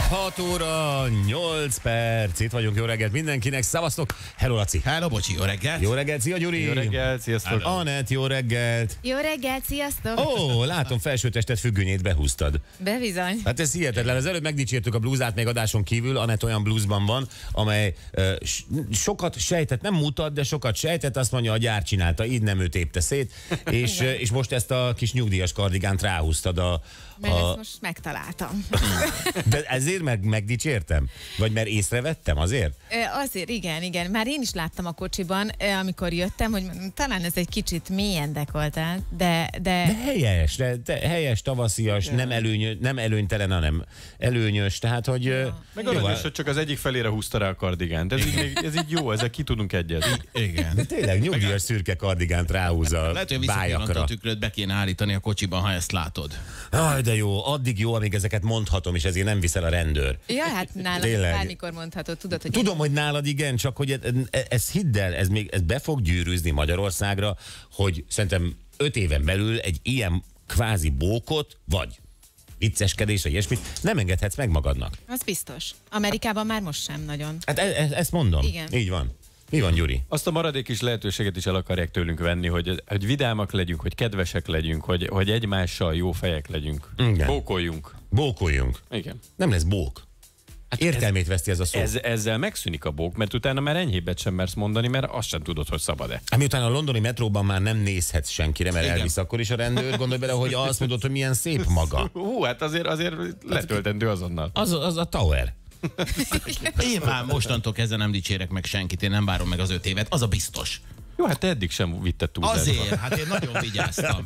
6 óra 8 perc, itt vagyunk, jó reggelt mindenkinek, szavaztok! Hello Laci! Hello, bocsi, jó reggelt! Jó reggelt, szia Gyuri! Jó reggelt, sziasztok! Anett, jó reggelt! Jó reggelt, sziasztok! Ó, látom, felsőtestet függönyét behúztad. Bebizony. Hát ez hihetetlen, az előbb megdicsértük a blúzát még adáson kívül, Anett olyan blúzban van, amely sokat sejtett, nem mutat, de sokat sejtett, azt mondja, a gyár csinálta, így nem ő tépte szét, és most ezt a kis nyugdíjas kardigánt ráhúztad Mert ezt most megtaláltam. De ezért megdicsértem? Vagy mert észrevettem azért? Azért, igen. Már én is láttam a kocsiban, amikor jöttem, hogy talán ez egy kicsit mélyen dekoltált, de helyes, helyes, tavaszias, nem előnytelen, hanem előnyös, tehát, hogy... Meg aranyos, hogy csak az egyik felére húzta rá a kardigánt. Ez így jó, ezzel ki tudunk egyezni. Igen. De tényleg nyugdíjas szürke kardigánt ráhúz a Lehet, hogy visszapillantott bájakra. a tükröt be kéne állítani a kocsiban, ha ezt látod. Aj, de jó, addig jó, amíg ezeket mondhatom, és ezért nem viszel a rendőr. ja, hát nálad Tényleg. bármikor mondhatod, tudod, hogy Tudom, hogy nálad igen, csak hogy ez hidd el, ez be fog gyűrűzni Magyarországra, hogy szerintem 5 éven belül egy ilyen kvázi bókot, vagy vicceskedés, vagy ilyesmit nem engedhetsz meg magadnak. az biztos. Amerikában már most sem nagyon. Hát ezt mondom. Igen. Így van. Mi van, Gyuri? Azt a maradék kis lehetőséget is el akarják tőlünk venni, hogy vidámak legyünk, hogy kedvesek legyünk, hogy egymással jó fejek legyünk. Igen. Bókoljunk. Bókoljunk. Igen. Nem lesz bók. Értelmét veszti ez a szó. Ezzel megszűnik a bók, mert utána már enyhébbet sem mersz mondani, mert azt sem tudod, hogy szabad-e. Miután a londoni metróban már nem nézhetsz senkire, mert Igen. elvisz akkor is a rendőr, gondolj bele, hogy azt mondod, hogy milyen szép maga. Hát azért letöltendő azonnal. Az a Tower. Én már mostantól kezdve nem dicsérek meg senkit, én nem várom meg az 5 évet, az a biztos. Jó, hát te eddig sem vitted túlzásba. Azért, hát én nagyon vigyáztam.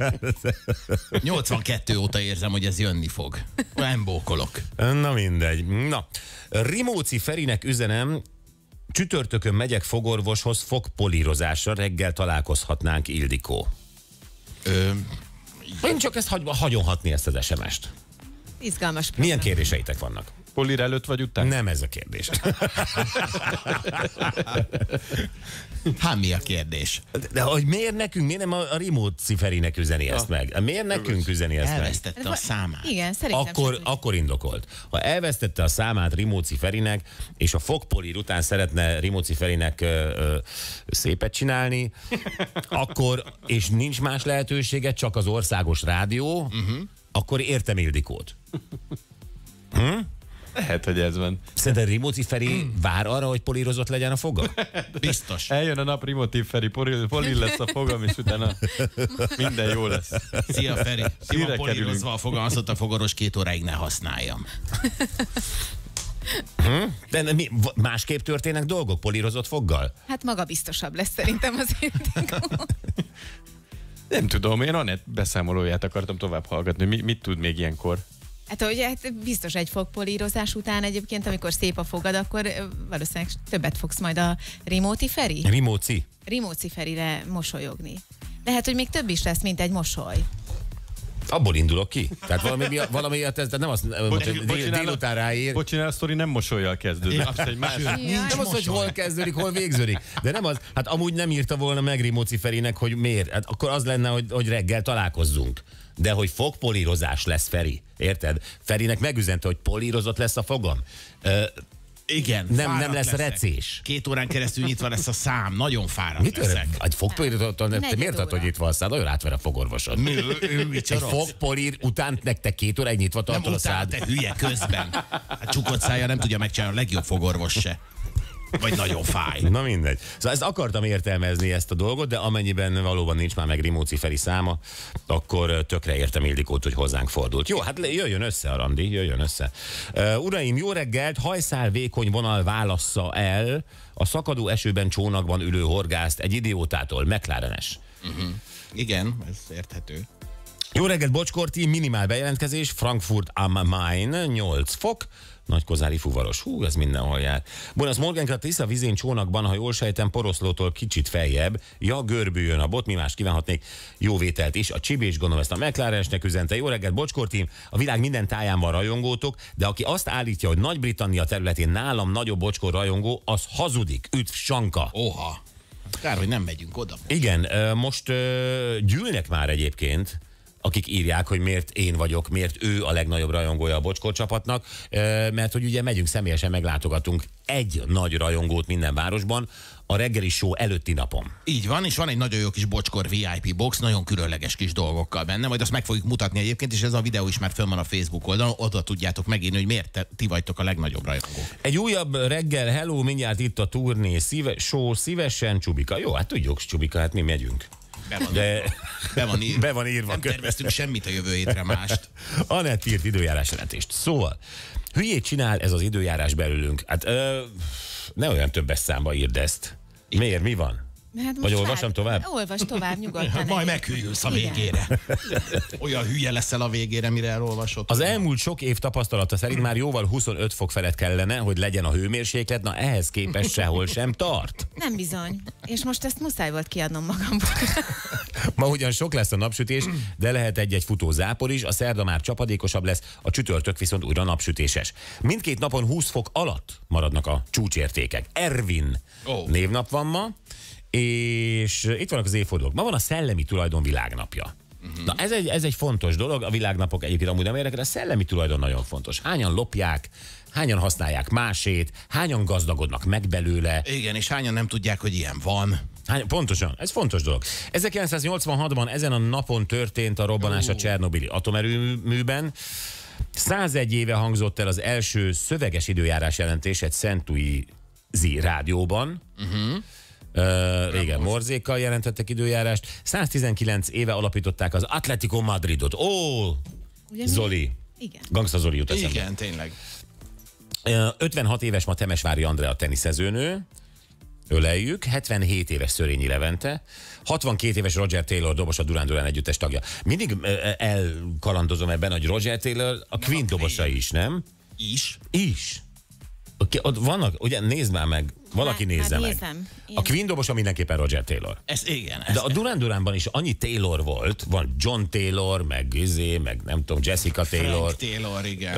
82 óta érzem, hogy ez jönni fog. Nem bókolok. Na mindegy. Na, Rimóci Ferinek üzenem, csütörtökön megyek fogorvoshoz fogpolírozásra, reggel találkozhatnánk, Ildikó. Én csak ezt hagyonhatni ezt az SMS-t. Izgalmas program. Milyen kérdéseitek vannak? Polir előtt vagy után? Nem ez a kérdés. Hát mi a kérdés? De hogy miért nekünk, miért nem a Rimóci Ferinek üzeni ezt meg? Miért nekünk üzeni ezt meg? Elvesztette a számát. Igen, szerintem. Akkor indokolt. Ha elvesztette a számát Rimóci Ferinek, és a fogpolír után szeretne Rimóci Ferinek szépet csinálni, akkor, és nincs más lehetősége, csak az országos rádió, akkor értem Ildikót. Lehet, hogy ez van. Szerinted Rimóci Feri vár arra, hogy polírozott legyen a foga? Biztos. Eljön a nap, Rimóci Feri, polir lesz a fogam, és utána minden jó lesz. Szia, Feri. Ki Szíre van polírozva a fogam, azt mondta a fogaros 2 óráig ne használjam. De másképp történnek dolgok polírozott foggal? Hát magabiztosabb lesz szerintem az Ildikó. Nem tudom, én Anett beszámolóját akartam tovább hallgatni. Mit tud még ilyenkor? Hát ugye biztos egy fogpolírozás után egyébként, amikor szép a fogad, akkor valószínűleg többet fogsz majd a Rimóci Feri? Rimóci Ferire mosolyogni. Lehet, hogy még több is lesz, mint egy mosoly. Abból indulok ki. Tehát valami ez nem azt, hogy délután ráér. Bocsinál, a sztori nem mosollyal kezdődik. Nem az, hogy hol kezdődik, hol végződik. De nem az, hát amúgy nem írta volna meg Rimóci Ferinek, hogy miért. Hát akkor az lenne, hogy reggel találkozzunk. De hogy fogpolírozás lesz, Feri. Érted? Ferinek megüzente, hogy polírozott lesz a fogam. Igen. Nem lesz recés. 2 órán keresztül nyitva lesz a szám, nagyon fáradt leszek. Egy fogpolírozott, miért tudod, hogy nyitva a szád? Nagyon átver a fogorvosod. Egy fogpolír után nektek 2 óráig nyitva Nem tartod a utána, szád. te hülye közben. A csukott szája nem tudja megcsinálni a legjobb fogorvos se. Vagy nagyon fáj. Na mindegy. Szóval ezt akartam értelmezni ezt a dolgot, de amennyiben valóban nincs már meg Rimóci Feri száma, akkor tökre értem Ildikót, hogy hozzánk fordult. Jó, hát jöjjön össze a randi, jöjjön össze. Uraim, jó reggelt, hajszál vékony vonal válassza el a szakadó esőben csónakban ülő horgászt egy idiótától, McLaren-es. Igen, ez érthető. Jó reggelt, Bocskorti, minimál bejelentkezés, Frankfurt am Main, 8 fok, Nagykozári fuvaros. Hú, ez mindenhol jár. Buenos morgen, Tisza vizén csónakban, ha jól sejtem, Poroszlótól kicsit feljebb. Ja, görbüljön a bot, mi más kívánhatnék. Jó vételt is. A Csibés, gondolom ezt a McLaren-esnek üzente. Jó reggelt, Bocskortim. A világ minden táján van rajongótok, de aki azt állítja, hogy Nagy-Britannia területén nálam nagyobb bocskor rajongó, az hazudik. Üdv, Sanka. Oha. Kár, hogy nem megyünk oda. Igen, most gyűlnek már egyébként akik írják, hogy miért én vagyok, miért ő a legnagyobb rajongója a Bocskor csapatnak, mert hogy ugye megyünk személyesen, meglátogatunk egy nagy rajongót minden városban, a reggeli show előtti napon. Így van, és van egy nagyon jó kis Bocskor VIP box, nagyon különleges kis dolgokkal benne, majd azt meg fogjuk mutatni egyébként, és ez a videó is már fönn van a Facebook oldalon, oda tudjátok megírni, hogy miért ti vagytok a legnagyobb rajongók. Egy újabb reggel, hello, mindjárt itt a turné, show, szívesen, Csubika. Jó, hát tudjuk, Csubika, hát mi megyünk. Be van írva. Nem terveztünk semmit a jövő hétre mást. Anett írt időjárás jelentést. Szóval, hülyét csinál ez az időjárás belőlünk. Hát ne olyan többes számba írd ezt. Miért? Mi van? Hát vagy olvasom tovább? Olvasd tovább, nyugodtan. Majd meghűlsz a végére. Olyan hülye leszel a végére, mire elolvasod. Az elmúlt sok év tapasztalata szerint már jóval 25 fok felett kellene, hogy legyen a hőmérséklet, na ehhez képest sehol sem tart. Nem bizony. És most ezt muszáj volt kiadnom magamból. Ma ugyan sok lesz a napsütés, de lehet egy-egy futó zápor is, a szerda már csapadékosabb lesz, a csütörtök viszont újra napsütéses. Mindkét napon 20 fok alatt maradnak a csúcsértékek. Ervin névnap van ma, és itt vannak az évfordulók. Ma van a szellemi tulajdon világnapja. Na ez egy fontos dolog, a világnapok egyébként amúgy nem érdekel, a szellemi tulajdon nagyon fontos. Hányan lopják, hányan használják másét, hányan gazdagodnak meg belőle. Igen, és hányan nem tudják, hogy ilyen van. Pontosan, ez fontos dolog. 1986-ban ezen a napon történt a robbanás a Csernobili atomerőműben. 101 éve hangzott el az első szöveges időjárás jelentés egy Szent-Louis-i rádióban. Régen morzékkal jelentettek időjárást. 119 éve alapították az Atletico Madridot. Zoli. Igen. Gangsta Zoli jut eszembe. Igen, tényleg. 56 éves ma Temesvári Andrea teniszezőnő. Öleljük. 77 éves Szörényi Levente. 62 éves Roger Taylor dobos, a Duran Duran együttes tagja. Mindig elkalandozom ebben, hogy Roger Taylor a Queen dobosa is, nem? Is. Ott vannak, ugye nézd már meg, valaki nézze meg. Nézem. A Queen dobosa mindenképpen Roger Taylor. Igen. De a Duran Duranban is annyi Taylor volt, van John Taylor, meg nem tudom, Jessica Taylor. Frank Taylor, igen.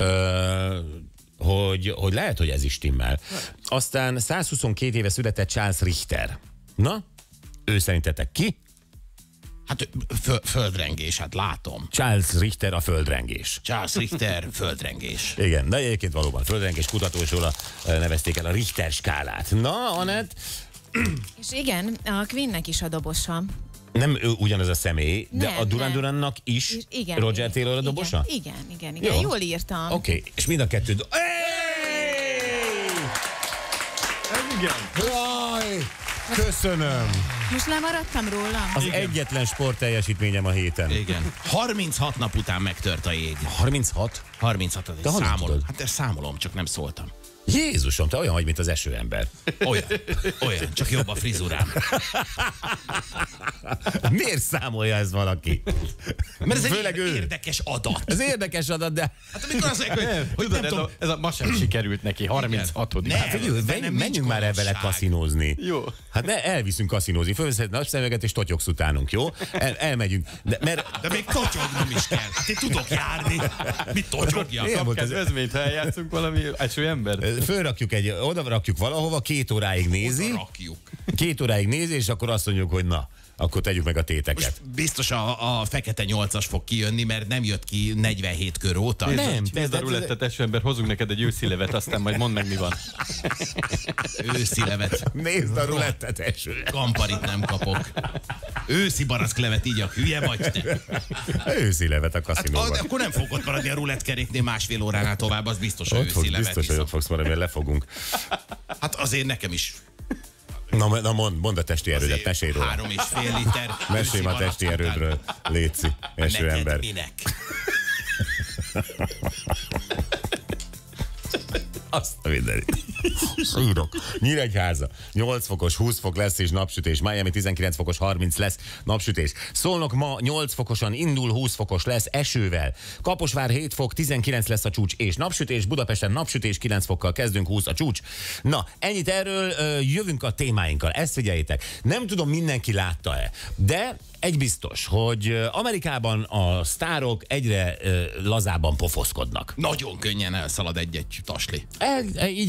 Hogy lehet, hogy ez is stimmel. Aztán 122 éve született Charles Richter. Na, ő szerintetek ki? Hát földrengés, hát látom. Charles Richter a földrengés. Charles Richter, földrengés. Igen, de egyébként valóban földrengés kutatósóra nevezték el a Richter skálát. Na, Anett? És igen, a Queennek is a dobosa. Nem ő ugyanaz a személy, de nem, a Duran Durannak is igen, Roger Taylor a dobosa? Igen. Jól írtam. Oké, és mind a kettő... Igen. Jaj, köszönöm. Most lemaradtam róla? Az egyetlen sportteljesítményem a héten. Igen. 36 nap után megtört a jég. 36? 36, De honnan számolom. tudod? Hát ezt számolom, csak nem szóltam. Jézusom, te olyan vagy, mint az esőember. Olyan, csak jobb a frizurám. Miért számolja ez valaki? Mert ez Főleg egy ő. érdekes adat. Ez érdekes adat, de... Hát amikor azt mondják, hogy Tudod, nem tudom, ez a ma sem sikerült neki, 36. Nem. Figyelj, bennem menjünk nincs már vele gonoszság. kaszinózni. Jó. Hát elviszünk kaszinózni, fölveszed napszemüveget és totyogsz utánunk, jó? Elmegyünk. De még totyognom is kell. Hát én tudok járni. Mit totyogjak? Ilyen volt ez. Kedvezményt, ha eljátszunk valami eső ember. Fölrakjuk oda rakjuk valahova, 2 óráig nézi. Rakjuk. 2 óráig nézi, és akkor azt mondjuk, hogy na, akkor tegyük meg a téteket. Most biztos a fekete 8-as fog kijönni, mert nem jött ki 47 kör óta. Nem, Nézd a rulettet, eső ember, hozunk neked egy őszi levet, aztán majd mondd meg, mi van. Őszi levet. Nézd a rulettet, eső. Kamparit nem kapok. Őszi baracklevet, így a hülye vagy te. Őszi levet a Hát, kaszinóban. akkor nem fogok ott maradni a rulettkeréknél másfél óránál tovább, az biztos, hogy Ott őszi fogsz, levet biztos, hogy iszom. ott fogsz maradni, mert lefogunk. Hát azért nekem is. Na mondd a testi erődet, mesélj róla. 3,5 liter. Mesélj a testi erődről, létszi, eső Neked ember. minek? Azt a mindenit. Sírok. Nyíregyháza. 8 fokos, 20 fok lesz és napsütés. Miami 19 fokos, 30 lesz napsütés. Szolnok ma 8 fokosan indul, 20 fokos lesz esővel. Kaposvár 7 fok, 19 lesz a csúcs és napsütés. Budapesten napsütés, 9 fokkal kezdünk, 20 a csúcs. Na, ennyit erről, jövünk a témáinkkal. Ezt figyeljétek. Nem tudom, mindenki látta-e, de egy biztos, hogy Amerikában a sztárok egyre lazábban pofoszkodnak. Nagyon könnyen elszalad egy-egy tasli. Így van, Will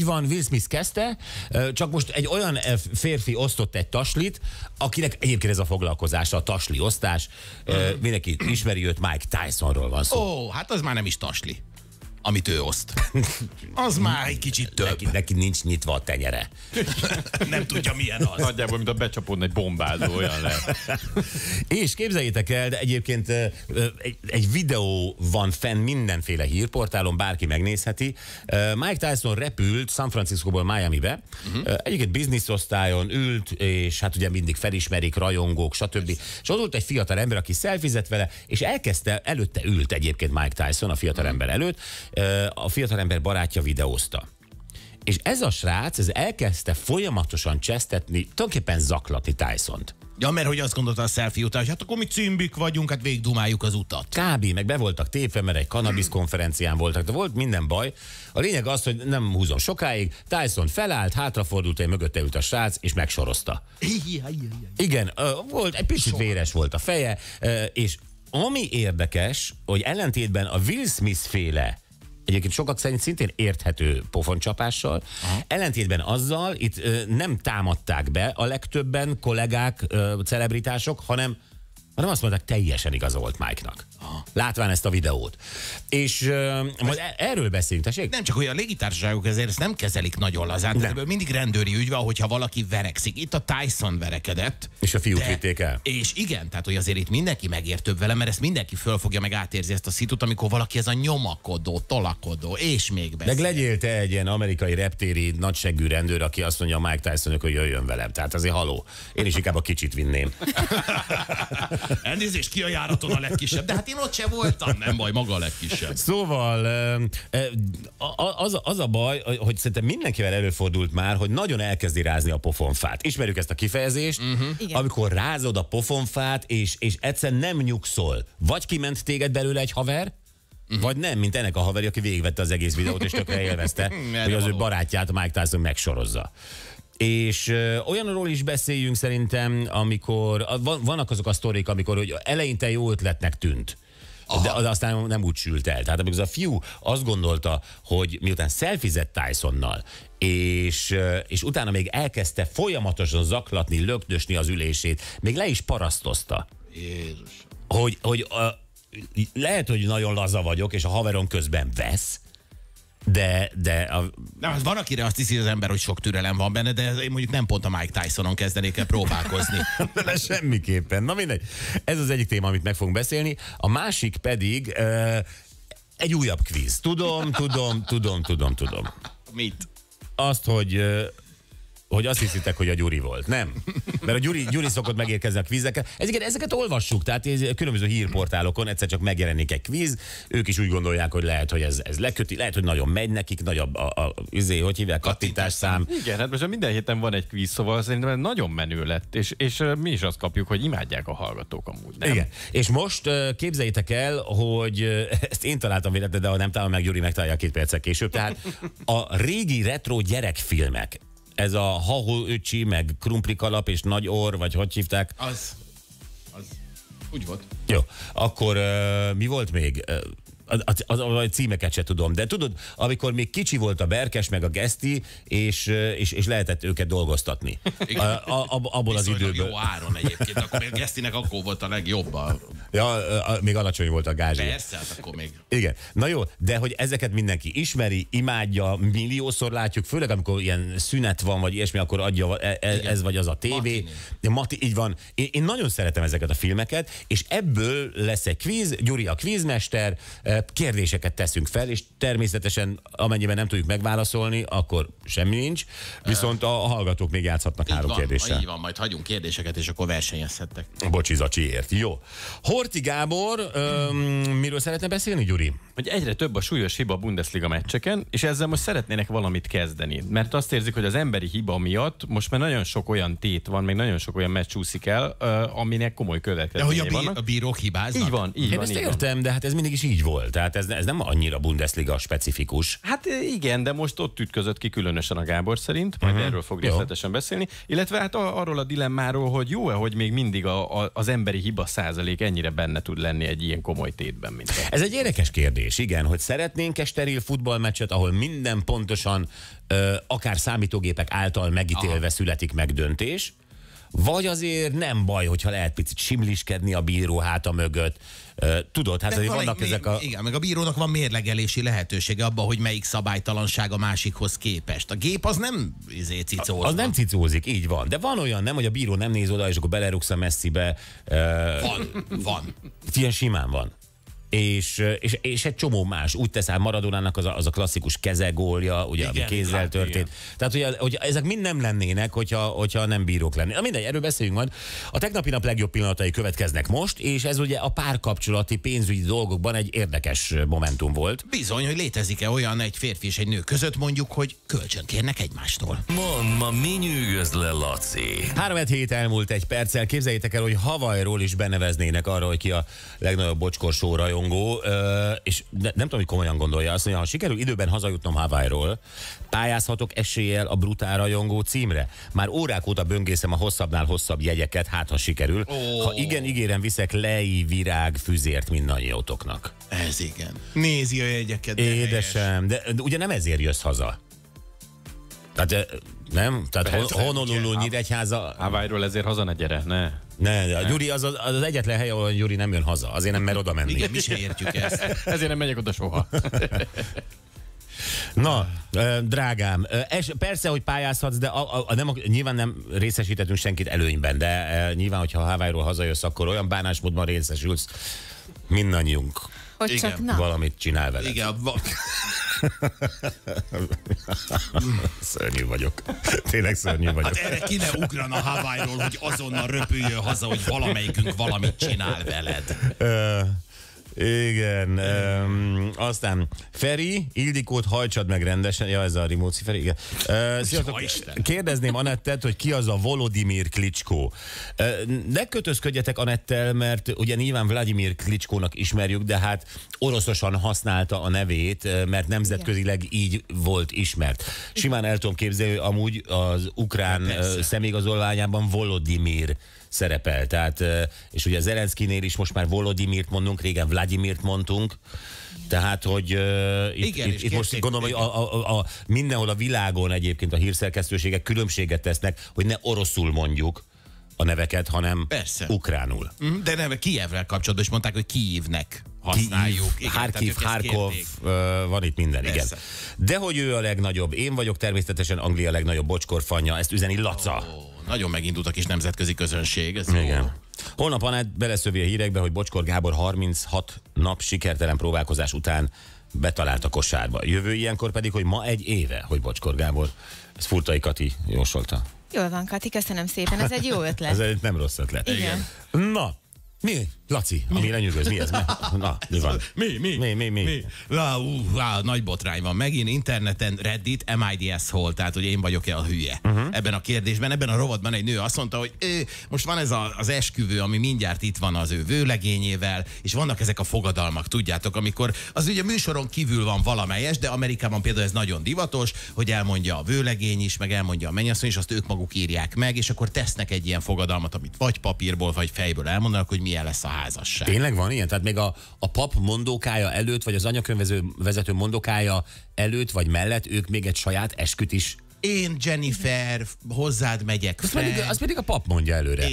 Smith kezdte, csak most egy olyan férfi osztott egy taslit, akinek egyébként ez a foglalkozása, a tasli osztás. Mindenki ismeri őt, Mike Tysonról van szó. Ó, hát az már nem is tasli, amit ő oszt. Az már egy kicsit több. Neki nincs nyitva a tenyere. Nem tudja, milyen az. Nagyjából, mint a becsapódna egy bombázó, olyan lehet. És képzeljétek el, de egyébként egy videó van fenn mindenféle hírportálon, bárki megnézheti. Mike Tyson repült San Franciscóból Miamibe. Egyébként bizniszosztályon ült, és hát ugye mindig felismerik, rajongók, stb. És ott volt egy fiatal ember, aki szelfizett vele, és elkezdte, előtte ült egyébként Mike Tyson, a fiatal ember előtt, a fiatalember barátja videózta. És ez a srác, ez elkezdte folyamatosan csesztetni, tulajdonképpen zaklatni Tysont. Ja, mert hogy azt gondolta a selfie után, hogy hát akkor mi cimbik vagyunk, hát végigdumáljuk az utat. Kb. Meg be voltak tépve, mert egy cannabis konferencián voltak, de volt minden baj. A lényeg az, hogy nem húzom sokáig, Tyson felállt, hátrafordult, egy mögötte ült a srác, és megsorozta. Igen, volt, egy picit véres volt a feje, és ami érdekes, hogy ellentétben a Will Smith féle, egyébként sokak szerint szintén érthető pofoncsapással, ellentétben azzal itt nem támadták be a legtöbben kollégák, celebritások, hanem azt mondták, teljesen igaza volt Mike-nak. Látván ezt a videót. És majd erről beszélünk, tessék? Nem csak, hogy a légitársaságok ezért ezt nem kezelik nagyon lazán, de ebből mindig rendőri ügy van, hogyha valaki verekszik. Itt a Tyson verekedett. És a fiúk vitték el. És igen, tehát hogy azért itt mindenki megér több vele, mert ezt mindenki fölfogja, meg átérzi ezt a szitut, amikor valaki ez a nyomakodó, tolakodó, és még beszél. Meg legyél te egy ilyen amerikai reptéri nagyseggű rendőr, aki azt mondja a Mike Tysonnak, hogy jöjjön velem. Tehát azért haló. Én is inkább a kicsit vinném. Elnézést, ki a járaton a legkisebb? De hát én ott sem voltam. Nem baj, maga a legkisebb. Szóval az a baj, hogy szerintem mindenkivel előfordult már, hogy nagyon elkezdi rázni a pofonfát. Ismerjük ezt a kifejezést, amikor rázod a pofonfát, és egyszerűen nem nyugszol. Vagy kiment téged belőle egy haver, vagy nem, mint ennek a haverja, aki végigvette az egész videót, és tökre élvezte, hogy az ő barátját, Mike Tyson megsorozza. És olyanról is beszéljünk szerintem, amikor vannak azok a sztorik, amikor hogy eleinte jó ötletnek tűnt. De aztán nem úgy sült el. Tehát amikor az a fiú azt gondolta, hogy miután szelfizett Tysonnal, és utána még elkezdte folyamatosan zaklatni, lökdösni az ülését, még le is parasztozta. Jézus. Hogy lehet, hogy nagyon laza vagyok, és a haverom közben vesz, de Nem, van, akire azt hiszi az ember, hogy sok türelem van benne, de én mondjuk nem pont a Mike Tysonon kezdenék el próbálkozni. De semmiképpen. Na mindegy. Ez az egyik téma, amit meg fogunk beszélni. A másik pedig egy újabb kvíz. Tudom. Mit? Azt, hogy azt hiszitek, hogy a Gyuri volt. Nem. Mert a Gyuri szokott megérkezni a kvízekkel. Ezeket olvassuk, tehát különböző hírportálokon egyszer csak megjelenik egy kvíz, ők is úgy gondolják, hogy lehet, hogy ez leköti, lehet, hogy nagyon megy nekik, nagyobb hogy hívják, kattintásszám. Igen, hát most minden héten van egy kvíz, szóval szerintem nagyon menő lett, és mi is azt kapjuk, hogy imádják a hallgatók amúgy, nem? Igen. És most képzeljétek el, hogy ezt én találtam véletlenül, de ha nem találom meg, Gyuri megtalálja 2 perccel később. Tehát a régi retro gyerekfilmek, ez a Haho öcsi, meg Krumplikalap és Nagy Orr, vagy hogy hívták? Az úgy volt. Jó, akkor mi volt még? A címeket se tudom, de tudod, amikor még kicsi volt a Berkes, meg a Geszti, és lehetett őket dolgoztatni. Abból az időből. Jó áron egyébként, akkor még Gesztinek akkor volt a legjobb. Ja, még alacsony volt a gázsi. Persze, hát akkor még. Igen, na jó, de hogy ezeket mindenki ismeri, imádja, milliószor látjuk, főleg amikor ilyen szünet van, vagy ilyesmi, akkor adja ez vagy az a tévé. Mati, így van. Én nagyon szeretem ezeket a filmeket, és ebből lesz egy kvíz, Gyuri a kvízmester, kérdéseket teszünk fel, és természetesen amennyiben nem tudjuk megválaszolni, akkor semmi nincs, viszont a hallgatók még játszhatnak 3 kérdéssel. Így van, majd hagyunk kérdéseket, és akkor versenyezhettek. Bocsi Zacsiért. Jó. Horthy Gábor, miről szeretne beszélni, Gyuri? Hogy egyre több a súlyos hiba a Bundesliga meccseken, és ezzel most szeretnének valamit kezdeni. Mert azt érzik, hogy az emberi hiba miatt most már nagyon sok olyan tét van, még nagyon sok olyan meccs csúszik el, aminek komoly következményei vannak. A bírók hibáznak? Így van. Én ezt értem, de hát ez mindig is így volt. jól. Tehát ez nem annyira Bundesliga specifikus. Hát igen, de most ott ütközött ki különösen a Gábor szerint, majd erről fog részletesen beszélni, illetve hát arról a dilemmáról, hogy jó-e, hogy még mindig az emberi hiba százalék ennyire benne tud lenni egy ilyen komoly tétben, mint Ez egy érdekes kérdés, igen, hogy szeretnénk-e steril futballmeccset, ahol minden pontosan, akár számítógépek által megítélve születik meg döntés, vagy azért nem baj, hogyha lehet picit simliskedni a bíró háta mögött. Tudod, hát azért vannak ezek a... Igen, meg a bírónak van mérlegelési lehetősége abban, hogy melyik szabálytalanság a másikhoz képest. A gép az nem cicózna. Az nem cicózik, így van. De van olyan, nem, hogy a bíró nem néz oda, és akkor belerugsz a messzibe. Van. Ilyen simán van. És egy csomó más. Úgy tesz, Maradonának az a klasszikus kezególja, ugye, ami kézzel történt. Tehát, hogy ezek mind nem lennének, hogyha nem bírók lennének. Mindegy, erről beszéljünk majd. A tegnapi nap legjobb pillanatai következnek most, és ez ugye a párkapcsolati pénzügyi dolgokban egy érdekes momentum volt. Bizony, hogy létezik-e olyan egy férfi és egy nő között, mondjuk, hogy kölcsön kérnek egymástól. Ma mi nyűgöz le, Laci? 3 hét elmúlt egy perccel. Képzeljétek el, hogy Hawaiiról is beneveznének arra, hogy ki a legnagyobb bocskorsó rajongó, és nem tudom, hogy komolyan gondolja azt, hogy ha sikerül időben hazajutnom Hawaiiról, pályázhatok eséllyel a brutál rajongó címre. Már órák óta böngészem a hosszabbnál hosszabb jegyeket, hát ha sikerül. Ha igen, ígérem, viszek lei virág füzért mindannyiótoknak. Ez igen. Nézi a jegyeket. Édesem, de ugye nem ezért jössz haza. Tehát nem? Tehát Honolulu, Nyíregyháza... Hawaiiról ezért haza ne gyere, ne. Ne, a Gyuri az egyetlen hely, ahol Gyuri nem jön haza. Azért nem mer oda menni. Igen, mi se értjük ezt. Ezért nem megyek oda soha. Na, drágám, persze, hogy pályázhatsz, de nyilván nem részesítettünk senkit előnyben, de nyilván, hogyha Hawaiiról hazajössz, akkor olyan bánásmódban részesülsz, mindannyiunk. Hogy csak valamit csinál veled. Igen. Szörnyű vagyok. Tényleg szörnyű vagyok. Hát erre ki ne ugrana Hawaiiról, hogy azonnal röpüljön haza, hogy valamelyikünk valamit csinál veled. Igen. Aztán Feri, Ildikót hajtsad meg rendesen. Ja, ez a Rimóci Feri. Igen. Kérdezném Anettet, hogy ki az a Volodymyr Klitschko. Ne kötözködjetek Anettel, mert ugye nyilván Vladimir Klitschkónak ismerjük, de hát oroszosan használta a nevét, mert nemzetközileg így volt ismert. Simán el tudom képzelni, amúgy az ukrán személyigazolványában Volodymyr szerepel. Tehát, és ugye Zelenszkinél is most már Volodymyrt mondunk, régen Vladimirt mondtunk. Tehát, hogy itt most gondolom, hogy mindenhol a világon egyébként a hírszerkesztőségek különbséget tesznek, hogy ne oroszul mondjuk a neveket, hanem ukránul. De nem, Kijevvel kapcsolatban is mondták, hogy Kijivnek használjuk. Harkiv, Harkov, van itt minden, persze. Igen. De hogy ő a legnagyobb, én vagyok természetesen Anglia legnagyobb bocskorfanja, ezt üzeni Laca. Nagyon megindult a kis nemzetközi közönség. Ez igen. Jó. Holnap Anett beleszövi a hírekbe, hogy Bocskor Gábor 36 nap sikertelen próbálkozás után betalált a kosárba. Jövő ilyenkor pedig, hogy ma egy éve, hogy Bocskor Gábor. Ez Furtai Kati jósolta. Jól van, Kati, köszönöm szépen, ez egy jó ötlet. Ez egy nem rossz ötlet. Igen. Na, mi? Laci, ami lenyűgöz, mi ez? Na, mi van? Mi? Nagy botrány van. Megint interneten Reddit, MIDS hol, tehát hogy én vagyok-e a hülye. Ebben a kérdésben, ebben a rovatban egy nő azt mondta, hogy most van ez az esküvő, ami mindjárt itt van az ő vőlegényével, és vannak ezek a fogadalmak, tudjátok, amikor az ugye műsoron kívül van valamelyes, de Amerikában például ez nagyon divatos, hogy elmondja a vőlegény is, meg elmondja a mennyasszony, és azt ők maguk írják meg, és akkor tesznek egy ilyen fogadalmat, amit vagy papírból, vagy fejből elmondanak, hogy milyen lesz a házasság. Tényleg van ilyen? Tehát még a pap mondókája előtt, vagy az anyakönyvvezető mondókája előtt, vagy mellett ők még egy saját esküt is. Én, Jennifer, hozzád megyek, Frank. Az pedig a pap mondja előre.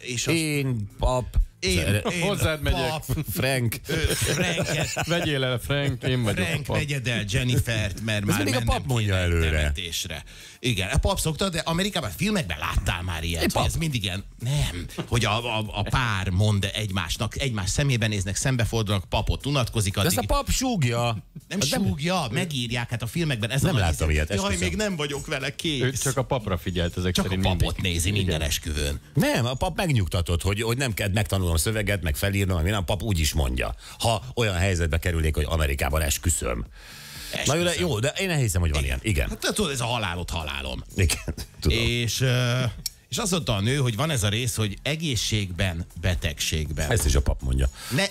Én, pap. Én hozzád megyek. Frank. Franket. Vegyél el, Frank, én vagyok. Frank, vegyed el Jennifert, mert már mennem a pap mondja előre. Temetésre. Igen, a pap szokta, de Amerikában filmekben láttál már ilyet, hogy ez mindig ilyen, nem, hogy a pár mond egymásnak, egymás szemébe néznek, szembefordulnak, papot unatkozik. De ezt a pap súgja. Nem súgja, megírják, hát a filmekben. Ez nem láttam ilyet. Jaj, még nem vagyok vele kész. Ő csak a papra figyelt ezek csak szerint a papot nézi minden esküvőn. Nem, a pap megnyugtatott, hogy nem kell megtanulnom a szöveget, meg felírnom, ami nem, a pap úgy is mondja. Ha olyan helyzetbe kerülnék, hogy Amerikában esküszöm. Na jó, de én nem hiszem, hogy van ilyen. Igen. Hát tudod, ez a halálom. Igen, tudom. És És azt mondta a nő, hogy van ez a rész, hogy egészségben, betegségben. Ezt is a pap mondja.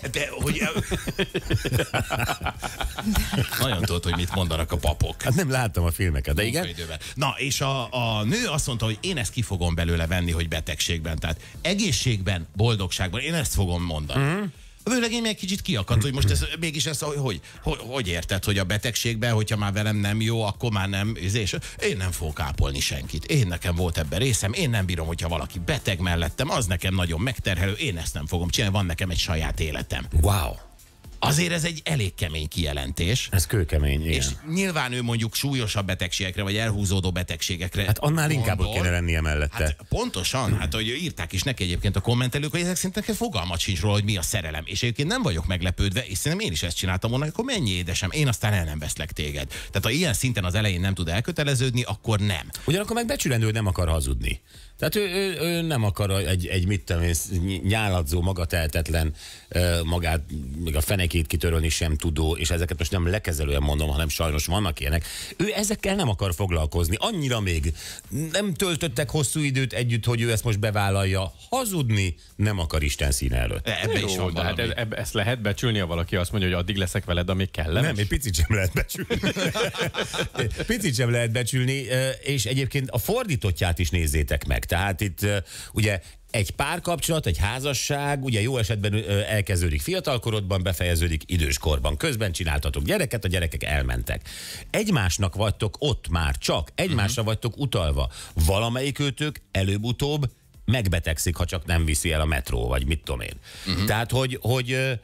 Nagyon tudod, hogy mit mondanak a papok. Hát nem láttam a filmeket, de igen. Na, és a nő azt mondta, hogy én ezt ki fogom belőle venni, hogy betegségben. Tehát egészségben, boldogságban. Én ezt fogom mondani. A vőlegény meg kicsit kiakadt, hogy most ez, mégis ezt hogy érted, hogy a betegségben, hogyha már velem nem jó, akkor már nem, és én nem fogok ápolni senkit. Én nekem volt ebben részem, én nem bírom, hogyha valaki beteg mellettem, az nekem nagyon megterhelő, én ezt nem fogom csinálni, van nekem egy saját életem. Wow. Azért ez egy elég kemény kijelentés. Ez kőkemény, igen. És nyilván ő mondjuk súlyosabb betegségekre, vagy elhúzódó betegségekre. Hát annál inkább ott kéne lennie mellette. Hát pontosan, hát hogy írták is neki egyébként a kommentelők, hogy ezek szerint neked fogalmat sincs róla, hogy mi a szerelem. És egyébként nem vagyok meglepődve, és szerintem én is ezt csináltam volna, akkor mennyi édesem, én aztán el nem veszlek téged. Tehát ha ilyen szinten az elején nem tud elköteleződni, akkor nem. Ugyanakkor meg becsülendő, nem akar hazudni. Tehát ő nem akar egy mit tudom én, nyáladzó, magatehetetlen, magát, még a fenekét kitörölni sem tudó, és ezeket most nem lekezelően mondom, hanem sajnos vannak ilyenek. Ő ezekkel nem akar foglalkozni. Annyira még nem töltöttek hosszú időt együtt, hogy ő ezt most bevállalja. Hazudni nem akar Isten színe előtt. Ebben is van de hát ezt lehet becsülni, ha valaki azt mondja, hogy addig leszek veled, amíg kellemes? Nem, egy picit sem lehet becsülni. Picit sem lehet becsülni, és egyébként a fordítottját is nézzétek meg. Tehát itt ugye egy párkapcsolat, egy házasság, ugye jó esetben elkezdődik fiatalkorodban, befejeződik időskorban. Közben csináltatok gyereket, a gyerekek elmentek. Egymásnak vagytok ott már, csak egymásra vagytok utalva. Valamelyik őtök előbb-utóbb megbetegszik, ha csak nem viszi el a metró, vagy mit tudom én. Tehát, hogy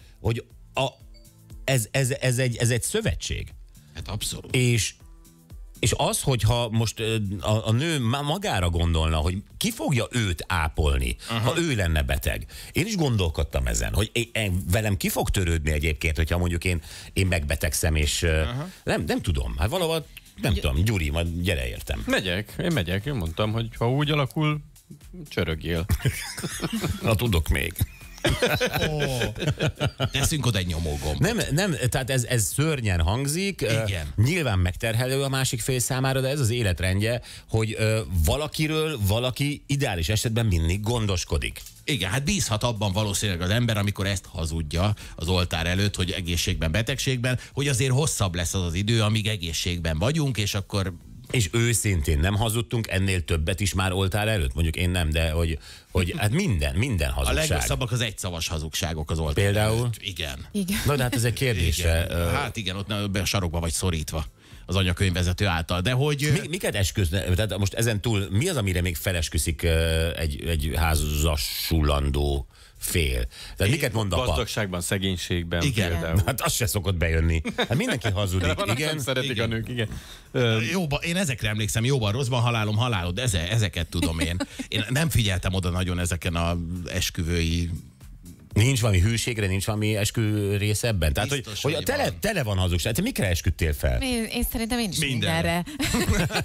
ez egy szövetség. Hát abszolút. És az, hogyha most a nő magára gondolna, hogy ki fogja őt ápolni, ha ő lenne beteg. Én is gondolkodtam ezen, hogy velem ki fog törődni egyébként, hogyha mondjuk én megbetegszem, és nem tudom. Hát valahol, nem tudom, Gyuri, majd gyere értem. Én megyek, én mondtam, hogy ha úgy alakul, csörögjél. Na, tudok még. Teszünk oda egy nyomógombot. Nem, tehát ez szörnyen hangzik. Igen. Nyilván megterhelő a másik fél számára, de ez az életrendje, hogy valakiről valaki ideális esetben mindig gondoskodik. Igen, hát bízhat abban valószínűleg az ember, amikor ezt hazudja az oltár előtt, hogy egészségben, betegségben, hogy azért hosszabb lesz az idő, amíg egészségben vagyunk, és akkor... És őszintén nem hazudtunk ennél többet is már oltár előtt? Mondjuk én nem, de hogy hát minden hazugság. A legrosszabbak az egyszavas hazugságok az oltár Például? előtt. Igen. Na, de hát ez egy kérdésre. Igen. Hát igen, ott a sarokba vagy szorítva az anyakönyvvezető által, de hogy... Miket esküszne? Tehát most ezen túl mi az, amire még felesküszik egy házasulandó fél? Tehát miket mond a pap? Gazdagságban, szegénységben. Igen. Például. Hát az se szokott bejönni. Hát mindenki hazudik. Igen. Nem szeretik Igen. a nők, igen. Én ezekre emlékszem, jóban, rosszban, halálod, de ezeket tudom én. Én nem figyeltem oda nagyon ezeken az esküvői... Nincs valami hűségre, nincs valami eskü rész ebben? Tehát, Biztos, hogy tele van hazugság. Te mikre esküdtél fel? Én szerintem én is Mindenre. mindenre.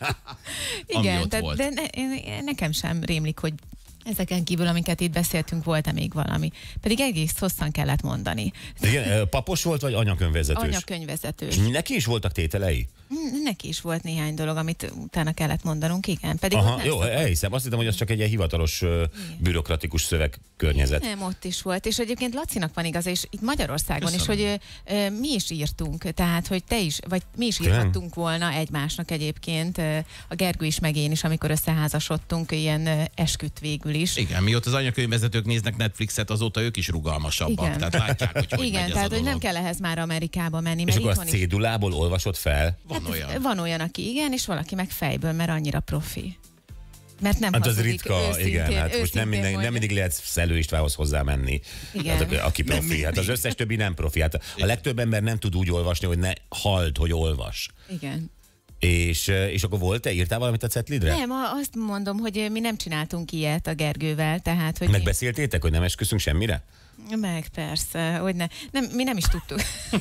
Igen, volt. de nekem sem rémlik, hogy ezeken kívül, amiket itt beszéltünk, volt-e még valami. Pedig egész hosszan kellett mondani. Igen, papos volt, vagy anyakönyvvezetős? Anyakönyvvezetős. És neki is voltak tételei? Neki is volt néhány dolog, amit utána kellett mondanunk, igen. Pedig Aha, jó, elhiszem. Azt hittem, hogy az csak egy ilyen hivatalos, bürokratikus szövegkörnyezet. Nem, ott is volt. És egyébként Lacinak van igaza, és itt Magyarországon is, hogy mi is írtunk, tehát, hogy te is, vagy mi is írhattunk volna egymásnak egyébként. A Gergő is, meg én is, amikor összeházasodtunk, ilyen esküt végül is. Igen, mióta az anyakönyvvezetők néznek Netflixet, azóta ők is rugalmasabbak. Igen. Tehát látják, hogy igen, megy tehát, ez a hogy nem dolog. kell ehhez már Amerikába menni, És mert akkor itthon azt is. cédulából olvasod fel? Van olyan, aki igen, és valaki meg fejből, mert annyira profi. Mert nem Hát az hazudik, ritka, őszintén, igen. Hát most nem őszintén mindig lehet Szelő Istvánhoz hozzámenni. Igen. Hát, aki profi. Hát az összes többi nem profi. Hát a legtöbb ember nem tud úgy olvasni, hogy ne halld, hogy olvas. Igen. És akkor volt, te írtál valamit a cetlidre? Nem, azt mondom, hogy mi nem csináltunk ilyet a Gergővel, tehát, hogy... Megbeszéltétek, hogy nem esküszünk semmire? Meg persze, hogy ne. Nem, mi nem is tudtuk.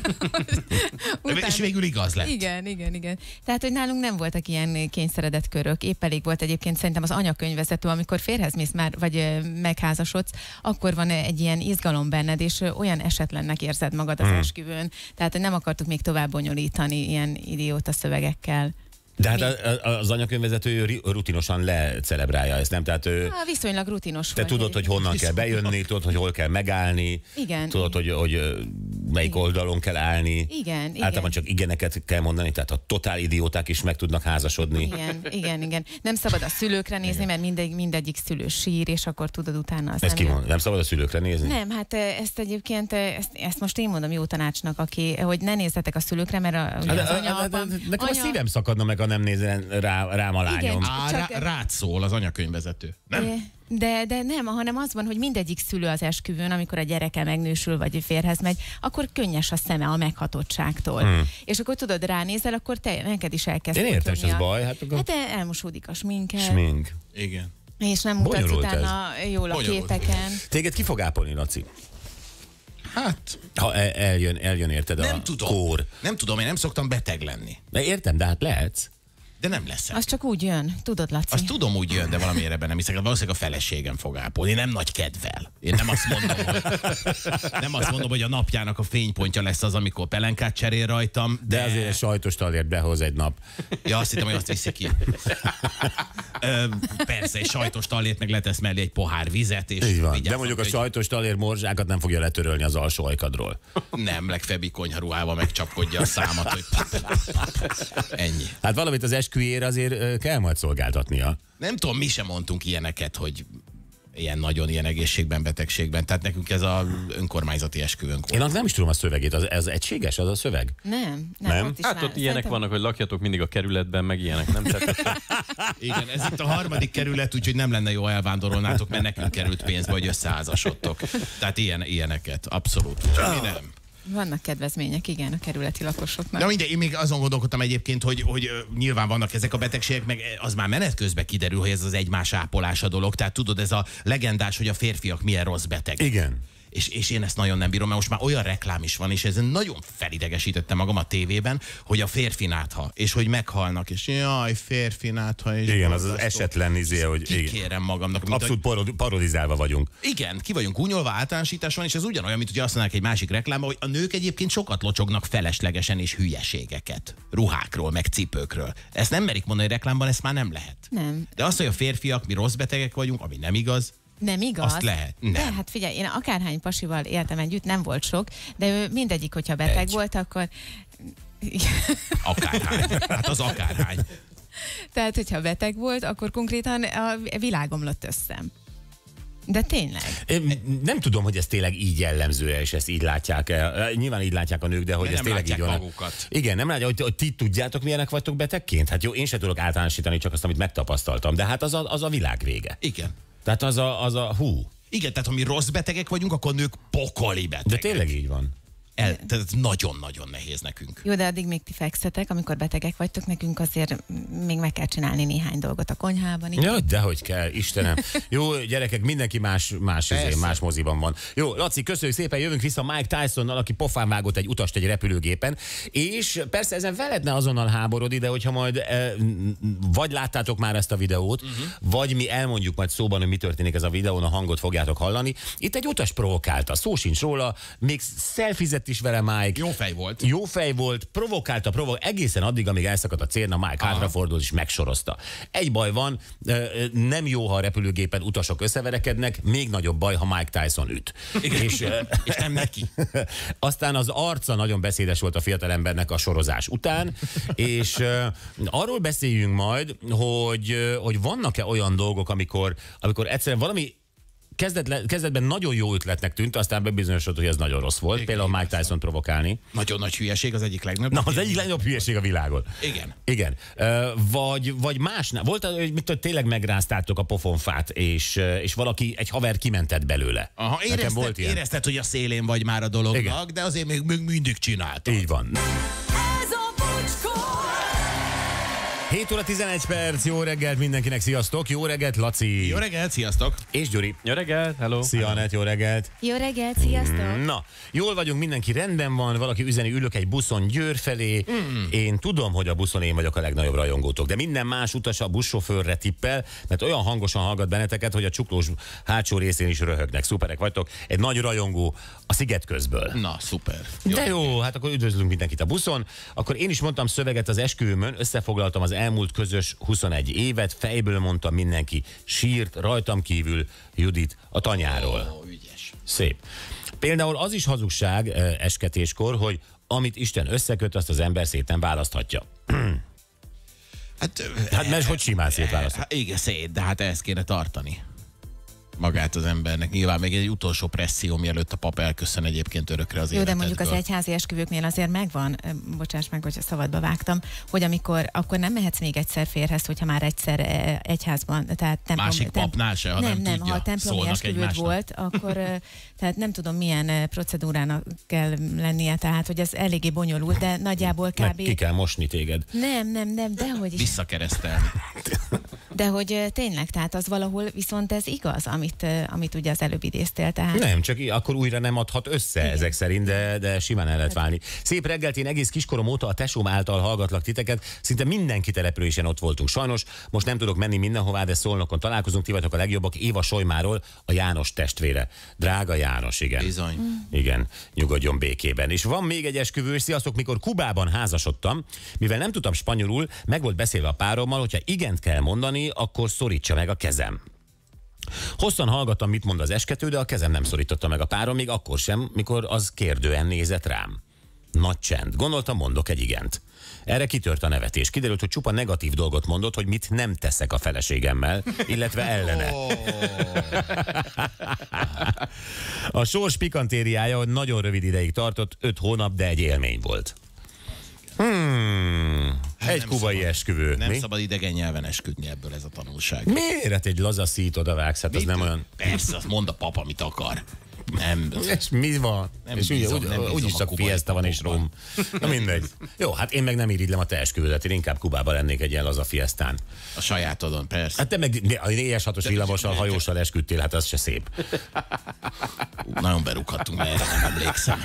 És végül igaz lett. Igen. Tehát, hogy nálunk nem voltak ilyen kényszeredett körök. Épp elég volt egyébként szerintem az anyakönyvvezető, amikor férhez mész már, vagy megházasodsz, akkor van egy ilyen izgalom benned, és olyan esetlennek érzed magad az esküvőn. Tehát, hogy nem akartuk még tovább bonyolítani ilyen idióta szövegekkel. De hát az anyakönyvvezető rutinosan lecelebrálja ezt, nem? Tehát viszonylag rutinos te tudod, hogy honnan kell bejönni, tudod, hogy hol kell megállni, igen, tudod, hogy melyik oldalon kell állni. Igen. Általában csak igeneket kell mondani, tehát a totál idióták is meg tudnak házasodni. Igen. Nem szabad a szülőkre nézni, mert mindegyik szülő sír, és akkor tudod utána az nem szabad a szülőkre nézni? Nem, hát ezt egyébként, ezt most én mondom jó tanácsnak, hogy ne nézzetek a szülőkre, mert nekem a szívem szakadna meg, ha nem nézzen rám a lányom. Rád szól az anyakönyvvezető, nem? De nem, hanem az van, hogy mindegyik szülő az esküvőn, amikor a gyereke megnősül, vagy férhez megy, akkor könnyes a szeme a meghatottságtól. És akkor tudod, ránézel, akkor neked is elkezd. Én értem, és ez baj. Hát elmosódik a sminket. Smink. Igen. És nem mutatsz utána jól a képeken. Téged ki fog ápolni, Laci? Hát... Ha eljön érted nem a kór. Nem tudom, én nem szoktam beteg lenni. De értem, de hát lehetsz. De nem lesz. Az csak úgy jön, tudod, Laci? Azt tudom, úgy jön, de valamiért ebben nem hiszek. Valószínűleg a feleségem fog ápolni, nem nagy kedvel. Én nem azt mondom, hogy a napjának a fénypontja lesz az, amikor pelenkát cserél rajtam. De azért egy sajtos talért behoz egy nap. Ja, azt hittem, hogy azt viszi ki. Persze, egy sajtos talért meg letesz mellé egy pohár vizet. És így van. De mondjuk a sajtos talér morzsákat nem fogja letörölni az alsó ajkadról. Nem, legfeljebb konyharuhával megcsapkodja a számat, hogy ennyi. Hát valamit az esküjére azért kell majd szolgáltatnia. Nem tudom, mi sem mondtunk ilyeneket, hogy ilyen egészségben, betegségben. Tehát nekünk ez az önkormányzati esküvőnk volt. Én nem is tudom a szövegét. Ez egységes az a szöveg? Nem. Ott ilyenek vannak, hogy lakjatok mindig a kerületben, meg ilyenek, nem csak. Igen, ez itt a 3. kerület, úgyhogy nem lenne jó elvándorolnátok, mert nekünk került pénzbe, hogy összeházasodtok. Tehát ilyeneket, abszolút. Nem. Vannak kedvezmények, igen, a kerületi lakosoknak. Na mindegy, én még azon gondolkodtam egyébként, hogy nyilván vannak ezek a betegségek, meg az már menet közben kiderül, hogy ez az egymás ápolása dolog. Tehát tudod, ez a legendás, hogy a férfiak milyen rossz betegek. Igen. És én ezt nagyon nem bírom, mert most már olyan reklám is van, és ezen nagyon felidegesítettem magam a tévében, hogy a férfi nátha, és hogy meghalnak, és jaj, férfi nátha. És igen, az esetlen izé, hogy kikérem magamnak. Abszolút parodizálva vagyunk. Igen, ki vagyunk gúnyolva, általánosítás van, és ez ugyanolyan, mint hogy azt mondanák egy másik reklámban, hogy a nők egyébként sokat locsognak feleslegesen és hülyeségeket. Ruhákról, meg cipőkről. Ezt nem merik mondani reklámban, ezt már nem lehet. Nem. De azt, hogy a férfiak, mi rossz betegek vagyunk, ami nem igaz. Nem igaz? Azt lehet. Nem. De hát figyelj, én akárhány pasival éltem együtt, nem volt sok, de ő mindegyik, hogyha beteg volt, akkor... Akárhány. Hát az akárhány. Tehát, hogyha beteg volt, akkor konkrétan a világom lett össze. De tényleg. Nem tudom, hogy ez tényleg így jellemző-e, és ezt így látják-e. Nyilván így látják a nők, de hogy de ez tényleg így van. Magukat. Igen, nem látják, hogy ti tudjátok, milyenek vagytok betegként? Hát jó, én sem tudok általánosítani, csak azt, amit megtapasztaltam, de hát az a világ vége. Igen. Tehát az a hú. Igen, tehát ha mi rossz betegek vagyunk, akkor nők pokoli betegek. De tényleg így van. Tehát nagyon-nagyon nehéz nekünk. Jó, de addig még ti fekszetek, amikor betegek vagytok, nekünk azért még meg kell csinálni néhány dolgot a konyhában. Ja, dehogy kell, Istenem. Jó, gyerekek, mindenki más moziban van. Jó, Laci, köszönjük szépen, jövünk vissza Mike Tysonnal, aki pofán vágott egy utast egy repülőgépen, és persze ezen veled ne azonnal háborodi, de hogyha majd vagy láttátok már ezt a videót, vagy mi elmondjuk majd szóban, hogy mi történik ez a videón, a hangot fogjátok hallani. Itt egy utas provokálta, szó sincs róla, még selfizett is vele Mike. Jó fej volt, provokálta, egészen addig, amíg elszakadt a cérna, Mike hátrafordult és megsorozta. Egy baj van, nem jó, ha a repülőgépen utasok összeverekednek, még nagyobb baj, ha Mike Tyson üt. És nem neki. Aztán az arca nagyon beszédes volt a fiatalembernek a sorozás után, és arról beszéljünk majd, hogy vannak-e olyan dolgok, amikor egyszerűen valami kezdetben nagyon jó ötletnek tűnt, aztán bebizonyosodott, hogy ez nagyon rossz volt. Például Mike Tyson provokálni. Nagyon nagy hülyeség, az egyik legnagyobb. Na, az egyik legnagyobb hülyeség a világon. Igen. Vagy másnál. Volt, hogy tényleg megráztátok a pofonfát, és valaki, egy haver kimentett belőle. Aha, érezted, hogy a szélén vagy már a dolognak, igen. De azért még mindig csináltad. Így van. 7 óra 11 perc, jó reggelt mindenkinek, sziasztok, jó reggelt Laci. Jó reggelt, sziasztok. És Gyuri. Jó reggelt, hello. Szia Anett, jó reggelt. Jó reggelt, sziasztok. Na, jól vagyunk, mindenki rendben van, valaki üzeni, ülök egy buszon Győr felé. Én tudom, hogy a buszon én vagyok a legnagyobb rajongótok, de minden más utas a buszsofőrre tippel, mert olyan hangosan hallgat benneteket, hogy a csuklós hátsó részén is röhögnek. Szuperek vagytok, egy nagy rajongó a Sziget közből. Na, szuper. De jó, hát akkor üdvözlünk mindenkit a buszon. Akkor én is mondtam szöveget az esküvőmön, összefoglaltam az elmúlt közös 21 évet, fejből mondta mindenki, sírt rajtam kívül Judit a tanyáról. Ügyes. Szép. Például az is hazugság esketéskor, hogy amit Isten összeköt, azt az ember szét nem választhatja. Hát mert hogy simán szétválaszthat. Hát igen, szét, de hát ezt kéne tartani magát az embernek. Nyilván még egy utolsó presszió, mielőtt a pap elköszön egyébként örökre az életedből. Jó, de mondjuk az egyházi esküvőknél azért megvan, bocsáss meg, hogyha szabadba vágtam, hogy akkor nem mehetsz még egyszer férhez, hogyha már egyszer egyházban, tehát templom, másik papnál se, ha nem tudja, ha templomi esküvőd volt, akkor tehát nem tudom milyen procedúrának kell lennie, tehát hogy ez eléggé bonyolult, de nagyjából kb. Meg ki kell mosni téged. Nem, dehogy is. Visszakeresztelni. De hogy tényleg, tehát az valahol viszont ez igaz, amit ugye az előbb idéztél. Tehát... Nem, csak akkor újra nem adhat össze ezek szerint, de simán el lehet válni. Szép reggelt, én egész kiskorom óta a tesóm által hallgatlak titeket, szinte mindenki településen ott voltunk. Sajnos most nem tudok menni mindenhová, de Szolnokon találkozunk, ti vagytok a legjobbak. Éva Solymáról, a János testvére. Drága János, igen. Bizony. Igen, nyugodjon békében. És van még egy esküvő, sziasztok, mikor Kubában házasodtam, mivel nem tudtam spanyolul, meg volt beszélve a párommal, hogyha igent kell mondani, akkor szorítsa meg a kezem. Hosszan hallgattam, mit mond az eskető, de a kezem nem szorította meg a párom, még akkor sem, mikor az kérdően nézett rám. Nagy csend. Gondoltam, mondok egy igent. Erre kitört a nevetés. Kiderült, hogy csupa negatív dolgot mondott, hogy mit nem teszek a feleségemmel, illetve ellene. A sors pikantériája, hogy nagyon rövid ideig tartott, 5 hónap, de egy élmény volt. Egy kubai esküvő. Nem szabad idegen nyelven esküdni, ebből ez a tanulság. Miért egy laza szít odavágsz? Hát az nem olyan... Persze, azt mond a pap, amit akar. Nem. És mi van? Nem és úgyis csak fiesta van és rom. Na mindegy. Jó, hát én meg nem irigylem a te esküvődet, én inkább Kubába lennék egy ilyen laza fiesztán. A sajátodon, persze. Hát te meg a 4-es 6-os villamossal, hajóssal esküdtél, hát az se szép. Nagyon berúghattunk, mert erre nem emlékszem.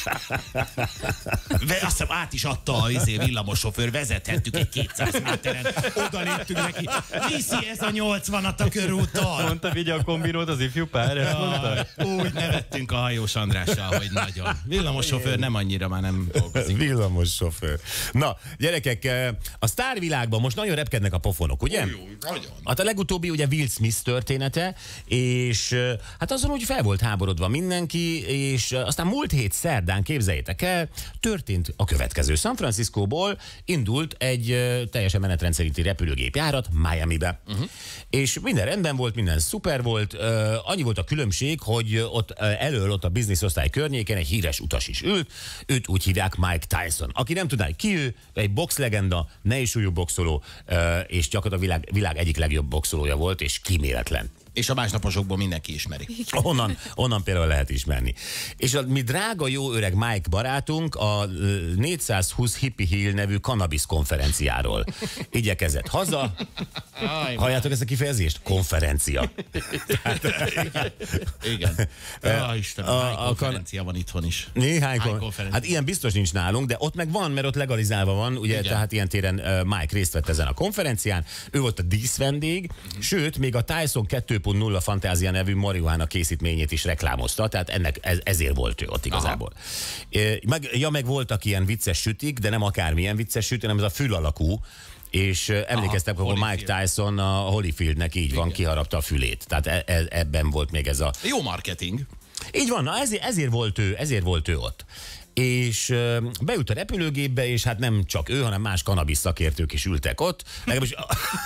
Azt hiszem át is adta a villamosofőr, vezethettük egy 200 méteren, oda léptünk neki, viszi ez a 80-at a körúton. Mondta, vigye a kombinót az ifjú pár, ezt mondta? Úgy nevettünk a hajós Andrással, hogy nagyon. Villamosofőr nem annyira már nem dolgozik. Villamossofőr. Na, gyerekek, a sztárvilágban most nagyon repkednek a pofonok, ugye? Jó, nagyon. Hát a legutóbbi ugye Will Smith története, és hát azon úgy fel volt háborodva mindenki, és aztán múlt hét szerdán, képzeljétek el, történt a következő. San Franciscóból indult egy teljesen menetrend szerinti repülőgépjárat Miamibe. És minden rendben volt, minden szuper volt, annyi volt a különbség, hogy ott ott a bizniszosztály környéken egy híres utas is ült, őt úgy hívják Mike Tyson. Aki nem tudná, hogy ki ő, egy boxlegenda, nehézsúlyú boxoló, és gyakorlatilag a világ egyik legjobb boxolója volt, és kíméletlen. És a másnaposokból mindenki ismeri. Onnan például lehet ismerni. És a mi drága jó öreg Mike barátunk a 420 Hippie Hill nevű cannabis konferenciáról igyekezett haza. Halljátok ezt a kifejezést? Konferencia. Igen. Istenem, hány konferencia van itthon is? Néhány konferencia. Hát ilyen biztos nincs nálunk, de ott meg van, mert ott legalizálva van, ugye, tehát ilyen téren Mike részt vett ezen a konferencián. Ő volt a díszvendég, sőt, még a Tyson 2.0 Fantázia nevű marihuána készítményét is reklámozta, tehát ezért volt ő ott igazából. Meg voltak ilyen vicces sütik, de nem akármilyen vicces sütik, hanem ez a fül alakú, és emlékeztek, hogy Mike Tyson a Holyfieldnek így van, kiharapta a fülét. Tehát ebben volt még ez a... Jó marketing. Így van, na ezért volt ő ott. És beült a repülőgépbe, és hát nem csak ő, hanem más cannabis szakértők is ültek ott. Legalábbis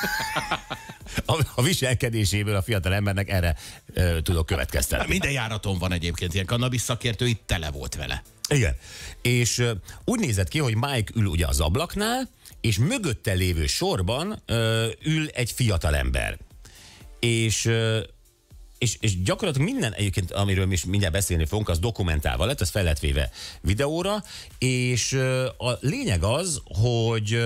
a viselkedéséből a fiatal embernek erre tudok következtetni. Minden járaton van egyébként ilyen cannabis szakértő, itt tele volt vele. Igen. És úgy nézett ki, hogy Mike ül ugye az ablaknál, és mögötte lévő sorban ül egy fiatal ember. És gyakorlatilag minden egyébként, amiről is mindjárt beszélni fogunk, az dokumentálva lett, ez fel lett véve videóra, és a lényeg az, hogy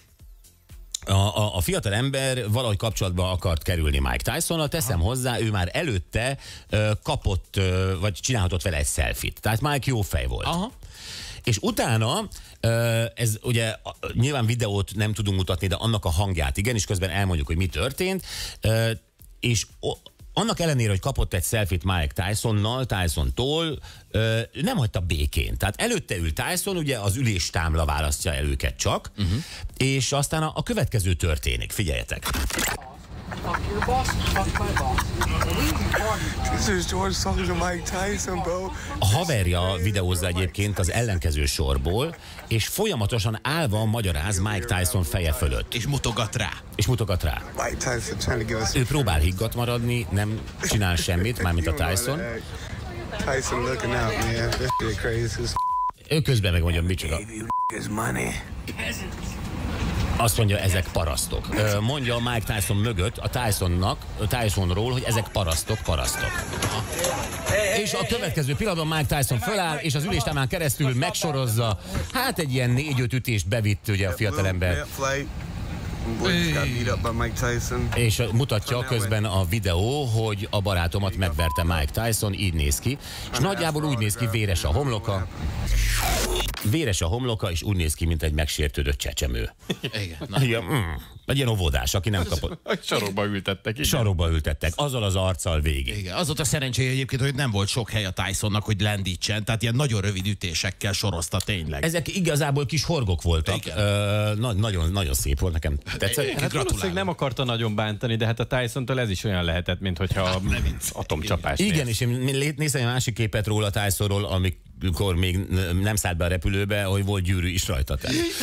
a fiatal ember valahogy kapcsolatba akart kerülni Mike Tysonnal, teszem hozzá, ő már előtte kapott, vagy csinálhatott vele egy selfie-t. Tehát Mike jó fej volt. Aha. És utána, ez ugye nyilván videót nem tudunk mutatni, de annak a hangját igen, és közben elmondjuk, hogy mi történt, és annak ellenére, hogy kapott egy selfie-t Mike Tysonnal, Tysontól, nem hagyta békén. Tehát előtte ül Tyson, ugye az üléstámla választja el őket csak, és aztán a következő történik. Figyeljetek! Fuck your boss, fuck my boss. This is George talking to Mike Tyson, bro. A haverja videózza egyébként az ellenkező sorból, és folyamatosan állva magyaráz Mike Tyson feje fölött. És mutogat rá. Mike Tyson trying to give us... Ő próbál higgadt maradni, nem csinál semmit, mármint a Tyson. Tyson looking out, man. This shit crazy. Ő közben megmondja, micsoda. Azt mondja, ezek parasztok. Mondja Mike Tyson mögött a Tysonról, hogy ezek parasztok. És a következő pillanatban Mike Tyson föláll, és az üléstámlán keresztül megsorozza, hát egy ilyen 4-5 ütést bevitt ugye a fiatalember. És mutatja közben a videó, hogy a barátomat megverte Mike Tyson, így néz ki. És nagyjából úgy néz ki, véres a homloka, és úgy néz ki, mint egy megsértődött csecsemő. Igen. Egy ilyen óvodás, aki nem kapott. Sarokba ültettek, azzal az arccal végig. Igen. Az volt a szerencséje egyébként, hogy nem volt sok hely a Tysonnak, hogy lendítsen, tehát ilyen nagyon rövid ütésekkel sorozta tényleg. Ezek igazából kis horgok voltak. Nagyon szép volt, nekem tetszett. Hát valószínűleg nem akarta nagyon bántani, de hát a Tysontól ez is olyan lehetett, mint hogyha atomcsapás. Igen, és én néztem egy másik képet róla, Tysonról, amikor még nem szállt be a repülőbe, hogy volt gyűrű is rajta.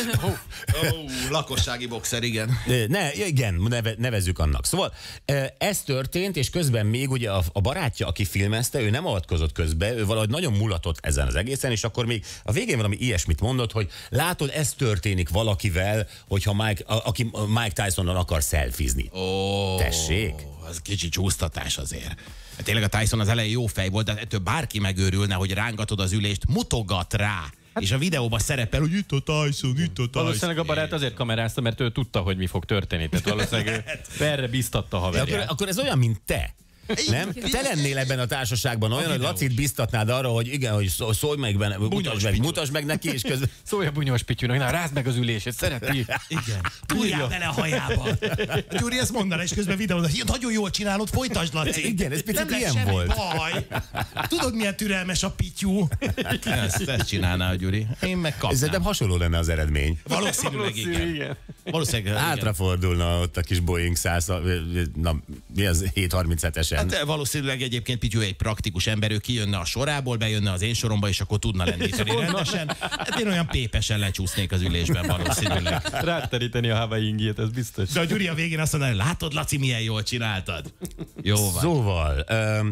Lakossági boxer, igen. Nevezzük annak. Szóval ez történt, és közben még ugye a barátja, aki filmezte, ő nem avatkozott közbe, ő valahogy nagyon mulatott ezen az egészen, és akkor még a végén valami ilyesmit mondott, hogy látod, ez történik valakivel, hogyha aki Mike Tysonnal akar szelfizni. Tessék? Az kicsi csúsztatás azért. Tényleg a Tyson az elején jó fej volt, de ettől bárki megőrülne, hogy rángatod az ülést, mutogat rá. És a videóban szerepel, hogy itt a Tyson. Valószínűleg a barát azért kamerázta, mert ő tudta, hogy mi fog történni. Tehát valószínűleg erre biztatta a haverját. Akkor ez olyan, mint te. Nem? Te lennél ebben a társaságban olyan, hogy Lacit biztatnád arra, hogy igen, hogy szólj meg benne, mutasd meg neki, és közben... Szólj a Bunyós Pityúnak, na rázd meg az ülését, szereti. Igen. Túljál bele a hajába. Gyuri ezt mondaná, és közben videózat, nagyon jól csinálod, folytasd, Laci. Igen, ez picit ilyen nem volt. Baj. Tudod, milyen türelmes a Pityú? Ezt csinálná a Gyuri. Én meg kapnám. Szerintem hasonló lenne az eredmény. Valószínűleg igen. Valószínűleg hátrafordulna ott a kis Boeing 100, mi az 737-es. Hát valószínűleg egyébként Pityu egy praktikus ember, ő kijönne a sorából, bejönne az én soromba, és akkor tudna lendíteni rendesen. Hát én olyan pépesen lecsúsznék az ülésben valószínűleg. Ráteríteni a Hawaii ingiét, ez biztos. De a Gyuri a végén azt mondaná, látod, Laci, milyen jól csináltad? Jó van. Szóval...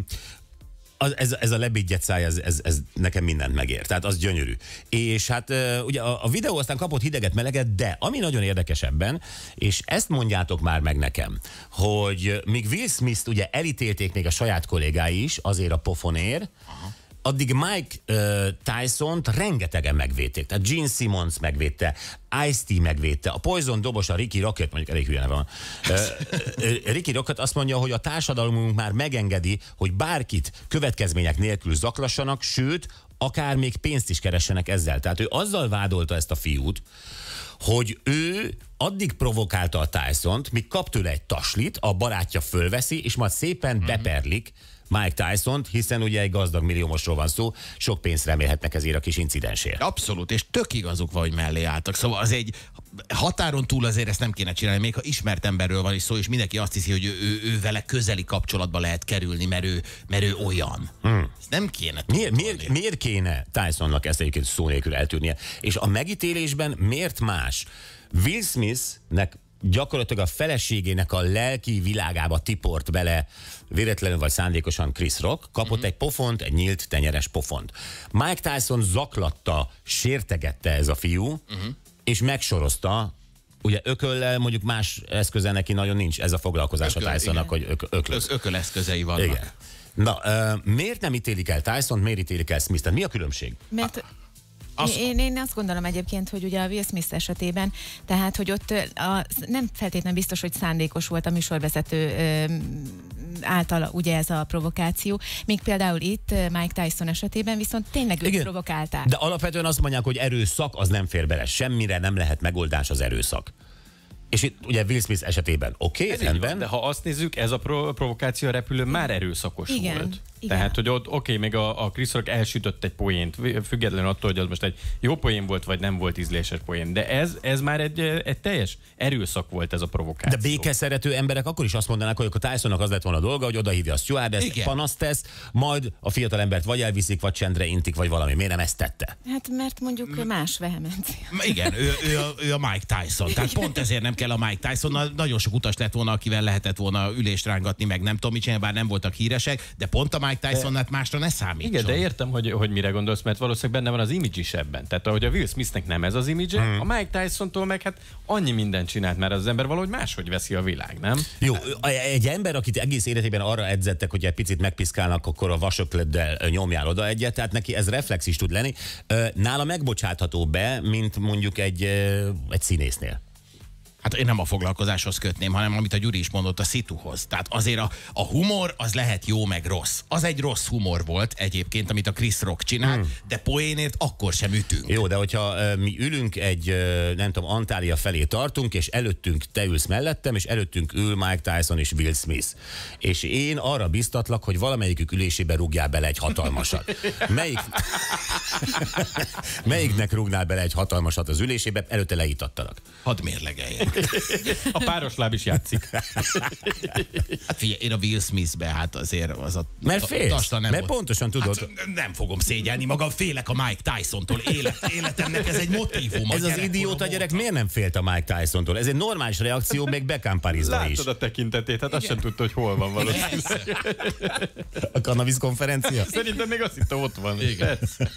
Ez a lebégyett száj, ez nekem mindent megér. Tehát az gyönyörű. És hát ugye a videó aztán kapott hideget-meleget, de ami nagyon érdekes ebben, és ezt mondjátok már meg nekem, hogy míg Will Smith-t ugye elítélték még a saját kollégái is azért a pofonért, addig Mike Tyson-t rengetegen megvédték. Tehát Gene Simmons megvédte, Ice-T megvédte, a Poison dobosa Ricky Rocket, mondjuk elég hülye neve van. Ricky Rocket azt mondja, hogy a társadalmunk már megengedi, hogy bárkit következmények nélkül zaklassanak, sőt, akár még pénzt is keressenek ezzel. Tehát ő azzal vádolta ezt a fiút, hogy ő addig provokálta a Tysont, míg kap tőle egy taslit, a barátja fölveszi, és majd szépen beperlik Mike Tyson-t, hiszen ugye egy gazdag milliómosról van szó, sok pénzt remélhetnek ezért a kis incidensért. Abszolút, és tök igazuk van, hogy mellé álltak. Szóval az egy határon túl azért ezt nem kéne csinálni, még ha ismert emberről van is szó, és mindenki azt hiszi, hogy ő vele közeli kapcsolatba lehet kerülni, mert ő olyan. Ezt nem kéne. Miért kéne Tysonnak ezt egyébként szó nélkül eltűrnie? És a megítélésben miért más? Will Smithnek gyakorlatilag a feleségének a lelki világába tiport bele véletlenül vagy szándékosan Chris Rock, kapott egy pofont, egy nyílt tenyeres pofont. Mike Tyson zaklatta, sértegette ez a fiú, és megsorozta, ugye ököllel, mondjuk más eszköze neki nagyon nincs, ez a foglalkozás a Tysonnak, hogy öklöz. Ököl eszközei vannak. Igen. Na, miért nem ítélik el Tyson-t, miért ítélik el Smith-t? Mi a különbség? Mert én azt gondolom egyébként, hogy ugye a Will Smith esetében, tehát, hogy ott nem feltétlenül biztos, hogy szándékos volt a műsorvezető által ugye ez a provokáció, míg például itt Mike Tyson esetében viszont tényleg őt provokálták. De alapvetően azt mondják, hogy erőszak az nem fér bele, semmire nem lehet megoldás az erőszak. És itt ugye Will Smith esetében oké, rendben. De ha azt nézzük, ez a provokáció a repülőn már erőszakos volt. Igen. Tehát, hogy ott oké, még a Chris Rock elsütött egy poént, függetlenül attól, hogy az most egy jó poén volt, vagy nem volt ízléses poén. De ez már egy teljes erőszak volt ez a provokáció. De békeszerető emberek akkor is azt mondanák, hogy a Tysonnak az lett volna a dolga, hogy odahívja a stewardess, panaszt tesz, majd a fiatal embert vagy elviszik, vagy csendre intik, vagy valami. Miért nem ezt tette? Hát mert mondjuk más vehemencia. Igen, ő a Mike Tyson. Tehát pont ezért nem kell a Mike Tyson. Nagyon sok utas lett volna, akivel lehetett volna ülést rángatni, meg nem tudom mit csinálni, bár nem voltak híresek, de pont a Mike Tysonnát másra ne számítson. Igen, de értem, hogy mire gondolsz, mert valószínűleg benne van az image is ebben. Tehát ahogy a Will Smithnek nem ez az image, a Mike Tysontól meg hát annyi mindent csinált már az ember, valahogy máshogy veszi a világ, nem? Jó, egy ember, akit egész életében arra edzettek, hogy egy picit megpiszkálnak, akkor a vasökleddel nyomjál oda egyet, tehát neki ez reflex is tud lenni. Nála megbocsátható be, mint mondjuk egy színésznél. Hát én nem a foglalkozáshoz kötném, hanem amit a Gyuri is mondott, a szituhoz. Tehát azért a humor az lehet jó meg rossz. Az egy rossz humor volt egyébként, amit a Chris Rock csinált, de poénért akkor sem ütünk. Jó, de hogyha mi ülünk egy, nem tudom, Antália felé tartunk, és előttünk te ülsz mellettem, és előttünk ül Mike Tyson és Will Smith. És én arra biztatlak, hogy valamelyikük ülésébe rúgjál bele egy hatalmasat. Melyiknek rúgnál bele egy hatalmasat az ülésébe, előtte leítattalak. Hadd mérlegeljen. A páros láb is játszik. Hát figyelj, én a Will Smith-be, hát azért az a... Mert félsz, nem mert volt. pontosan tudod. Hát nem fogom szégyelni magam, félek a Mike Tysontól. Életemnek ez egy motívum. Ez az idióta gyerek miért nem félt a Mike Tysontól? Ez egy normális reakció, még Beckham Parisban is. Látod a tekintetét, hát azt sem tudta, hogy hol van valószínűleg. A Cannabis konferencia? Szerintem még azt hitte, ott van. Igen.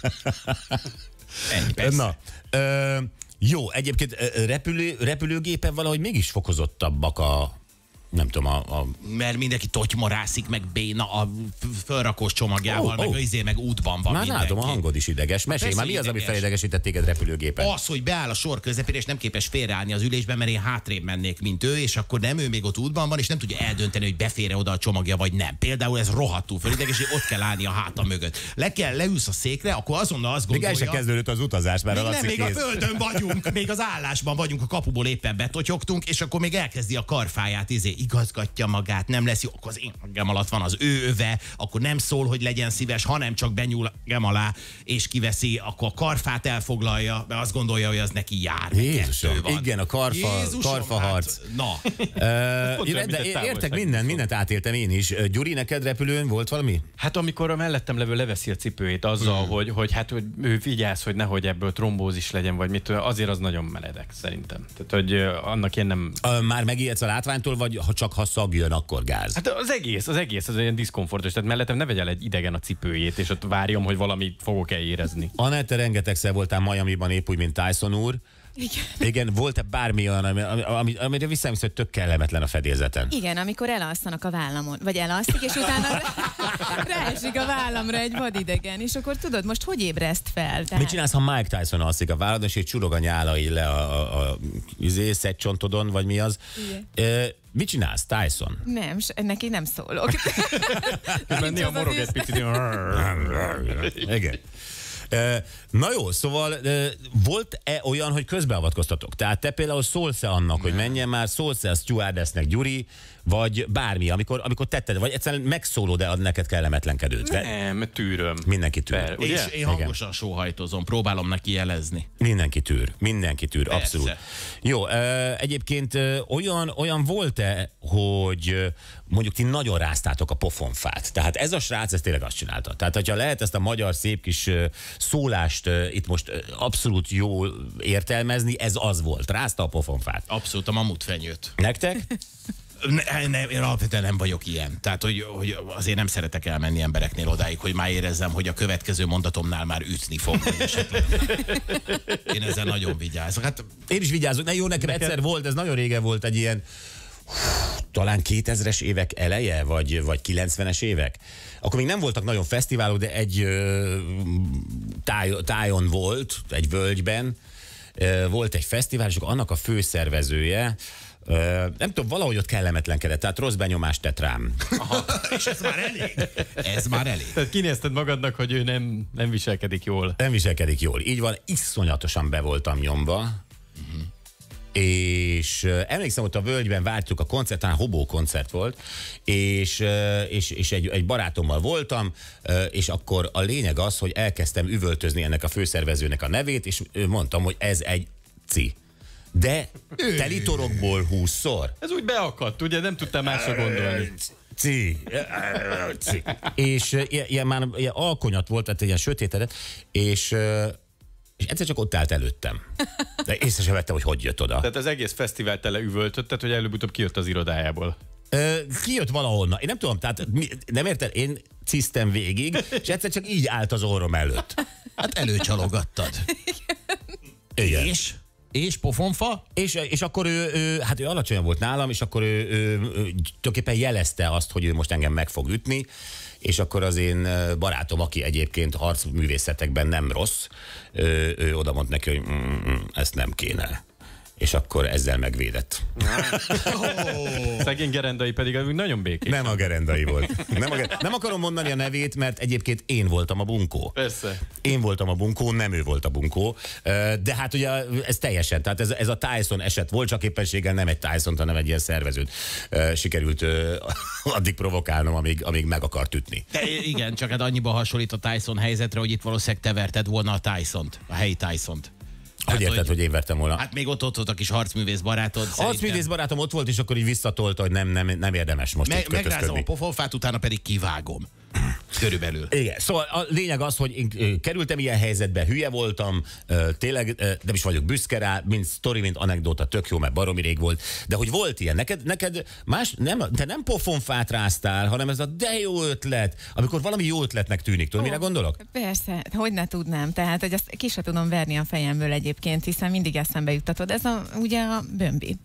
Ennyi, persze. Na, jó, egyébként repülőgépen valahogy mégis fokozottabbak nem tudom, Mert mindenki totymarászik, meg béna a fölrakós csomagjával, meg útban van már mindenki. látom, a hangod is ideges. Mesélj már, mi az, ami felidegesített téged repülőgépen? Az, hogy beáll a sor közepére, és nem képes félreállni az ülésben, mert én hátrébb mennék, mint ő, és akkor nem, ő még ott útban van, és nem tudja eldönteni, hogy befér oda a csomagja, vagy nem. Például ez rohadtul fölideges, hogy ott kell állni a háta mögött. Leülsz a székre, akkor azonnal azt gondolja... Még el sem kezdődött az utazás, mert még a földön vagyunk, még az állásban vagyunk, a kapuból éppen betotyogtunk, és akkor még elkezdi a karfáját igazgatja magát, nem lesz jó, akkor az én gem alatt van az ő öve, akkor nem szól, hogy legyen szíves, hanem csak benyúl gem alá, és kiveszi, akkor a karfát elfoglalja, mert azt gondolja, hogy az neki jár. Jézusom, igen, a karfaharc. Hát, na. De értek mindent átéltem én is. Gyuri, neked repülőn volt valami? Hát amikor a mellettem levő leveszi a cipőjét azzal, hogy ő vigyáz, hogy nehogy ebből trombózis legyen, vagy mit, azért az nagyon meredek szerintem. Tehát, hogy annak én nem... Már megijedsz a látványtól, vagy csak ha szag jön, akkor gáz? Hát az egész az olyan diszkomfortos, tehát mellettem ne vegyel egy idegen a cipőjét, és ott várjam, hogy valamit fogok-e érezni. Anett, te rengetegszer voltál Miamiban épp úgy, mint Tyson úr. Igen, volt-e bármi olyan, amire visszaemlékszem, hogy tök kellemetlen a fedélzeten? Igen, amikor elalszanak a vállamon, vagy elalszik, és utána ráesik a vállamra egy vadidegen, és akkor tudod, most hogy ébreszt fel? Tehát... Mit csinálsz, ha Mike Tyson alszik a válladon, és egy csurog a nyálai le a szedcsontodon, vagy mi az? Mit csinálsz, Tyson? Nem, neki nem szólok. Közben néha morog egy picit. Igen. Na jó, szóval volt-e olyan, hogy közbeavatkoztatok? Tehát te például szólsz-e annak, hogy menjen már, szólsz-e a stewardessnek, Gyuri, vagy bármi, amikor tetted, vagy egyszerűen megszólod-e ad neked kellemetlenkedőt? Nem, tűröm. Mindenki tűr. És én hangosan sóhajtozom, próbálom neki jelezni. Mindenki tűr, abszolút. Jó, egyébként olyan volt-e, hogy mondjuk ti nagyon ráztátok a pofonfát? Tehát ez a srác, ez tényleg azt csinálta. Tehát, hogyha lehet ezt a magyar szép kis szólást itt most abszolút jól értelmezni, ez az volt. Rázta a pofonfát. Abszolút a mamutfenyőt. Nektek? Én alapvetően nem vagyok ilyen. Tehát, hogy azért nem szeretek elmenni embereknél odáig, hogy már érezzem, hogy a következő mondatomnál már ütni fog. Én ezzel nagyon vigyázok. Hát, én is vigyázok. Ne, jó, nekem egyszer volt, ez nagyon régen volt egy ilyen talán 2000-es évek eleje, vagy 90-es évek. Akkor még nem voltak nagyon fesztiválok, de egy tájon volt, egy völgyben, volt egy fesztivál, és annak a főszervezője, nem tudom, valahogy ott kellemetlenkedett, tehát rossz benyomást tett rám. Aha, és ez már elég? Ez már elég. Tehát kinézted magadnak, hogy ő nem viselkedik jól. Nem viselkedik jól. Így van, iszonyatosan be voltam nyomva. és emlékszem, ott a völgyben vártuk a koncert, talán Hobó koncert volt, és egy barátommal voltam, és akkor a lényeg az, hogy elkezdtem üvöltözni ennek a főszervezőnek a nevét, és mondtam, hogy ez egy ci. De telitorokból 20-szor. Ez úgy beakadt, ugye nem tudtam másra gondolni. Ci. És ilyen már ilyen alkonyat volt, tehát ilyen sötétedet, és egyszer csak ott állt előttem. De észre sem vettem, hogy jött oda. Tehát az egész fesztivál tele üvöltöttet, hogy előbb-utóbb kijött az irodájából. Kijött valahonnan. Én nem tudom, tehát nem érted, én cisztem végig, és egyszer csak így állt az orrom előtt. Hát előcsalogattad. Igen. És pofonfa? És akkor ő alacsonyan volt nálam, és akkor ő tulajdonképpen jelezte azt, hogy ő most engem meg fog ütni, és akkor az én barátom, aki egyébként harcművészetekben nem rossz, ő oda mondta neki, hogy ezt nem kéne. És akkor ezzel megvédett. Szegény Gerendai pedig nagyon békés. Nem a Gerendai volt. Nem akarom mondani a nevét, mert egyébként én voltam a bunkó. Persze. Én voltam a bunkó, nem ő volt a bunkó. De hát ugye ez teljesen, tehát ez a Tyson eset volt, csak éppenséggel nem egy Tyson, hanem egy ilyen szervezőt sikerült addig provokálnom, amíg meg akart ütni. De igen, csak hát annyiban hasonlít a Tyson helyzetre, hogy itt valószínűleg te verted volna a Tyson-t, a helyi Tyson-t. Hogy érted, hogy én vertem volna? Hát még ott volt a kis harcművész barátod. Harcművész barátom ott volt, és akkor így visszatolta, hogy nem érdemes most itt kötözködni. Megrázom a pofonfát, utána pedig kivágom. Körülbelül. Igen, szóval a lényeg az, hogy én kerültem ilyen helyzetbe, hülye voltam, tényleg nem is vagyok büszke rá, mint sztori, mint anekdóta, tök jó, mert baromi rég volt, de hogy volt ilyen, neked más, te nem pofonfát ráztál, hanem ez a de jó ötlet, amikor valami jó ötletnek tűnik, tudod, mire gondolok? Persze, hogy ne tudnám, tehát, hogy azt ki se tudom verni a fejemből egyébként, hiszen mindig eszembe juttatod, ez ugye a Bömbi.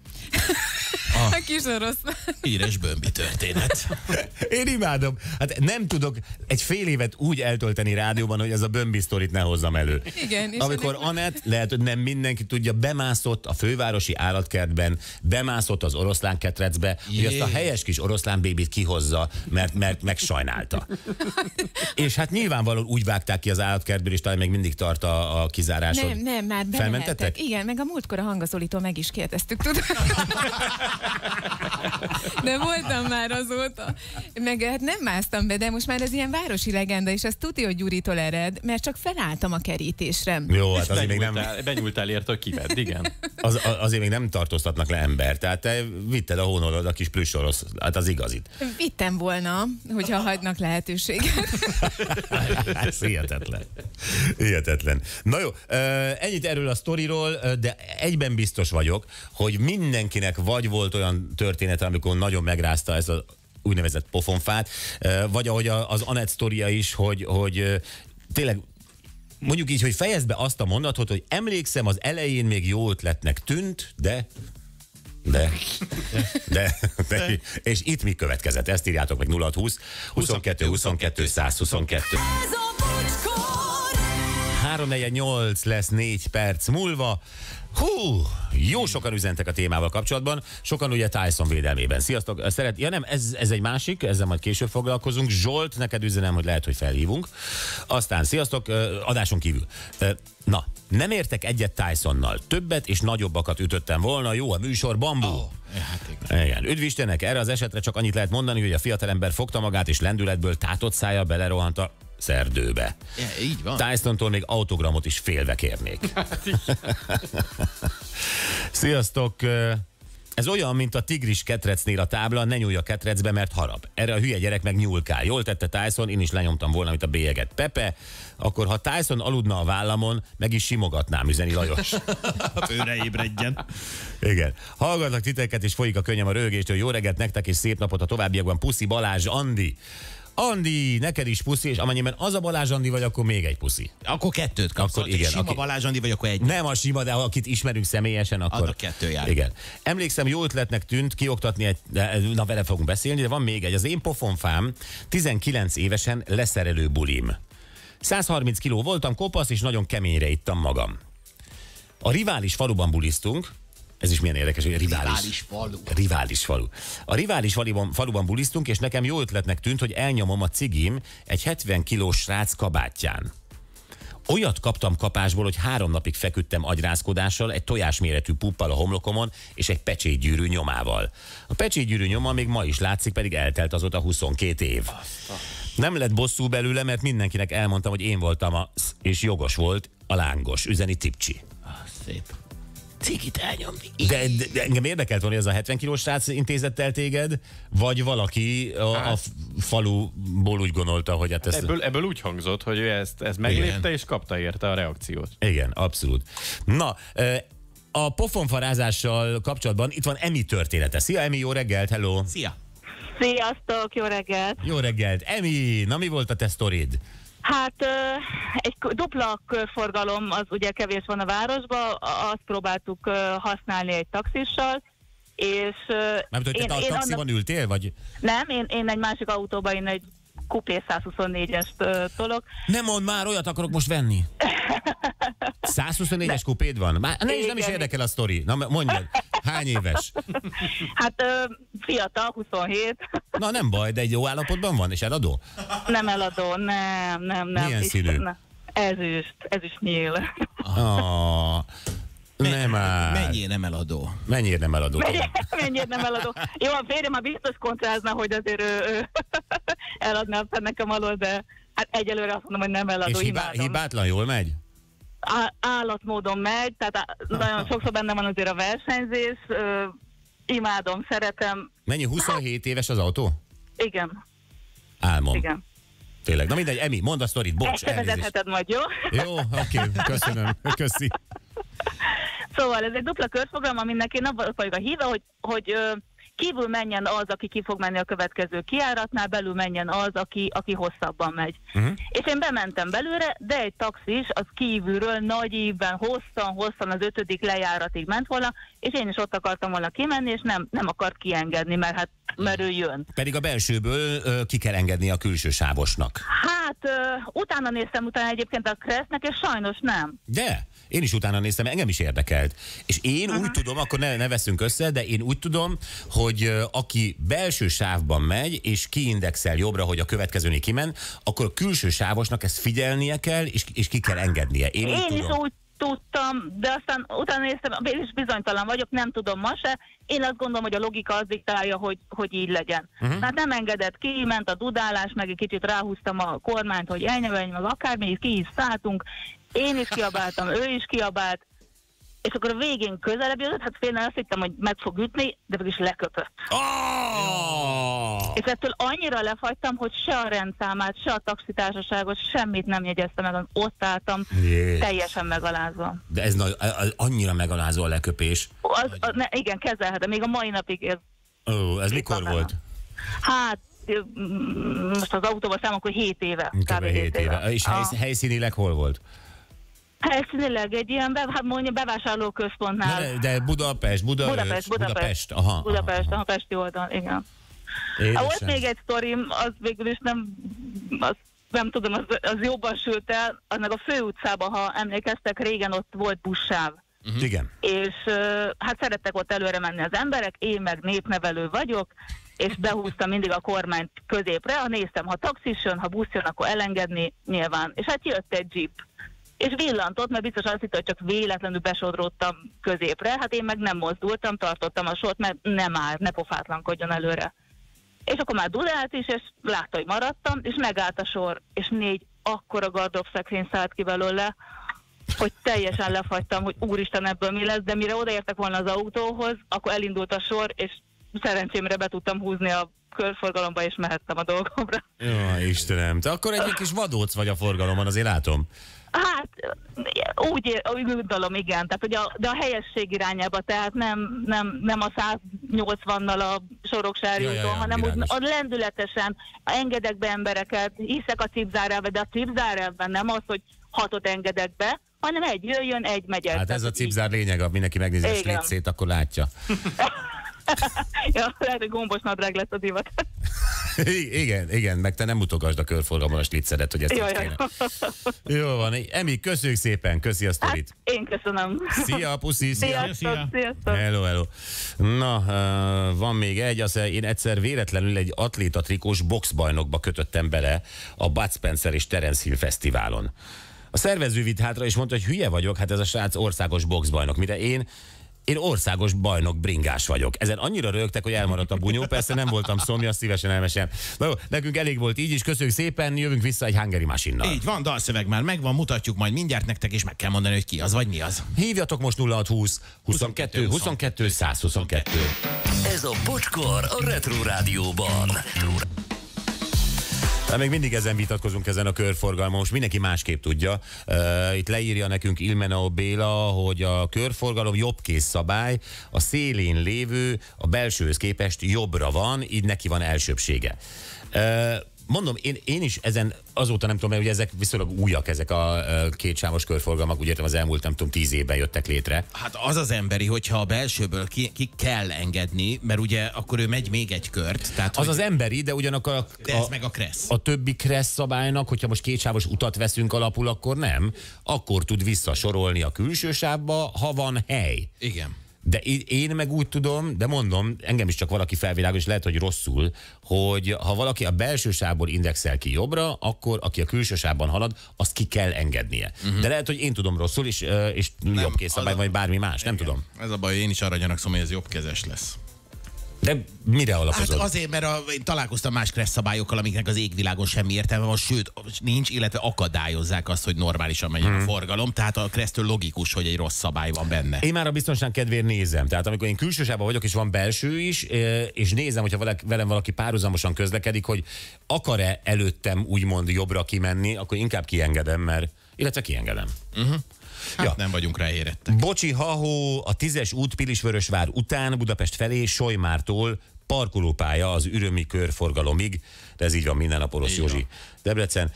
A kis oroszlán. Híres Bömbi történet. Én imádom. Hát nem tudok egy fél évet úgy eltölteni rádióban, hogy ez a Bömbi sztorit ne hozzam elő. Igen. Amikor Anett, lehet, hogy nem mindenki tudja, bemászott a fővárosi állatkertben, bemászott az oroszlánketrecbe, hogy azt a helyes kis oroszlán bébit kihozza, mert megsajnálta. És hát nyilvánvalóan úgy vágták ki az állatkertből, és talán még mindig tart a kizárásod. Nem, már felmentettek? Igen, meg a múltkor a Hangazolitól meg is kérdeztük, tudod. De voltam már azóta. Meg hát nem másztam be, de most már ez ilyen városi legenda, és ez tudja, hogy Gyuritól ered, mert csak felálltam a kerítésre. Jó, hát azért még nem... Benyúltál érte, hogy kivedd, igen. Azért még nem tartóztatnak le ember. Tehát te vitted a hónolod a kis plüss orosz, hát az igazit. Vittem volna, hogyha hagynak lehetőséget. Ez hihetetlen. Hihetetlen. Na jó, ennyit erről a sztoriról, de egyben biztos vagyok, hogy mindenkinek vagy volt olyan története, amikor nagyon megrázta ez a úgynevezett pofonfát, vagy ahogy az Anett sztoria is, hogy tényleg mondjuk így, hogy fejezd be azt a mondatot, hogy emlékszem, az elején még jó ötletnek tűnt, de és itt mi következett? Ezt írjátok meg 0620 22 22 122. 348 lesz 4 perc múlva. Hú, jó sokan üzentek a témával kapcsolatban, sokan ugye Tyson védelmében. Sziasztok, ez egy másik, ezzel majd később foglalkozunk. Zsolt, neked üzenem, hogy lehet, hogy felhívunk. Aztán sziasztok, adáson kívül. Na, nem értek egyet Tysonnal. Többet és nagyobbakat ütöttem volna, jó a műsor, bambú. Igen. Üdv Istennek, erre az esetre csak annyit lehet mondani, hogy a fiatalember fogta magát és lendületből tátott szája belerohant a szerdőbe. Ja, így van. Tysontól még autogramot is félve kérnék. Sziasztok! Ez olyan, mint a tigris ketrecnél a tábla, ne nyúlj a ketrecbe, mert harap. Erre a hülye gyerek meg nyúlkál. Jól tette Tyson, én is lenyomtam volna, mint a bélyeget. Pepe, akkor ha Tyson aludna a vállamon, meg is simogatnám, üzeni Lajos. Főre ébredjen. Igen. Hallgatlak titeket, és folyik a könnyem a röhögéstől. Jó reggelt nektek, és szép napot a továbbiakban. Puszi, Balázs, Andi. Andi, neked is puszi, és amennyiben az a Balázs Andi vagy, akkor még egy puszi. Akkor kettőt kapsz. Akkor igen, sima Balázs Andi vagy, akkor egy. Nem a sima, de akit ismerünk személyesen, akkor... Annak kettő jár. Igen. Emlékszem, jó ötletnek tűnt kioktatni na vele fogunk beszélni, de van még egy. Az én pofonfám 19 évesen leszerelő bulim. 130 kiló voltam, kopasz, és nagyon keményre ittam magam. A rivális faluban buliztunk. Ez is milyen érdekes, hogy rivális falu. A rivális faluban bulisztunk, és nekem jó ötletnek tűnt, hogy elnyomom a cigim egy 70 kilós srác kabátján. Olyat kaptam kapásból, hogy 3 napig feküdtem agyrázkodással, egy tojásméretű puppal a homlokomon, és egy pecsétgyűrű nyomával. A pecsétgyűrű nyoma még ma is látszik, pedig eltelt azóta 22 év. Nem lett bosszú belőle, mert mindenkinek elmondtam, hogy én voltam és jogos volt a lángos, üzeni Tipcsi. Szép. Cigit elnyomni. De engem érdekelt volna, hogy ez a 70 kilós srác intézett el téged, vagy valaki a faluból úgy gondolta, hogy hát ezt... Ebből úgy hangzott, hogy ő ezt meglépte, és kapta érte a reakciót. Igen, abszolút. Na, a pofonfarázással kapcsolatban itt van Emi története. Szia, Emi, jó reggelt, hello! Szia! Sziasztok, jó reggelt! Jó reggelt! Emi, na mi volt a te sztorid? Hát egy dupla körforgalom, az ugye kevés van a városban, azt próbáltuk használni egy taxissal, és... Nem tudom, hogy te a taxiban ültél, vagy? Nem, én egy másik autóban, én egy kupé 124-est tolok. Nem mondd már, olyat akarok most venni. 124-es kupéd van? Már nem is érdekel a sztori. Na mondjad, hány éves? Hát fiatal, 27. Na nem baj, de egy jó állapotban van, és eladó? Nem eladó, nem. Milyen színű? Ezüst nyíl. Nem áll. Mennyiért nem eladó? Mennyire nem eladó? Mennyire nem eladó? Jó, a férjem már biztos kontrázna, hogy azért ő eladná aztán nekem alól, de hát egyelőre azt mondom, hogy nem eladó. És hibátlan jól megy? Állatmódon megy, tehát nagyon sokszor benne van azért a versenyzés, imádom, szeretem. Mennyi, 27 éves az autó? Igen. Álmom. Igen. Tényleg. Na mindegy, Emi, mondd a sztorit, bocs, elnézést. Vezetheted majd, jó? Jó, oké, köszönöm, köszi. Szóval ez egy dupla körprogram, aminek én abban vagyok a híve, hogy kívül menjen az, aki ki fog menni a következő kijáratnál, belül menjen az, aki hosszabban megy. És én bementem belőle, de egy taxis az kívülről nagy ívben hosszan az 5. lejáratig ment volna, és én is ott akartam volna kimenni, és nem akart kiengedni, mert ő jön. Pedig a belsőből ki kell engedni a külső sávosnak. Hát utána néztem egyébként a Crestnek, és sajnos nem. De? Én is utána néztem, engem is érdekelt. És én úgy tudom, akkor ne veszünk össze, de én úgy tudom, hogy aki belső sávban megy, és kiindexel jobbra, hogy a következőnél kimen, akkor a külső sávosnak ezt figyelnie kell, és ki kell engednie. Én is úgy tudtam, de aztán utána néztem, én is bizonytalan vagyok, nem tudom ma se. Én azt gondolom, hogy a logika az diktálja, hogy így legyen. Hát nem engedett ki, ment a dudálás, meg egy kicsit ráhúztam a kormányt, hogy elnyelvenj, meg akármi, ki is szálltunk. Én is kiabáltam, ő is kiabált, és akkor a végén közelebb jött, hát félre azt hittem, hogy meg fog ütni, de mégis leköpött. És ettől annyira lefagytam, hogy se a rendszámát, se a taxitársaságot, semmit nem jegyeztem meg, ott álltam, teljesen megalázva. De ez annyira megalázó a leköpés. Igen, kezelhetem, még a mai napig ez mikor volt? Hát, most az autóval számolok, hogy 7 éve. Kb. 7 éve. És helyszínileg hol volt? Helyszínileg egy ilyen bevásárlóközpontnál. De Budapest. Aha, Pesti oldal, igen. Volt még egy sztorim, az végül is nem tudom, az jobban sült el, annak a főutcában, ha emlékeztek, régen ott volt buszsáv. Igen. És hát szerettek ott előre menni az emberek, én meg népnevelő vagyok, és behúztam mindig a kormányt középre, ha néztem, ha taxis jön, ha busz jön, akkor elengedni nyilván. És hát jött egy jeep. És villantott, mert biztos azt hitt, hogy csak véletlenül besodródtam középre, hát én meg nem mozdultam, tartottam a sort, mert nem áll, ne pofátlankodjon előre. És akkor már dudált is, és látta, hogy maradtam, és megállt a sor, és 4 akkora gardróbszekrény szállt ki belőle, hogy teljesen lefagytam, hogy úristen, ebből mi lesz, de mire odaértek volna az autóhoz, akkor elindult a sor, és szerencsémre be tudtam húzni a körforgalomba, és mehettem a dolgomra. Jó, Istenem, te akkor egy kis vadóc vagy a forgalomban, azért látom. Hát, úgy gondolom, igen. Tehát, hogy a helyesség irányába, tehát nem a 180-nal a Soroksári úton, hanem úgy lendületesen engedek be embereket, hiszek a cipzárelvben, de a cipzárelvben nem az, hogy 6-ot engedek be, hanem egy jöjjön, egy megy el. Hát ez a cipzár lényeg, ha mindenki megnézi a slicét, akkor látja. Ja, lehet, hogy gombos nadrág lesz a divat. Igen, meg te nem mutogasd a körforgalomban a slicedet, hogy ezt így kéne. Jó van, Emi, köszönjük szépen, köszi a sztorit. Hát, én köszönöm. Szia, puszi, szia. Sziasztok. Hello. Na, van még egy, én egyszer véletlenül egy atlétatrikós boxbajnokba kötöttem bele a Bud Spencer és Terence Hill fesztiválon. A szervező vitt hátra és mondta, hogy hülye vagyok, hát ez a srác országos boxbajnok. Mire én országos bajnok bringás vagyok. Ezen annyira rögtek, hogy elmaradt a bunyó. Persze nem voltam szomjas, szívesen elmesem. Na jó, nekünk elég volt így is. Köszönjük szépen, jövünk vissza egy Hungary Machine-nal. Így van, dalszöveg már megvan, mutatjuk majd mindjárt nektek, és meg kell mondani, hogy ki az, vagy mi az. Hívjatok most 0620 22 22 122. Ez a Bocskor a Retro Rádióban. De még mindig ezen vitatkozunk, ezen a körforgalmon. Most mindenki másképp tudja. Itt leírja nekünk Ilmenau Béla, hogy a körforgalom jobbkész szabály, a szélén lévő a belsőhöz képest jobbra van, így neki van elsőbbsége. Mondom, én is ezen azóta nem tudom, mert ugye ezek viszonylag újak, ezek a kétsávos körforgalmak, úgy értem az elmúlt, nem tudom, 10 évben jöttek létre. Hát az az emberi, hogyha a belsőből ki kell engedni, mert ugye akkor ő megy még egy kört. Tehát, az emberi, de ugyanakkor ez meg a kressz. A többi kressz szabálynak, hogyha most kétsávos utat veszünk alapul, akkor nem. Akkor tud visszasorolni a külső sávba, ha van hely. Igen. De én meg úgy tudom, de mondom, engem is csak valaki felvilágos, és lehet, hogy rosszul, hogy ha valaki a belső sávból indexel ki jobbra, akkor aki a külső sávban halad, azt ki kell engednie. De lehet, hogy én tudom rosszul, és jobb készszabály, vagy bármi más, nem tudom. Ez a baj, én is arra gyanakszom, hogy ez jobbkezes lesz. De mire alapozod? Hát azért, mert én találkoztam más kressz szabályokkal, amiknek az égvilágon semmi értelme van, sőt, nincs, illetve akadályozzák azt, hogy normálisan menjen a forgalom, tehát a kressztől logikus, hogy egy rossz szabály van benne. Én már a biztonság kedvéért nézem. Tehát amikor én külső sávban vagyok, és van belső is, és nézem, hogyha velem valaki párhuzamosan közlekedik, hogy akar-e előttem úgymond jobbra kimenni, akkor inkább kiengedem, illetve kiengedem. Hát nem vagyunk rá érettek. Bocsi Hahó, a 10-es út Pilisvörösvár után Budapest felé Solymártól parkolópálya az ürömi körforgalomig, de ez így van minden nap, Orosz Józsi. Debrecen.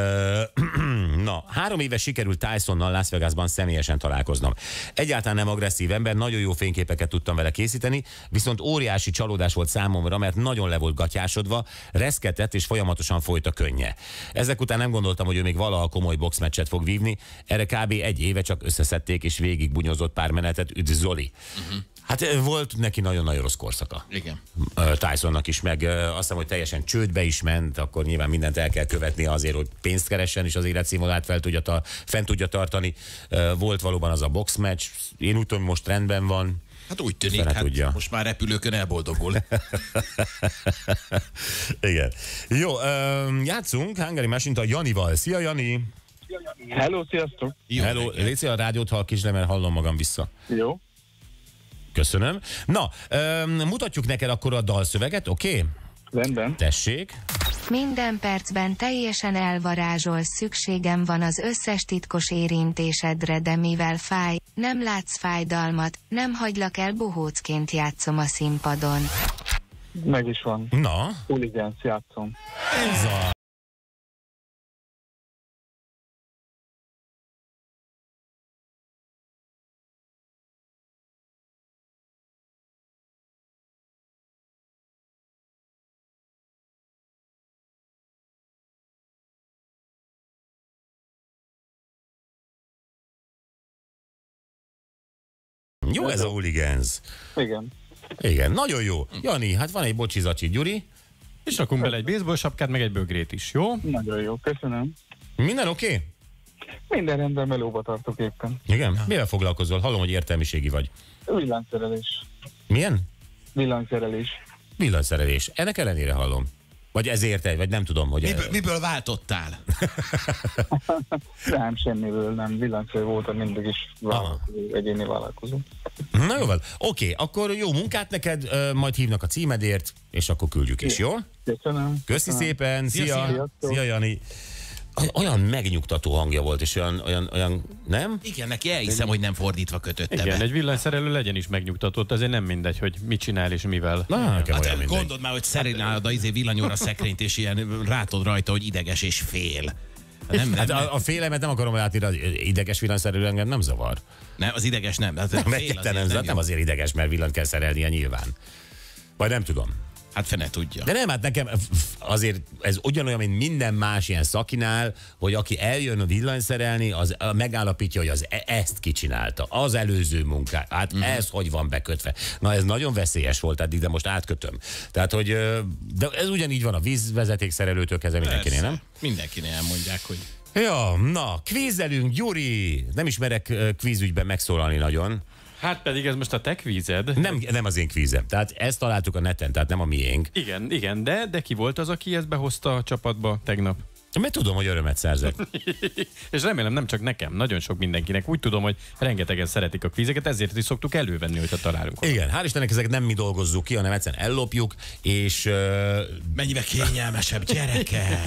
Na, 3 éve sikerült Tysonnal Las Vegasban személyesen találkoznom. Egyáltalán nem agresszív ember, nagyon jó fényképeket tudtam vele készíteni, viszont óriási csalódás volt számomra, mert nagyon le volt gatyásodva, reszketett és folyamatosan folyt a könnye. Ezek után nem gondoltam, hogy ő még valaha komoly boxmeccset fog vívni, erre kb. 1 éve csak összeszedték és végig bunyozott pár menetet, üdv Zoli. Hát volt neki nagyon-nagyon rossz korszaka. Igen. Tysonnak is, meg azt hiszem, hogy teljesen csődbe is ment, akkor nyilván mindent el kell követni azért, hogy pénzt keressen, és az életszínvonalát fent tudja tartani. Volt valóban az a boxmeccs, én úgy tudom, most rendben van. Hát úgy tűnik, hát most már repülőkön elboldogul. Igen. Jó, játszunk Hungary Machine-t a Janival. Szia, Jani! Hello, sziasztok! Hello, légy a rádiót halkítsd le, mert hallom magam vissza. Jó. Köszönöm. Na, mutatjuk neked akkor a dalszöveget, oké? Rendben. Tessék. Minden percben teljesen elvarázsolsz, szükségem van az összes titkos érintésedre, de mivel fáj, nem látsz fájdalmat, nem hagylak el, bohócként játszom a színpadon. Meg is van. Na? Hooligans játszom. Ez a... Jó ez a Hooligans. Igen. Igen, nagyon jó. Jani, hát van egy bocsizacsi, Gyuri. És rakunk bele egy baseball sapkát, meg egy bögrét is, jó? Nagyon jó, köszönöm. Minden oké? Minden rendben, melóba tartok éppen. Igen? Mivel foglalkozol? Hallom, hogy értelmiségi vagy. Villanyszerelés. Milyen? Villanyszerelés. Villanyszerelés. Ennek ellenére hallom. Vagy ezért, vagy nem tudom, hogy... Miből váltottál? Nem, semmiből nem. Villanyszerelő voltam mindig is egyéni vállalkozó. Na jó van. Oké, akkor jó munkát neked, majd hívnak a címedért, és akkor küldjük is, jó? Köszönöm. Köszi szépen, szia! Szia, Jani! Olyan megnyugtató hangja volt, és olyan nem? Igen, neki elhiszem, hogy nem fordítva kötötte Igen, be. egy villanyszerelő legyen is megnyugtatott, azért nem mindegy, hogy mit csinál és mivel. Na, nekem olyan mindegy. Gondold már, hogy szerélnálod a villanyóra szekrényt, és ilyen rátod rajta, hogy ideges és fél. Nem. Hát a félemet nem akarom látni, az ideges villanyszerelő engem nem zavar. Nem, az ideges nem. Hát nem azért ideges, mert villanyt kell szerelnie nyilván. Vagy nem tudom. Hát fene tudja. De nem, hát nekem azért ez ugyanolyan, mint minden más ilyen szakinál, hogy aki eljön a villanyszerelni, az megállapítja, hogy ezt kicsinálta, az előző munkát. Hát ez hogy van bekötve. Na ez nagyon veszélyes volt eddig, de most átkötöm. Tehát, hogy de ez ugyanígy van a vízvezetékszerelőtől kezdve mindenkinél, nem? Mindenkinél elmondják, hogy Ja, na, kvízelünk, Gyuri! Nem is merek kvízügyben megszólalni nagyon. Hát pedig ez most a te kvízed. Nem az én kvízem. Tehát ezt találtuk a neten, tehát nem a miénk. Igen, de ki volt az, aki ezt behozta a csapatba tegnap? Mert tudom, hogy örömet szerzek. És remélem nem csak nekem, nagyon sok mindenkinek. Úgy tudom, hogy rengetegen szeretik a kvízeket, ezért is szoktuk elővenni, hogyha találunk. Igen, hál' Istennek ezeket nem mi dolgozzuk ki, hanem egyszerűen ellopjuk, és... Mennyivel kényelmesebb, gyereke!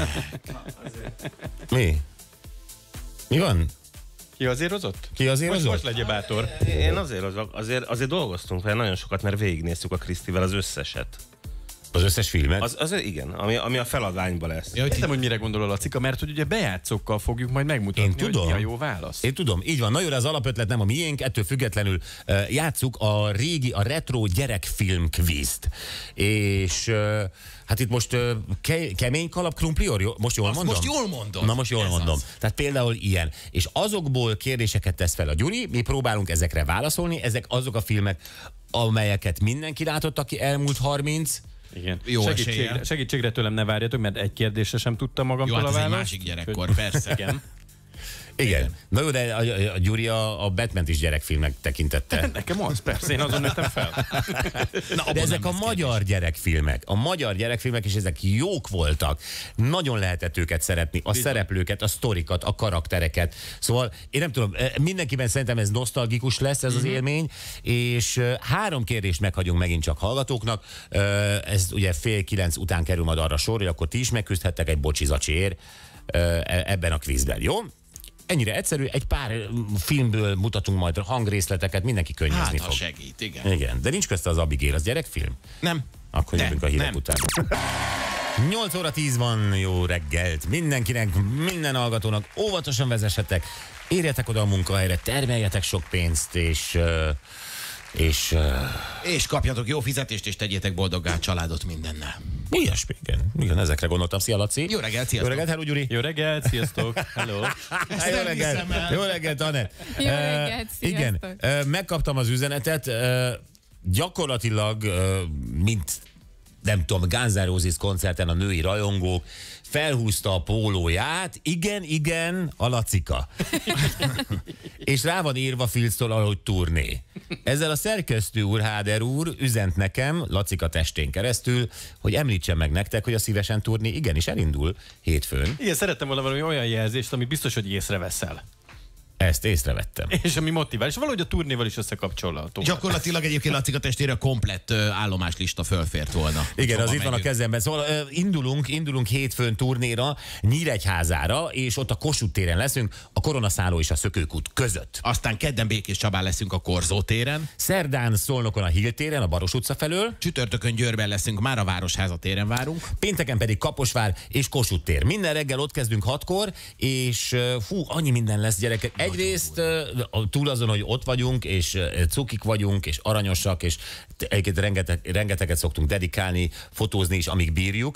Mi? Mi van? Ki azérozott? Ki azérozott? Most legyél bátor. Én azért dolgoztunk fel nagyon sokat, mert végignéztük a Krisztivel az összeset. Az összes filmet? Az igen, ami a feladványban lesz. Ja, értem, hogy mire gondol a Lacika, mert hogy ugye bejátszókkal fogjuk majd megmutatni, Én tudom. hogy mi a jó válasz. Én tudom, így van. Nagyon jó, az alapötlet nem a miénk, ettől függetlenül játsszuk a retro gyerekfilm kvízt. És hát itt most kemény kalap krumpli, most jól mondom? Most jól mondom. Na most jól mondom. Az. Tehát például ilyen. És azokból kérdéseket tesz fel a Gyuri, mi próbálunk ezekre válaszolni, ezek azok a filmek, amelyeket mindenki látott, aki elmúlt 30. Igen. Jó Segítségre tőlem ne várjatok, mert egy kérdésre sem tudtam magamtól jó, hát a ez egy választ. másik gyerekkor, persze. Igen. Igen. Na jó, de a Gyuri a Batman-t is gyerekfilmnek tekintette. Nekem az, persze, én azon nőttem fel. De ezek a magyar gyerekfilmek. A magyar gyerekfilmek, és ezek jók voltak. Nagyon lehetett őket szeretni. A szereplőket, a sztorikat, a karaktereket. Szóval én nem tudom, mindenkiben szerintem ez nosztalgikus lesz, ez az élmény, és 3 kérdést meghagyunk megint csak hallgatóknak. Ez ugye 8:30 után kerül majd arra sor, hogy akkor ti is megküzdhettek egy bocsizacsér ebben a kvízben, jó? Ennyire egyszerű, egy pár filmből mutatunk majd hangrészleteket, mindenki könnyezni fog. segít, igen. Igen, de nincs közte az Abigail, az gyerekfilm? Nem. Akkor jövünk a hírek nem. után. 8 óra 10 van, jó reggelt mindenkinek, minden hallgatónak, óvatosan vezessetek, érjetek oda a munkahelyre, termeljetek sok pénzt, és kapjatok jó fizetést, és tegyétek boldoggá a családot mindennel. ilyesmi, igen, ezekre gondoltam. Szia, Laci. Jó reggelt, Jó sziasztok. reggelt, hello, Gyuri. Jó reggelt, sziasztok. Hello. Jó reggelt, Anne. Jó reggelt, igen, megkaptam az üzenetet, gyakorlatilag, mint nem tudom, Guns N' Roses koncerten a női rajongók, felhúzta a pólóját, igen, a Lacika. És rá van írva Filztől, hogy turné. Ezzel a szerkesztő úr, Háder úr üzent nekem, Lacika testén keresztül, hogy említsem meg nektek, hogy a Szívesen turné igenis elindul hétfőn. Igen, szerettem volna valami olyan jelzést, amit biztos, hogy észreveszel. Ezt észrevettem. És ami motivál, és valahogy a turnéval is összekapcsolható. Gyakorlatilag egyébként Lacika testére a komplett állomáslista fölfért volna. Igen, az itt van a megyünk. kezemben. Szóval indulunk hétfőn turnéra, Nyíregyházára, és ott a Kossuth téren leszünk, a Koronaszálló és a Szökőkút között. Aztán kedden Békés Csabán leszünk a Korzó téren. Szerdán Szolnokon a Hill téren, a Baros utca felől. Csütörtökön Győrben leszünk, már a Városháza téren várunk. Pénteken pedig Kaposvár és Kossuth tér. Minden reggel ott kezdünk 6-kor, és annyi minden lesz, gyerekek. Egyrészt túl azon, hogy ott vagyunk, és cukik vagyunk, és aranyosak, és egyébként rengeteget szoktunk dedikálni, fotózni is, amíg bírjuk,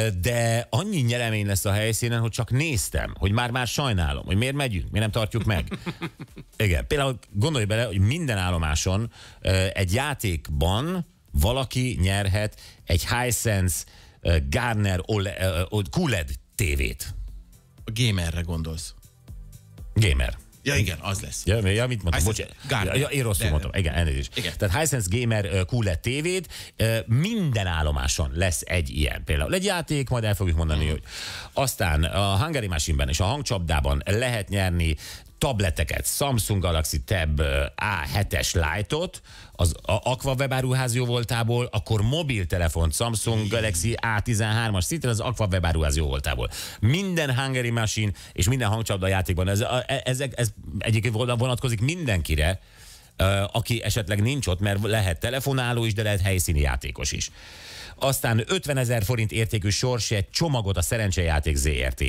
de annyi nyeremény lesz a helyszínen, hogy csak néztem, hogy már sajnálom, hogy miért megyünk, miért nem tartjuk meg. Igen, például gondolj bele, hogy minden állomáson egy játékban valaki nyerhet egy Hisense Garner QLED tévét. A gamerre gondolsz. Gamer. Ja, igen, az lesz. Ja, mit mondtam? Bocsánat. Én rosszul mondtam. Igen, elnézést. Igen. Tehát Hisense Gamer QLED tévét, minden állomáson lesz egy ilyen. Például egy játék, majd el fogjuk mondani, hogy aztán a Hungary Machine-ben és a hangcsapdában lehet nyerni tableteket, Samsung Galaxy Tab A7-es Lite-ot, az Aqua webáruház jó voltából, akkor mobiltelefon Samsung Galaxy A13-as szintén az Aqua webáruház jó voltából. Minden Hungary Machine és minden hangcsapda játékban, ez egyébként vonatkozik mindenkire, aki esetleg nincs ott, mert lehet telefonáló is, de lehet helyszíni játékos is. Aztán 50 000 forint értékű sorsjegy csomagot a Szerencsejáték ZRT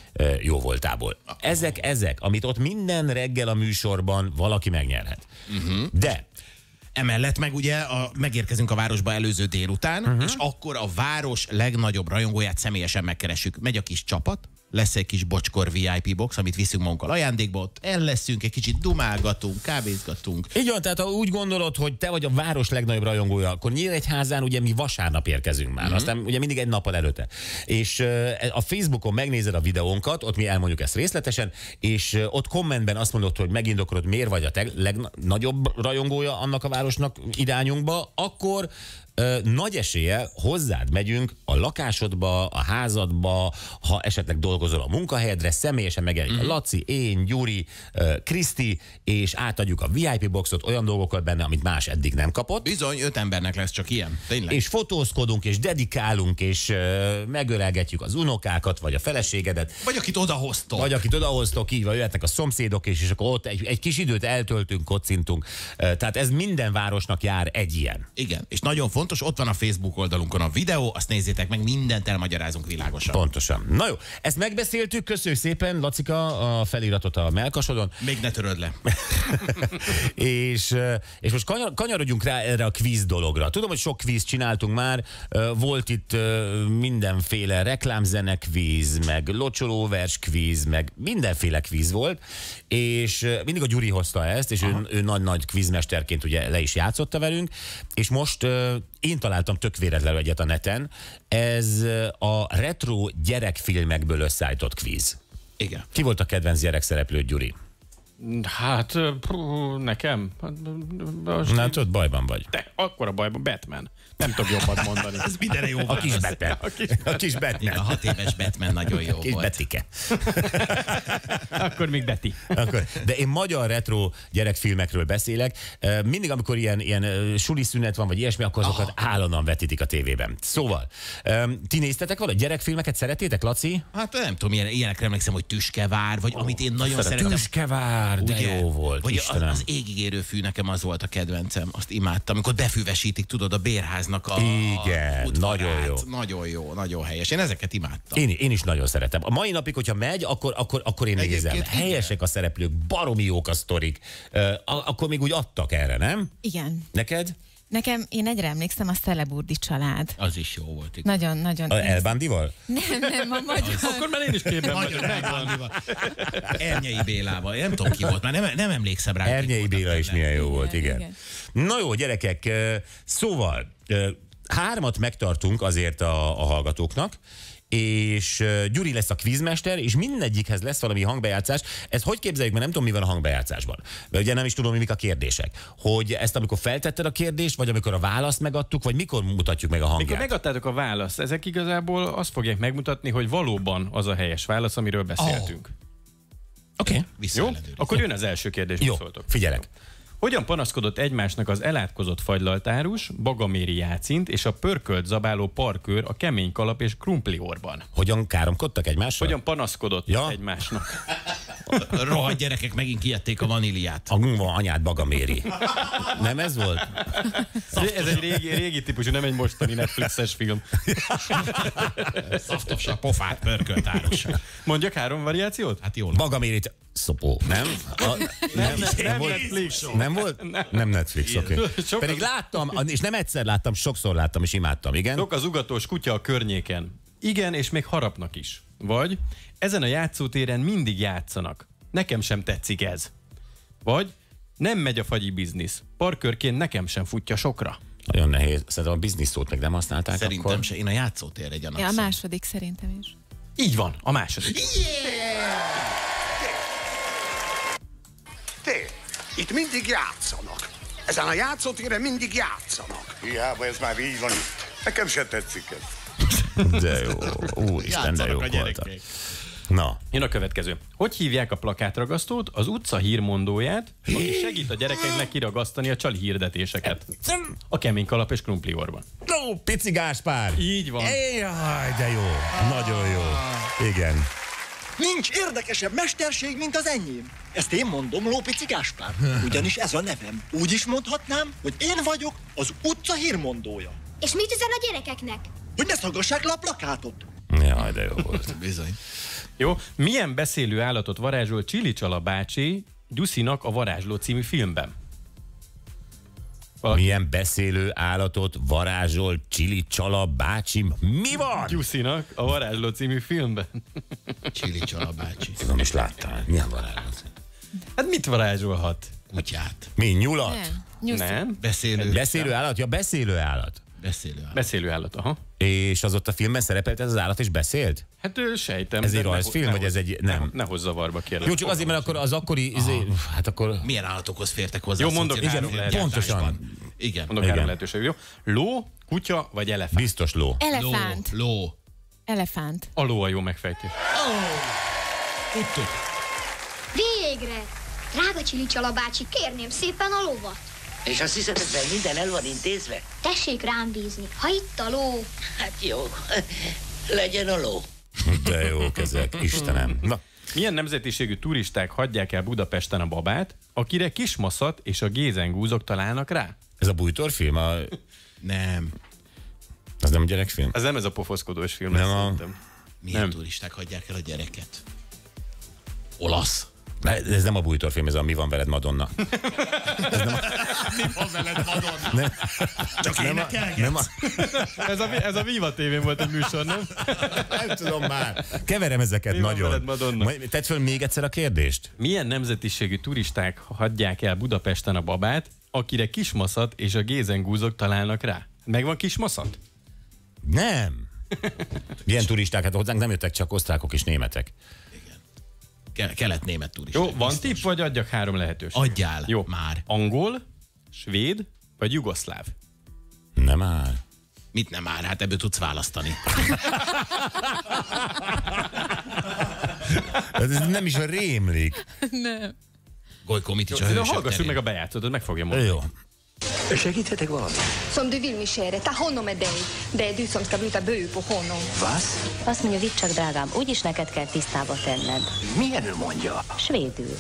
jó voltából. Ezek, amit ott minden reggel a műsorban valaki megnyerhet. De emellett meg ugye megérkezünk a városba előző délután, és akkor a város legnagyobb rajongóját személyesen megkeressük. Megy a kis csapat, lesz egy kis Bocskor VIP box, amit viszünk magunkkal ajándékba, ott el leszünk, egy kicsit dumálgatunk, kávézgatunk. Így van, tehát ha úgy gondolod, hogy te vagy a város legnagyobb rajongója, akkor Nyíregyházán ugye mi vasárnap érkezünk már, aztán ugye mindig egy nappal előtte. És a Facebookon megnézed a videónkat, ott mi elmondjuk ezt részletesen, és ott kommentben azt mondod, hogy megindokolod, miért vagy a legnagyobb rajongója annak a városnak irányunkba, akkor nagy eséllyel hozzád megyünk a lakásodba, a házadba, ha esetleg dolgozol a munkahelyedre, személyesen megjelenik a Laci, én, Gyuri, Kriszti, és átadjuk a VIP boxot olyan dolgokkal benne, amit más eddig nem kapott. Bizony, 5 embernek lesz csak ilyen. Tényleg. És fotózkodunk, és dedikálunk, és megölelgetjük az unokákat, vagy a feleségedet. Vagy akit odahoztok. Így van, jöhetnek a szomszédok, és akkor ott egy kis időt eltöltünk, kocintunk. Tehát ez minden városnak jár egy ilyen. Igen, és nagyon fontos, ott van a Facebook oldalunkon a videó, azt nézzétek meg, mindent elmagyarázunk világosan. Pontosan. Na jó, ezt megbeszéltük, köszönjük szépen, Lacika, a feliratot a melkasodon. Még ne töröd le. és most kanyarodjunk rá erre a kvíz dologra. Tudom, hogy sok kvíz csináltunk már, volt itt mindenféle reklámzene kvíz, meg locsolóvers kvíz, meg mindenféle kvíz volt, és mindig a Gyuri hozta ezt, és ő nagy-nagy kvízmesterként ugye le is játszotta velünk, és most én találtam tök véletlenül egyet a neten, ez a retro gyerekfilmekből összeállított kvíz. Igen. Ki volt a kedvenc gyerekszereplő, Gyuri? Hát, nekem? Na, tudod, bajban vagy. De, akkor a bajban Batman. Nem tudok jobbat mondani. Ez mindenre jó. A kis Batman. A kis Batman. Igen, a 6 éves Batman nagyon jó kis volt. Betike. Akkor még Betty. De én magyar retro gyerekfilmekről beszélek. Mindig, amikor ilyen suli szünet van, vagy ilyesmi, akkor azokat állandóan vetítik a tévében. Szóval, ti néztetek valahogy gyerekfilmeket? Szeretétek, Laci? Hát nem tudom, ilyenekre emlékszem, hogy Tüskevár, vagy amit én nagyon szeretem. Tüskevár, de jó volt, vagy Istenem. az Égig érő fű, nekem az volt a kedvencem, azt imádtam, amikor befüvesítik, tudod, a bérháznak a igen, udvarát. nagyon jó. Nagyon jó, nagyon helyes. Én ezeket imádtam. Én is nagyon szeretem. A mai napig, hogyha megy, akkor én nézem. Helyesek a szereplők, baromi jók a sztorik. Akkor még úgy adtak erre, nem? Igen. Neked? Nekem, én egyre emlékszem, a Szeleburdi család. Az is jó volt. Igen. Nagyon. A Elbándival? Nem, a magyar. Akkor már én is képben vagyok. Ernyei Bélával. Nem tudom ki volt, már nem emlékszem rá. Ernyei Béla is milyen jó volt, igen. Na jó, gyerekek, szóval 3 megtartunk azért a hallgatóknak, és Gyuri lesz a kvízmester, és mindegyikhez lesz valami hangbejátszás. Ezt hogy képzeljük, mert nem tudom, mi van a hangbejátszásban. Mert ugye nem is tudom, mik a kérdések. Hogy ezt amikor feltetted a kérdést, vagy amikor a választ megadtuk, vagy mikor mutatjuk meg a hangját? Mikor megadtátok a választ, ezek igazából azt fogják megmutatni, hogy valóban az a helyes válasz, amiről beszéltünk. Oké. Jó? Akkor jön az első kérdés. Jó, figyelek. Hogyan panaszkodott egymásnak az elátkozott fagylaltárus, Bagaméri Jácint és a pörkölt zabáló parkőr a kemény kalap és krumpliorban? Hogyan káromkodtak egymással? Hogyan panaszkodott egymásnak? Rohadt gyerekek megint kiették a vaníliát. A anyád Bagaméri. Nem ez volt? Ez egy régi típusú, nem egy mostani Netflixes film. Szaftos a pofát, pörkölt árus. Mondjak 3 variációt? Hát jól. Bagamérit szopó, nem? Nem Netflix. Nem volt? Nem Netflix, oké. Pedig láttam, és nem egyszer láttam, sokszor láttam, és imádtam, igen. Sok az ugatós kutya a környéken. Igen, és még harapnak is. Vagy ezen a játszótéren mindig játszanak. Nekem sem tetszik ez. Vagy nem megy a fagyi biznisz. Parkőrként nekem sem futja sokra. Nagyon nehéz. Szerintem a biznisz szót meg nem használták. Szerintem akkor se. Én a játszótérre gyanakszom. Ja, a második szerintem is. Így van, a második. Itt mindig játszanak. Ezen a játszótéren mindig játszanak. Hiába ez már így van itt. Nekem se tetszik ez. De jó, úristen, de jók voltak. Na. Jön a következő. Hogy hívják a plakátragasztót, az utca hírmondóját, aki segít a gyerekeknek kiragasztani a csali hirdetéseket? A kemény kalap és krumpliorban. No, Pici Gáspár! Így van. Jaj, de jó. Nagyon jó. Igen. Nincs érdekesebb mesterség, mint az enyém. Ezt én mondom, Lópici Gáspár. Ugyanis ez a nevem. Úgy is mondhatnám, hogy én vagyok az utca hírmondója. És mit üzen a gyerekeknek? Hogy ne szaggassák le a plakátot. Jaj, de jó volt. Bizony. Jó, milyen beszélő állatot varázsol Csili Csala bácsi Gyuszinak a Varázsló című filmben? Milyen beszélő állatot varázsol Csili Csala bácsi? Mi van? Gyuszinak a Varázsló című filmben. Csili Csala bácsi. Nem is láttam. Milyen varázsló? Hát mit varázsolhat? Kutyát. Mi, nyulat? Nem. Beszélő állat? Ja, beszélő állat. Beszélő állat, aha. És az ott a filmben szerepelt ez az állat, és beszélt? Hát sejtem. Ez egy rajzfilm, vagy ez egy... Nem. Ne hozz zavarba, kérlek. Jó, csak azért, mert akkor az akkori... hát akkor... Milyen állatokhoz fértek hozzá? Jó, mondok pontosan. Igen. Mondok három lehetőség, jó? Ló, kutya vagy elefánt? Biztos ló. Elefánt. Ló. Elefánt. A ló a jó megfejtés. Tudtuk. Végre! Drága Csili Csala bácsi, kérném szépen a lovat. És azt hiszed, hogy minden el van intézve? Tessék rám bízni, ha itt a ló. Hát jó, legyen a ló. De jók ezek, Istenem. Na. Milyen nemzetiségű turisták hagyják el Budapesten a babát, akire Kismaszat és a gézengúzok találnak rá? Ez a bújtorfilm? Nem. Az nem gyerekfilm? Ez nem ez a pofoszkodós film. Nem Milyen turisták hagyják el a gyereket? Olasz. Ez nem a bújtorfilm, ez a Mi van veled, Madonna. Mi van veled, Madonna? Csak énekelgetsz? Ez a Viva TV-n volt egy műsor, nem? Nem tudom már. Keverem ezeket Mi van nagyon. veled, Madonna? Tedd föl még egyszer a kérdést. Milyen nemzetiségű turisták hagyják el Budapesten a babát, akire Kismaszat és a gézengúzok találnak rá? Megvan Kismaszat? Nem. Milyen turisták? Hát hozzánk nem jöttek, csak osztrákok és németek. Kelet-német turisták. Jó, van tipp, vagy adjak három lehetőséget? Adjál. Jó. Már. Angol, svéd, vagy jugoszláv? Nem áll. Mit nem áll? Hát ebből tudsz választani. Ez nem is rémlik. Nem. Gojko, mit is a hősök hallgassuk meg a bejátszót, meg fogja mondani. Jó. Segíthetek valami? Som du vill, Michele, ta honom med dig. Det är du som ska byta bő på honom. Was? Azt mondja, vidd csak, drágám, úgyis neked kell tisztába tenned. Milyen ő mondja? Svédül.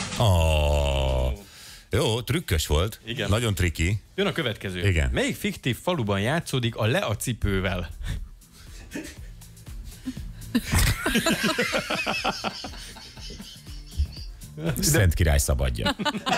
Jó, trükkös volt. Igen. Nagyon triki. Jön a következő. Igen. Melyik fiktív faluban játszódik a Le a cipővel? Szent Király szabadja.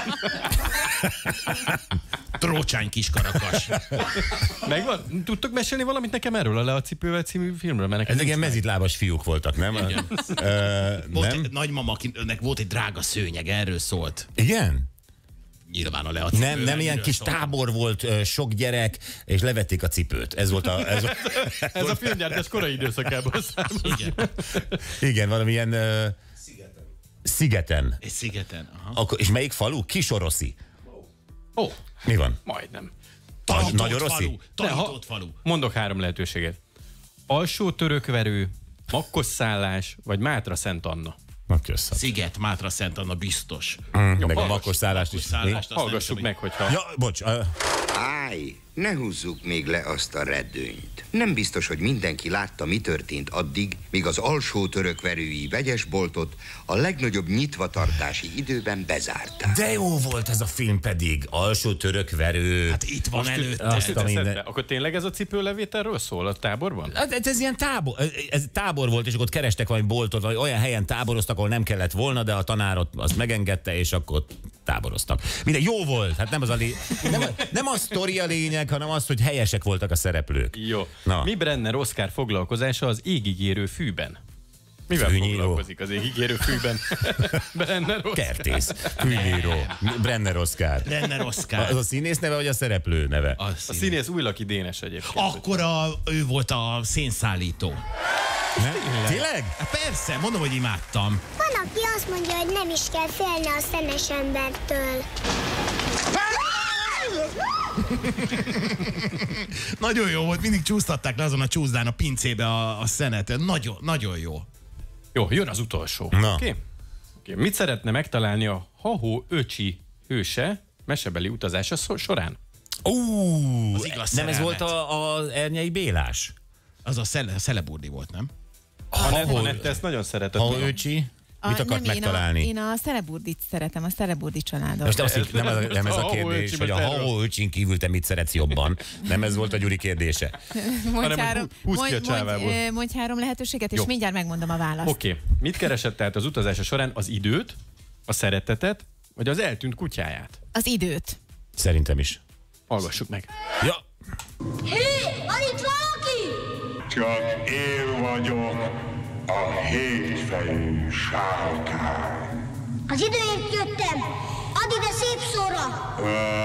Trócsány kiskarakas. Megvan? Tudtok mesélni valamit nekem erről a Le a cipővel című filmről? Mert Ezek ilyen mezitlábas fiúk voltak, nem? Volt nem? egy nagymama, akinek volt egy drága szőnyeg, erről szólt. Igen? Nyilván a Le a cipővel. Nem ilyen kis tábor volt, sok gyerek, és levették a cipőt. Ez volt a... Ez a filmgyártás korai időszakából származik. Igen. Igen, valamilyen... Szigeten. Egy szigeten, aha. És melyik falu? Kisoroszi. Ó. Mi van? Majdnem. Nagyon Rossi? Tanított falu. Mondok három lehetőséget. Alsó törökverő, Makkosszállás, vagy Mátra Szent Anna. Sziget, Mátra Szent Anna biztos. Meg a Makkosszállást is. Hallgassuk meg, hogyha... Ja, bocs. Állj, ne húzzuk még le azt a redőnyt. Nem biztos, hogy mindenki látta, mi történt addig, míg az alsó törökverői vegyesboltot a legnagyobb nyitvatartási időben bezárták. De jó volt ez a film pedig. Alsó törökverő. Hát itt van előtte. Akkor tényleg ez a cipőlevételről szól a táborban? Hát ez ilyen tábor, ez tábor volt, és akkor kerestek valami boltot, vagy olyan helyen táboroztak, ahol nem kellett volna, de a tanár azt megengedte, és akkor táboroztak. Minden jó volt, hát nem az nem a sztori a lényeg, hanem az, hogy helyesek voltak a szereplők. Jó. Na. Mi Brenner Oszkár foglalkozása az égigérő fűben? Mivel foglalkozik az égigérő fűben? Brenner Oszkár. Kertész, fűnyíró, Brenner Oszkár. Brenner Oszkár. Az a színész neve, vagy a szereplő neve? A színész Újlaki Dénes egyébként. Akkor ő volt a szénszállító. Tényleg? Hát persze, mondom, hogy imádtam. Van, aki azt mondja, hogy nem is kell félni a szenes embertől. Nagyon jó volt, mindig csúsztatták le azon a csúszdán a pincébe a szenet. Nagyon, nagyon jó. Jó, jön az utolsó. Okay? Mit szeretne megtalálni a Hahó öcsi hőse mesebeli utazása során? Az igaz nem ez szerelmet. volt az Ernyei Bélás? Az a Szeleburdi volt, nem? Anett ezt nagyon szeretett. Hahó öcsi? Mit akart megtalálni? Én a Szeleburdit szeretem, a Szeleburdit családot. Most nem ez a kérdés, hogy a Hahó öcsin kívül te mit szeretsz jobban. Nem ez volt a Gyuri kérdése. Mondj három lehetőséget, és mindjárt megmondom a választ. Oké. Mit keresett tehát az utazása során? Az időt, a szeretetet, vagy az eltűnt kutyáját? Az időt. Szerintem is. Hallgassuk meg. Ja. Hé, van itt valaki? Csak én vagyok a hétfejű sárkány. Az időért jöttem. Add ide szép szóra.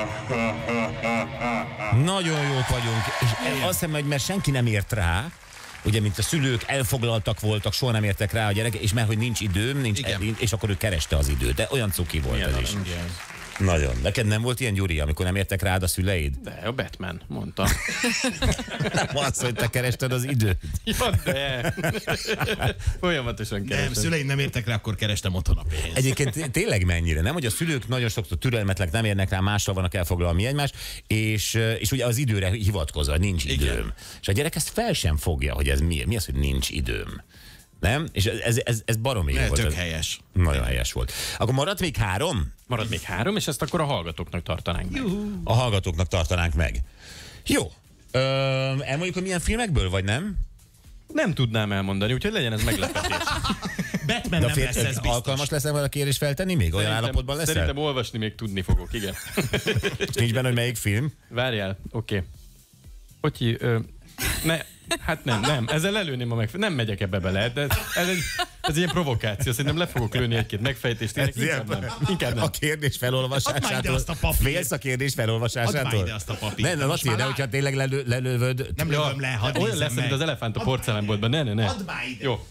Nagyon jók vagyunk, és azt hiszem, hogy mert senki nem ért rá, ugye, mint a szülők elfoglaltak voltak, soha nem értek rá a gyerek, és mert hogy nincs időm, és akkor ő kereste az időt. De olyan cuki volt. Milyen ez is. Nagyon. Neked nem volt ilyen, Gyuri, amikor nem értek rád a szüleid? De, a Batman, mondta. Nem az, hogy te kerested az időt. Ja, de. Folyamatosan kerestem. Nem, szüleim nem értek rá, akkor kerestem otthon a pénzt. Egyébként tényleg mennyire, nem? Hogy a szülők nagyon sokszor türelmetlenek, nem érnek rá, mással vannak elfoglalva egymást, és ugye az időre hivatkozva, nincs időm. Igen. És a gyerek ezt fel sem fogja, hogy ez mi az, hogy nincs időm. Nem? És ez baromi jó volt. Tök helyes. Nagyon helyes volt. Akkor marad még 3? Marad még 3, és ezt akkor a hallgatóknak tartanánk meg. A hallgatóknak tartanánk meg. Jó. Elmondjuk, hogy milyen filmekből, vagy nem? Nem tudnám elmondani, úgyhogy legyen ez meglepetés. Batman nem lesz, ez biztos. Alkalmas leszel a kérdést feltenni még? Olyan állapotban leszel? Szerintem olvasni még tudni fogok, igen. Nincs benne, hogy melyik film? Várjál, oké. Hogy hát nem. Ezzel lelőném a megfejtést. Nem megyek ebbe bele, de ez egy ilyen provokáció. Szerintem le fogok lőni egy-két megfejtést. Inkább nem. A kérdés felolvasásától. Félsz a kérdés felolvasásától? Add már ide azt a papírt. Nem, Laci, de hogyha tényleg lelövöd. Nem lövöm le, hadd olyan lesz, mint az elefánt a porcelánboltban. Ne. Add már ide. Jó.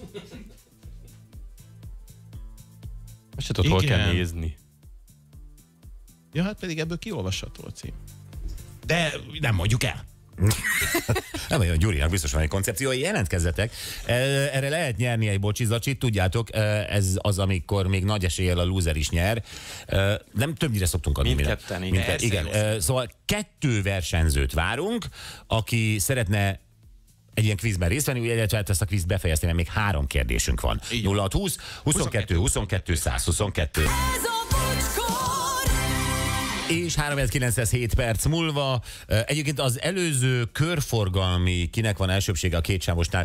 Most se tudod, hol kell nézni. Ja, hát pedig ebből kiolvasható a cím. De nem mondjuk el. Nem olyan, Gyurinak biztos van egy koncepció, jelentkezzetek. Erre lehet nyerni egy bocsizacsit, tudjátok, ez az, amikor még nagy eséllyel a loser is nyer. Nem többnyire szoktunk adni. Mindketten, igen. Szóval 2 versenyzőt várunk, aki szeretne egy ilyen kvízben részt venni, illetve ezt a kvízt befejezni, mert még 3 kérdésünk van. 0620 22 22 122. És 3907 perc múlva. Egyébként az előző körforgalmi, kinek van elsőbsége a kétsávosnál,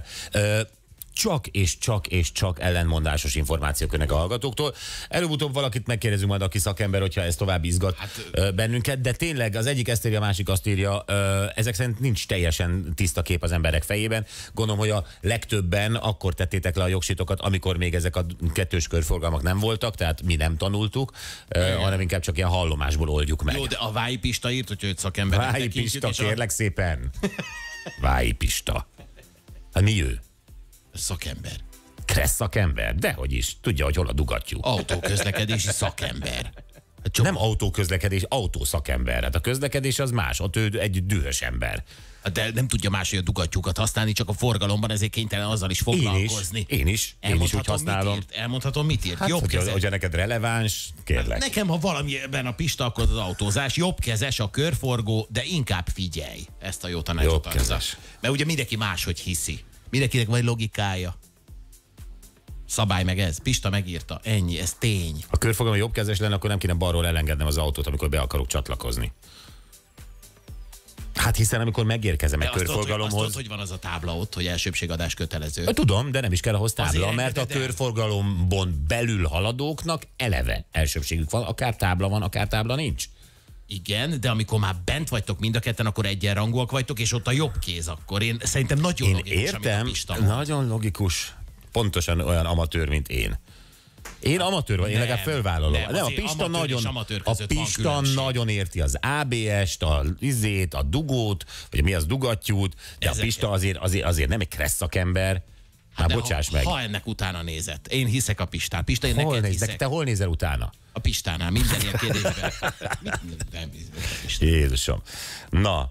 csak ellenmondásos információk jönnek a hallgatóktól. Előbb-utóbb valakit megkérdezünk majd, aki szakember, hogyha ez tovább izgat bennünket, de tényleg az egyik ezt írja, a másik azt írja, ezek szerint nincs teljesen tiszta kép az emberek fejében. Gondolom, hogy a legtöbben akkor tettétek le a jogsitokat, amikor még ezek a kettős körforgalmak nem voltak, tehát mi nem tanultuk, hanem inkább csak ilyen hallomásból oldjuk meg. Jó, de a Vályi Pista írt, hogy őt szakembernek tekintjük. Vályi Pista, kérlek szépen. Vályi Pista. Hát mi ő? Szakember. Kressz szakember? Dehogy is. Tudja, hogy hol a dugattyú. Autóközlekedési szakember. Nem autóközlekedés, autószakember. Hát a közlekedés az más, ott ő egy dühös ember. De nem tudja máshogy a dugattyúkat használni, csak a forgalomban, ezért kénytelen azzal is foglalkozni. Én is úgy használom. Elmondhatom, mit írt? Hát, hogyha neked releváns, kérlek. Nekem, ha valamiben a Pista, akkor az autózás. Jobbkezes a körforgó, de inkább figyelj. Ezt a jó tanácsot adja. Mert ugye mindenki máshogy hiszi. Mindenkinek van egy logikája. Szabály meg ez. Pista megírta. Ennyi, ez tény. A körforgalom jobbkezes lenne, akkor nem kéne balról elengednem az autót, amikor be akarok csatlakozni. Hát hiszen amikor megérkezem egy körforgalomhoz... Azt hogy van az a tábla ott, hogy elsőbségadás kötelező? Tudom, de nem is kell ahhoz tábla, mert a körforgalomban belül haladóknak eleve elsőbségük van. Akár tábla van, akár tábla nincs. Igen, de amikor már bent vagytok mind a ketten, akkor egyenrangúak vagytok, és ott a jobb kéz akkor. Én szerintem nagyon logikus, értem, nagyon logikus. Pontosan olyan amatőr, mint én. Én amatőr vagy, én legalább fölvállalom. Nem, a Pista nagyon érti az ABS-t, a dugót, vagy mi az dugattyút, de a Pista azért nem egy kressz szakember. Hát bocsáss meg. Ha ennek utána nézett. Én hiszek a Pistán. Pista, én neked hiszek. Te hol nézel utána? A Pistánál, minden ilyen kérdésben. Jézusom. Na,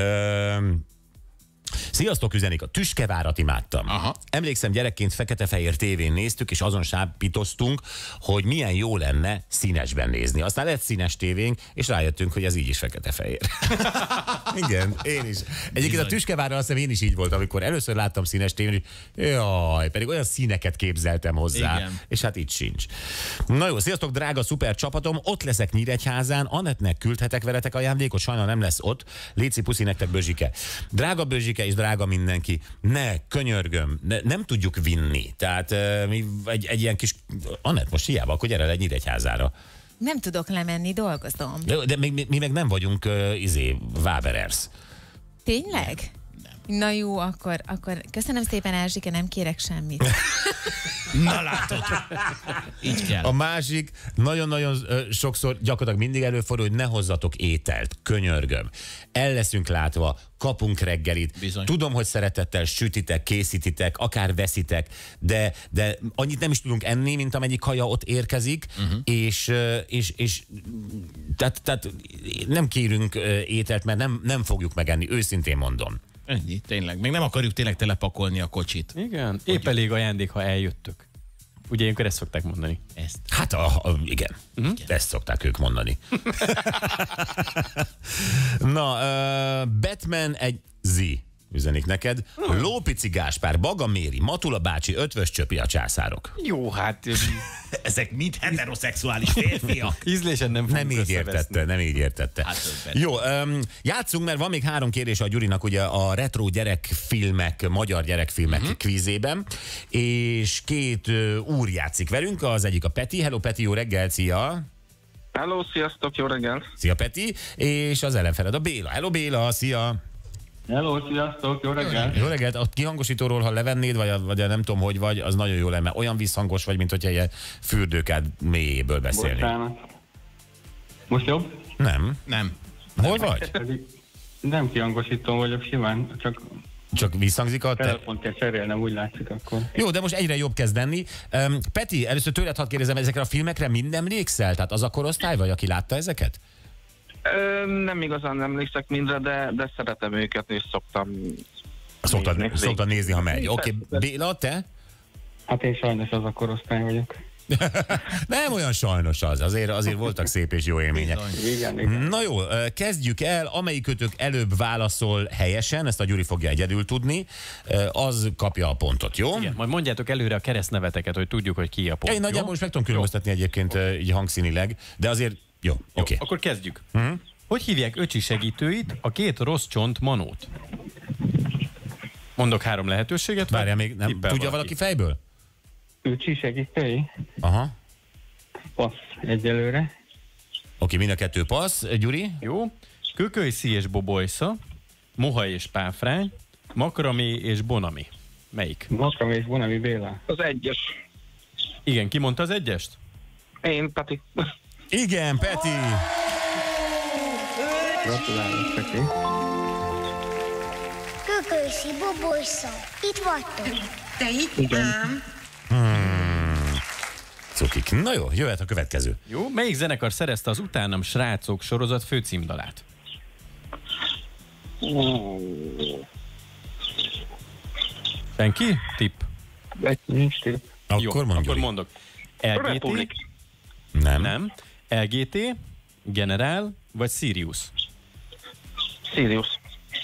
sziasztok, üzenik, a Tüskevárat imádtam. Aha. Emlékszem, gyerekként fekete-fehér tévén néztük, és azon sápítoztunk, hogy milyen jó lenne színesben nézni. Aztán lett színes tévénk, és rájöttünk, hogy ez így is fekete-fehér. Igen, én is. Egyébként a Tüskevárral azt hiszem én is így volt, amikor először láttam színes tévén, hogy jaj, pedig olyan színeket képzeltem hozzá. Igen. És hát itt sincs. Na jó, sziasztok, drága szuper csapatom, ott leszek Nyíregyházán, Anettnek küldhetek veletek ajándékot, sajnál nem lesz ott. Léci puszi nektek, Bözsike. Drága Bözsike, és drága mindenki, könyörgöm, nem tudjuk vinni. Tehát mi egy ilyen kis... Anett, most hiába, akkor gyere le Nyíregyházára. Nem tudok lemenni, dolgozom. De mi meg nem vagyunk Waberers. Tényleg? Na jó, akkor köszönöm szépen, Erzsike, nem kérek semmit. Na látod. Így kell. A másik, nagyon-nagyon sokszor, gyakorlatilag mindig előfordul, hogy ne hozzatok ételt, könyörgöm. El leszünk látva, kapunk reggelit. Bizony. Tudom, hogy szeretettel sütitek, készítitek, akár veszitek, de annyit nem is tudunk enni, mint amennyi kaja ott érkezik, és tehát nem kérünk ételt, mert nem fogjuk megenni, őszintén mondom. Ennyi, tényleg. Még nem akarjuk tényleg telepakolni a kocsit. Igen, épp elég ajándék, ha eljöttök. Ugye ilyenkor ezt szokták mondani. Ezt. Hát igen. Ezt szokták ők mondani. Na, Batman egy üzenik neked. Lópici Gáspár, Baga Méri, Matula bácsi, Ötvös Csöpi a császárok. Jó, hát... Ezek mind heteroszexuális férfiak. Ízlésen nem így értette. Hát, jó, játszunk, mert van még 3 kérdés a Gyurinak ugye a retro gyerekfilmek, magyar gyerekfilmek kvízében, és 2 úr játszik velünk, az egyik a Peti. Hello Peti, jó reggel, szia! Hello, sziasztok, jó reggel! Szia Peti, és az ellenfeled a Béla. Hello Béla, szia! Hello, sziasztok, jó reggel! Jó reggelt, a kihangosítóról, ha levennéd, vagy nem tudom, hogy vagy, az nagyon jó lenne. Olyan visszhangos vagy, mint hogyha ilyen fürdőkád mélyéből beszélnél. Bocsánat. Most jobb? Nem. Hol vagy? Nem kihangosító vagyok, simán, csak visszhangzik a... Telefont kell cserélnem, úgy látszik akkor. Jó, de most egyre jobb kezd lenni. Peti, először tőled hadd kérdezem, ezekre a filmekre mind emlékszel? Tehát az a korosztály vagy, aki látta ezeket? Nem igazán emlékszek mindre, de szeretem őket, és Szoktad nézni, ha megy. Oké, Béla, te? Hát én sajnos az a korosztály vagyok. Nem olyan sajnos az, azért voltak szép és jó élmények. Igen. Na jó, kezdjük el, amelyikötök előbb válaszol helyesen, ezt a Gyuri fogja egyedül tudni, az kapja a pontot, jó? Igen, majd mondjátok előre a keresztneveteket, hogy tudjuk, hogy ki a pont. Én nagyjából most meg tudom különböztetni egyébként így hangszínileg, de azért jó, oké. Akkor kezdjük. Hogy hívják öcsi segítőit, a 2 rossz csont manót? Mondok 3 lehetőséget. Várjál, még nem tudja valaki fejből? Öcsi segítői? Aha. Passz egyelőre. Oké, mind a 2 passz. Gyuri? Jó. Kökölyszi és Bobolysza, Moha és Páfrány, Makramé és Bonami. Melyik? Makramé és Bonami, Béla. Az 1-es. Igen, ki mondta az 1-est? Én, Peti. Igen, Peti! Gratulálok, Peti. Kökölyszi, Bobolysza, itt vagytok. Te itt? Ám. Cukik. Na jó, jöhet a következő. Jó, melyik zenekar szerezte az Utánam srácok sorozat főcímdalát? Senki? Tipp. Nincs tipp. Akkor mondok. LGT? Nem. LGT, Generál vagy Sirius? Sirius,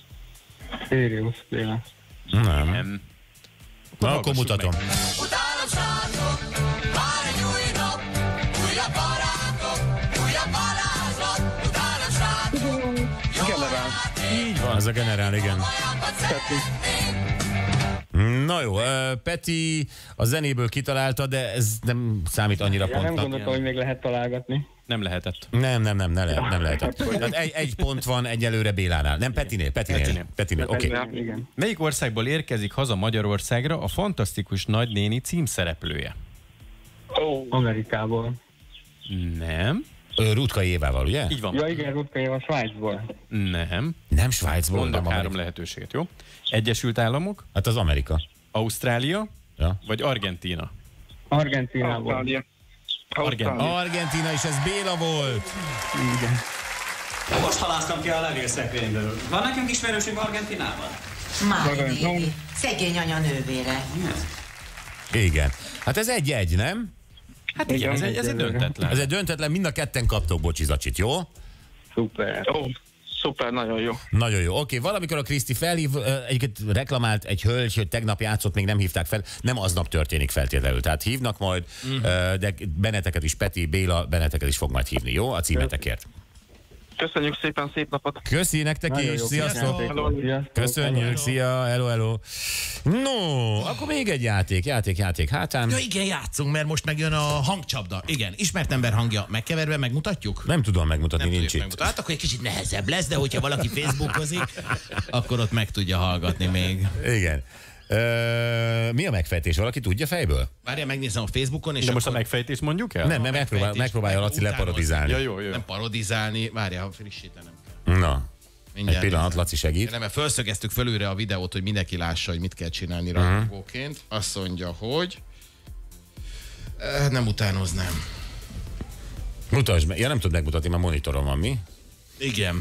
Béla. Nem. Na, akkor mutatom. Utálom srácok, vár egy új nap, újabb barátok, újabb varázslat. Utálom srácok, Generál. Így van. Ez a Generál, igen. Na jó, Peti a zenéből kitalálta, de ez nem számít annyira pontnak. Nem gondoltam, hogy még lehet találgatni. Nem lehetett. Nem lehetett. Tehát egy pont van egyelőre Bélánál. Nem, Petinél. Oké. Melyik országból érkezik haza Magyarországra a fantasztikus nagynéni címszereplője? Amerikából. Nem. Rutka Évával, ugye? Így van. Ja igen, Rutka Éva Svájcból. Nem Svájcból. Mondok 3 lehetőséget, jó? Egyesült Államok? Hát az Amerika. Ausztrália? Ja. Vagy Argentína? Argentínából. Argentína, és ez Béla volt. Igen. Most halásztam ki a levélszekrényből. Van nekünk ismerősünk Argentinában? Mári, szegény anya nővére. Igen. Hát ez 1-1, nem? Hát igen, ez egy döntetlen. Ez egy döntetlen, mind a 2 kaptok bocsizacsit, jó? Szuper. Szuper, nagyon jó. Nagyon jó. Oké, valamikor a Kriszti felhív, egyébként reklamált egy hölgy, hogy tegnap játszott, még nem hívták fel. Nem aznap történik feltétlenül. Tehát hívnak majd, de benneteket is, Peti, Béla, benneteket is fog majd hívni, jó? A címetekért. Köszönjük szépen, szép napot. Köszi nektek Nagyon is, jó. sziasztok. Sziasztok. Köszönjük, szia, hello. No, akkor még egy játék hátán. Ja igen, játszunk, mert most megjön a hangcsapda. Igen, ismert ember hangja megkeverve, megmutatjuk? Nem tudom megmutatni, nincs itt. Hát akkor egy kicsit nehezebb lesz, de hogyha valaki Facebookozik, akkor ott meg tudja hallgatni még. Igen. Mi a megfejtés? Valaki tudja fejből? Várjál, megnézem a Facebookon, és de most a megfejtést mondjuk el? Nem, megpróbálja Laci leparodizálni. Ja, jó. Nem parodizálni, várjál, frissítenem kell. Na, mindjárt egy pillanat, Laci segít. Nem, mert felszögeztük fölülre a videót, hogy mindenki lássa, hogy mit kell csinálni rajongóként. Azt mondja, hogy nem utánoznám. Mutasd meg. Ja, nem tud megmutatni, mert monitoron van, mi? Igen.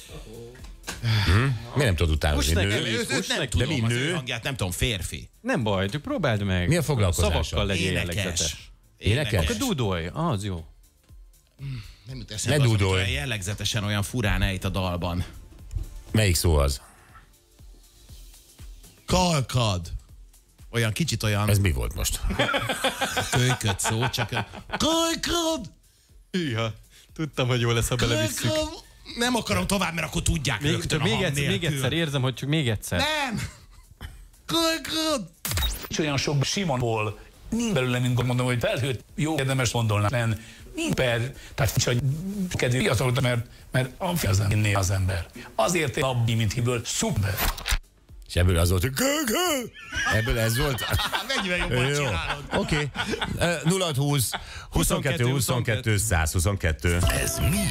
Miért nem tudod utánozni? Nem de mi, nő? Hangját, nem tudom, férfi. Nem baj, próbáld meg. Mi a foglalkozása? Szavakkal legyél jellegzetes. Énekes? Akkor dúdolj, az jó. Nem jut eszembe az, olyan jellegzetesen olyan furán ejt a dalban. Melyik szó az? Kalkad. Olyan kicsit olyan... Ez mi volt most? Kölyköd szó, csak... Kalkad! Hűha, tudtam, hogy jó lesz, ha belevisszük. Nem akarom tovább, mert akkor tudják rögtön még egyszer érzem, hogy csak még egyszer. Nem! Kalkad! És olyan sok Simonból nincs belőle, mint mondom, hogy felhőt jó érdemes gondolni. Nincs tehát csak kedvű fiatalok, mert az hinné az ember. Azért én abbi, mint hiből szuper. És ebből az volt, hogy ebből ez volt. Mennyivel jobban csinálod. Oké. 0620 22 22 122. Ez mi?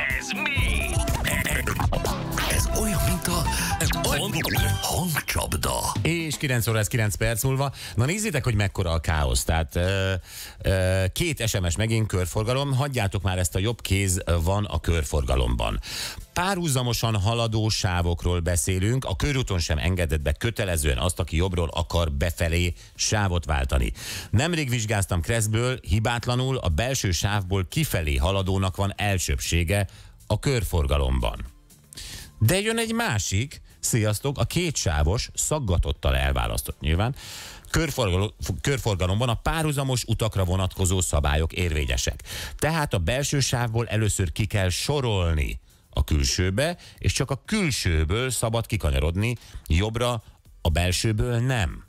Ez olyan, mint a hangcsapda. És 9 óra, 9 perc múlva. Na nézzétek, hogy mekkora a káosz. Tehát két SMS megint körforgalom. Hagyjátok már, ezt a jobb kéz van a körforgalomban. Párhuzamosan haladó sávokról beszélünk, a körúton sem engedett be kötelezően azt, aki jobbról akar befelé sávot váltani. Nemrég vizsgáztam Kresszből, hibátlanul a belső sávból kifelé haladónak van elsőbbsége a körforgalomban. De jön egy másik, sziasztok, a kétsávos, szaggatottal elválasztott nyilván, körforgalomban a párhuzamos utakra vonatkozó szabályok érvényesek. Tehát a belső sávból először ki kell sorolni a külsőbe, és csak a külsőből szabad kikanyarodni, jobbra a belsőből nem.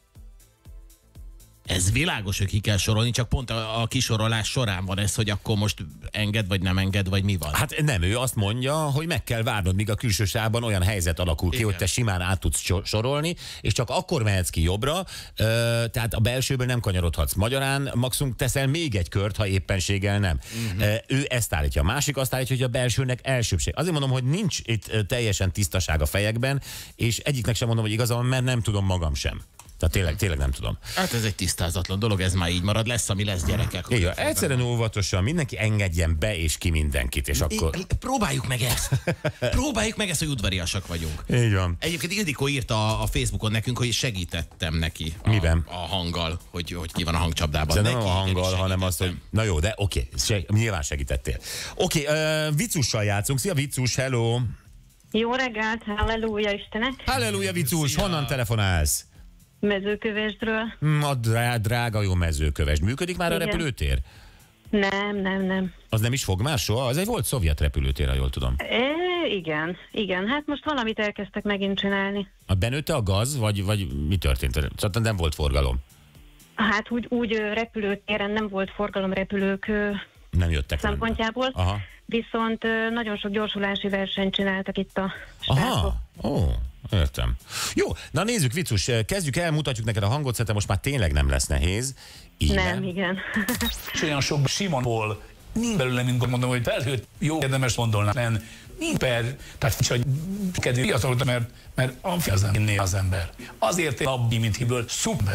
Ez világos, hogy ki kell sorolni, csak pont a kisorolás során van ez, hogy akkor most enged, vagy nem enged, vagy mi van? Hát nem, ő azt mondja, hogy meg kell várnod, míg a külső sávban olyan helyzet alakul ki, hogy te simán át tudsz sorolni, és csak akkor mehetsz ki jobbra, tehát a belsőből nem kanyarodhatsz. Magyarán maximum teszel még egy kört, ha éppenséggel nem. Ő ezt állítja. A másik azt állítja, hogy a belsőnek elsőbbség. Azért mondom, hogy nincs itt teljesen tisztaság a fejekben, és egyiknek sem mondom, hogy igaza van, mert nem tudom magam sem. Tehát tényleg nem tudom. Hát ez egy tisztázatlan dolog, ez már így marad, lesz, ami lesz, gyerekek. Igen, egyszerűen óvatosan, mindenki engedjen be és ki mindenkit, és akkor... Próbáljuk meg ezt. Próbáljuk meg ezt, hogy udvariasak vagyunk. Így van. Egyébként Ildikó írta a Facebookon nekünk, hogy segítettem neki. Miben? A hanggal, hogy ki van a hangcsapdában. De nem a hanggal, hanem az, hogy... Na jó, de oké, nyilván segítettél. Oké, Vicussal játszunk. Szia Vicus, hello! Jó reggelt, halleluja Istenek! Halleluja Vicus, honnan telefonálsz? Mezőkövesdről. A drága jó Mezőköves. Működik már a repülőtér? Nem. Az nem is fog már soha? Az egy volt szovjet repülőtér, ha jól tudom. Igen. Hát most valamit elkezdtek megint csinálni. Benőtte a gaz, vagy mi történt? Szóval nem volt forgalom? Hát úgy repülőtéren nem volt forgalom, repülők nem jöttek szempontjából. Aha. Viszont nagyon sok gyorsulási versenyt csináltak itt a srácok. Értem. Jó, na nézzük, Vicus, kezdjük el, mutatjuk neked a hangot, szerintem most már tényleg nem lesz nehéz. Nem, igen. És olyan sok Simonból nincs belőle, mint mondom, hogy felhőt jó érdemes gondolni. Nincs tehát csak kedvű fiatalok, mert az hinné az ember. Azért én abbi, mint hiből szuper.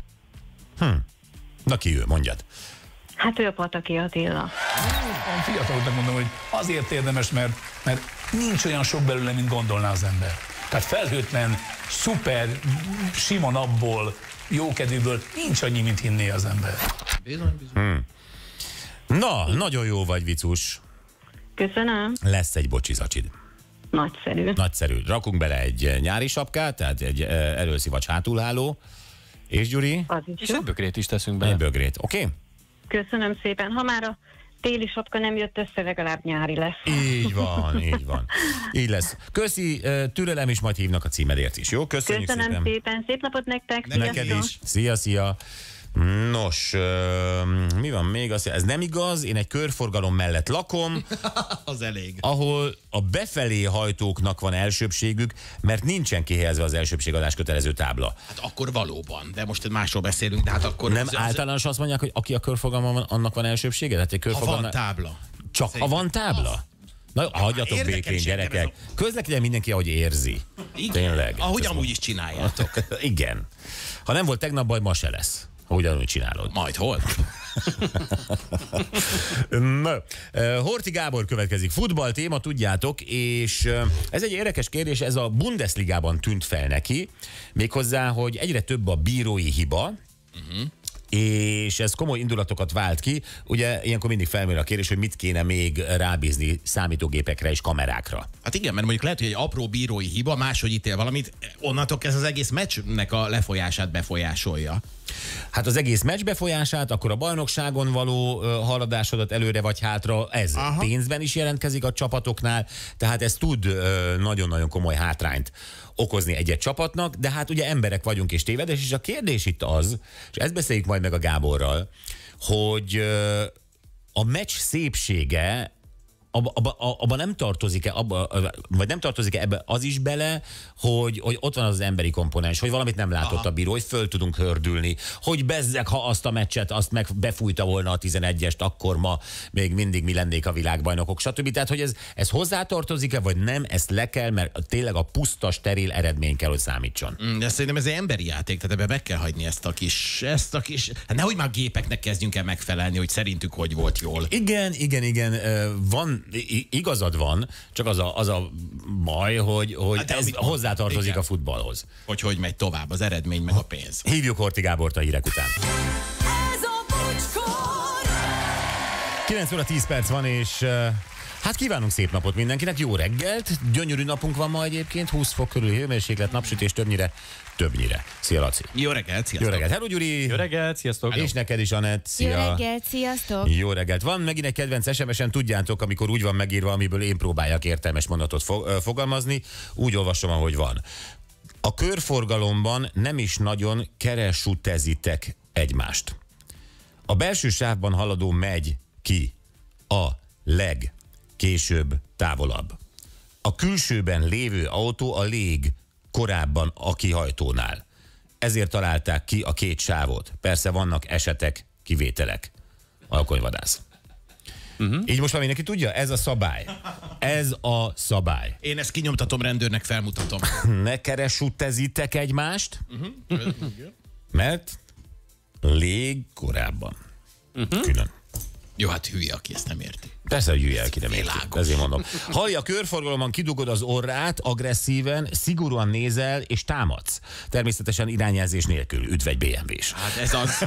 Na ki ő, mondjad. Hát ő a Pataki Attila. Fiataloknak mondom, hogy azért érdemes, mert nincs olyan sok belőle, mint gondolná az ember. Tehát felhőtlen, szuper, sima napból, jókedvűből nincs annyi, mint hinné az ember. Bizony. Na, nagyon jó vagy, Vicus. Köszönöm. Lesz egy bocsizacsid. Nagyszerű. Rakunk bele egy nyári sapkát, tehát egy előszivacs hátulháló. És Gyuri? Az is és egy bögrét is teszünk bele. Egy bögrét, oké? Köszönöm szépen. Ha már a téli sapka nem jött össze, legalább nyári lesz. Így van, így van. Így lesz. Köszi, türelem, és majd hívnak a címedért is, jó? Köszönjük Köszönöm szépen. Szép napot nektek. Neked is. Szia, szia. Nos, mi van még? Ez nem igaz, én egy körforgalom mellett lakom. Az elég. Ahol a befelé hajtóknak van elsőbségük, mert nincsen kihelyezve az elsőbségadás kötelező tábla. Hát akkor valóban, de most másról beszélünk, de hát akkor... Nem általános azt mondják, hogy aki a körforgalomban van, annak van elsőbsége? Hát egy ha van tábla. Csak ha van tábla? Na, hagyjatok békén, gyerekek. Közlekedjen mindenki, ahogy érzi. Igen. Tényleg. Ahogy amúgy is csináljátok. Igen. Ha nem volt tegnap baj, ma se lesz. Ugyanúgy csinálod. Majd hol? Na, Horthy Gábor következik. Futball téma, tudjátok, és ez egy érdekes kérdés, ez a Bundesligában tűnt fel neki, méghozzá, hogy egyre több a bírói hiba, és ez komoly indulatokat vált ki. Ugye ilyenkor mindig felmerül a kérdés, hogy mit kéne még rábízni számítógépekre és kamerákra. Hát igen, mert mondjuk lehet, hogy egy apró bírói hiba máshogy ítél valamit, onnantól ez az egész meccsnek a lefolyását befolyásolja. Hát az egész meccs befolyását, akkor a bajnokságon való haladásodat előre vagy hátra, ez pénzben is jelentkezik a csapatoknál, tehát ez tud nagyon-nagyon komoly hátrányt okozni egy-egy csapatnak, de hát ugye emberek vagyunk és tévedes, és a kérdés itt az, és ezt beszéljük majd meg a Gáborral, hogy a meccs szépsége abba nem tartozik-e, vagy nem tartozik-e ebbe az is bele, hogy ott van az emberi komponens, hogy valamit nem látott a bíró, hogy föl tudunk hördülni, hogy bezzeg, ha azt a meccset, azt meg befújta volna a 11-est, akkor ma még mindig mi lennék a világbajnokok, stb. Tehát, hogy ez hozzátartozik-e, vagy nem, ezt le kell, mert tényleg a puszta, steril eredmény kell, hogy számítson. De szerintem ez egy emberi játék, tehát ebbe meg kell hagyni ezt a kis, hát nehogy már gépeknek kezdjünk el megfelelni, hogy szerintük hogy volt jól. Igen, van, igazad van, csak az a baj, hogy hát ez hozzátartozik a futballhoz. Hogy megy tovább az eredmény, meg a pénz. Hívjuk Horthy Gábort a hírek után. Ez a Bocskor! 9 óra 10 perc van, és hát kívánunk szép napot mindenkinek, jó reggelt, gyönyörű napunk van ma egyébként, 20 fok körüli hőmérséklet, napsütés többnyire. Szia, Laci. Jó reggelt, sziasztok. Jó reggelt, hello Gyuri. Jó reggelt, sziasztok. És neked is, Anett. Szia. Jó reggelt, sziasztok. Jó reggelt. Van megint egy kedvenc SMS-en, tudjátok, amikor úgy van megírva, amiből én próbáljak értelmes mondatot fogalmazni, úgy olvasom, ahogy van. A körforgalomban nem is nagyon keresutezitek egymást. A belső sávban haladó megy ki a legkésőbb távolabb. A külsőben lévő autó a korábban a kihajtónál. Ezért találták ki a két sávot. Persze vannak esetek, kivételek. Alkonyvadász. Így most már mindenki tudja? Ez a szabály. Ez a szabály. Én ezt kinyomtatom, rendőrnek felmutatom. Ne keresutezitek egymást, mert korábban. Külön. Jó, hát hülye, aki ezt nem érti. Persze, hogy hülye, aki nem érti. Ezért mondom. Hallja, a körforgalomban kidugod az orrát, agresszíven, szigorúan nézel és támadsz. Természetesen irányjelzés nélkül. Üdv egy BMW-s. Hát ez az.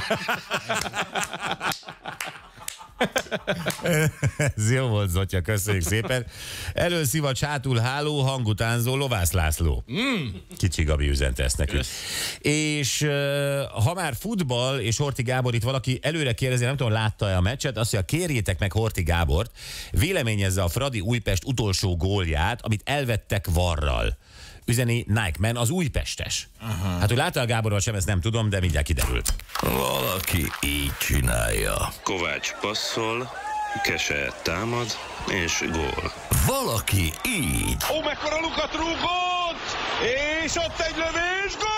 Ez jó volt, Zotya, köszönjük szépen. Előszivacs, hátul háló, hangutánzó, Lovász László. Kicsi Gabi üzente ezt nekünk. És ha már futball és Horthy Gábor, itt valaki előre kérdezi, nem tudom, látta-e a meccset, azt mondja, kérjétek meg Horthy Gábort, véleményezze a Fradi Újpest utolsó gólját, amit elvettek varral. Üzeni Nike Man, az újpestes. Hát, hogy látta a Gáborral sem, ezt nem tudom, de mindjárt kiderült. Valaki így csinálja. Kovács passzol, Kese támad, és gól. Valaki így. Ó, mekkora lukat rúgott! És ott egy lövés, gól!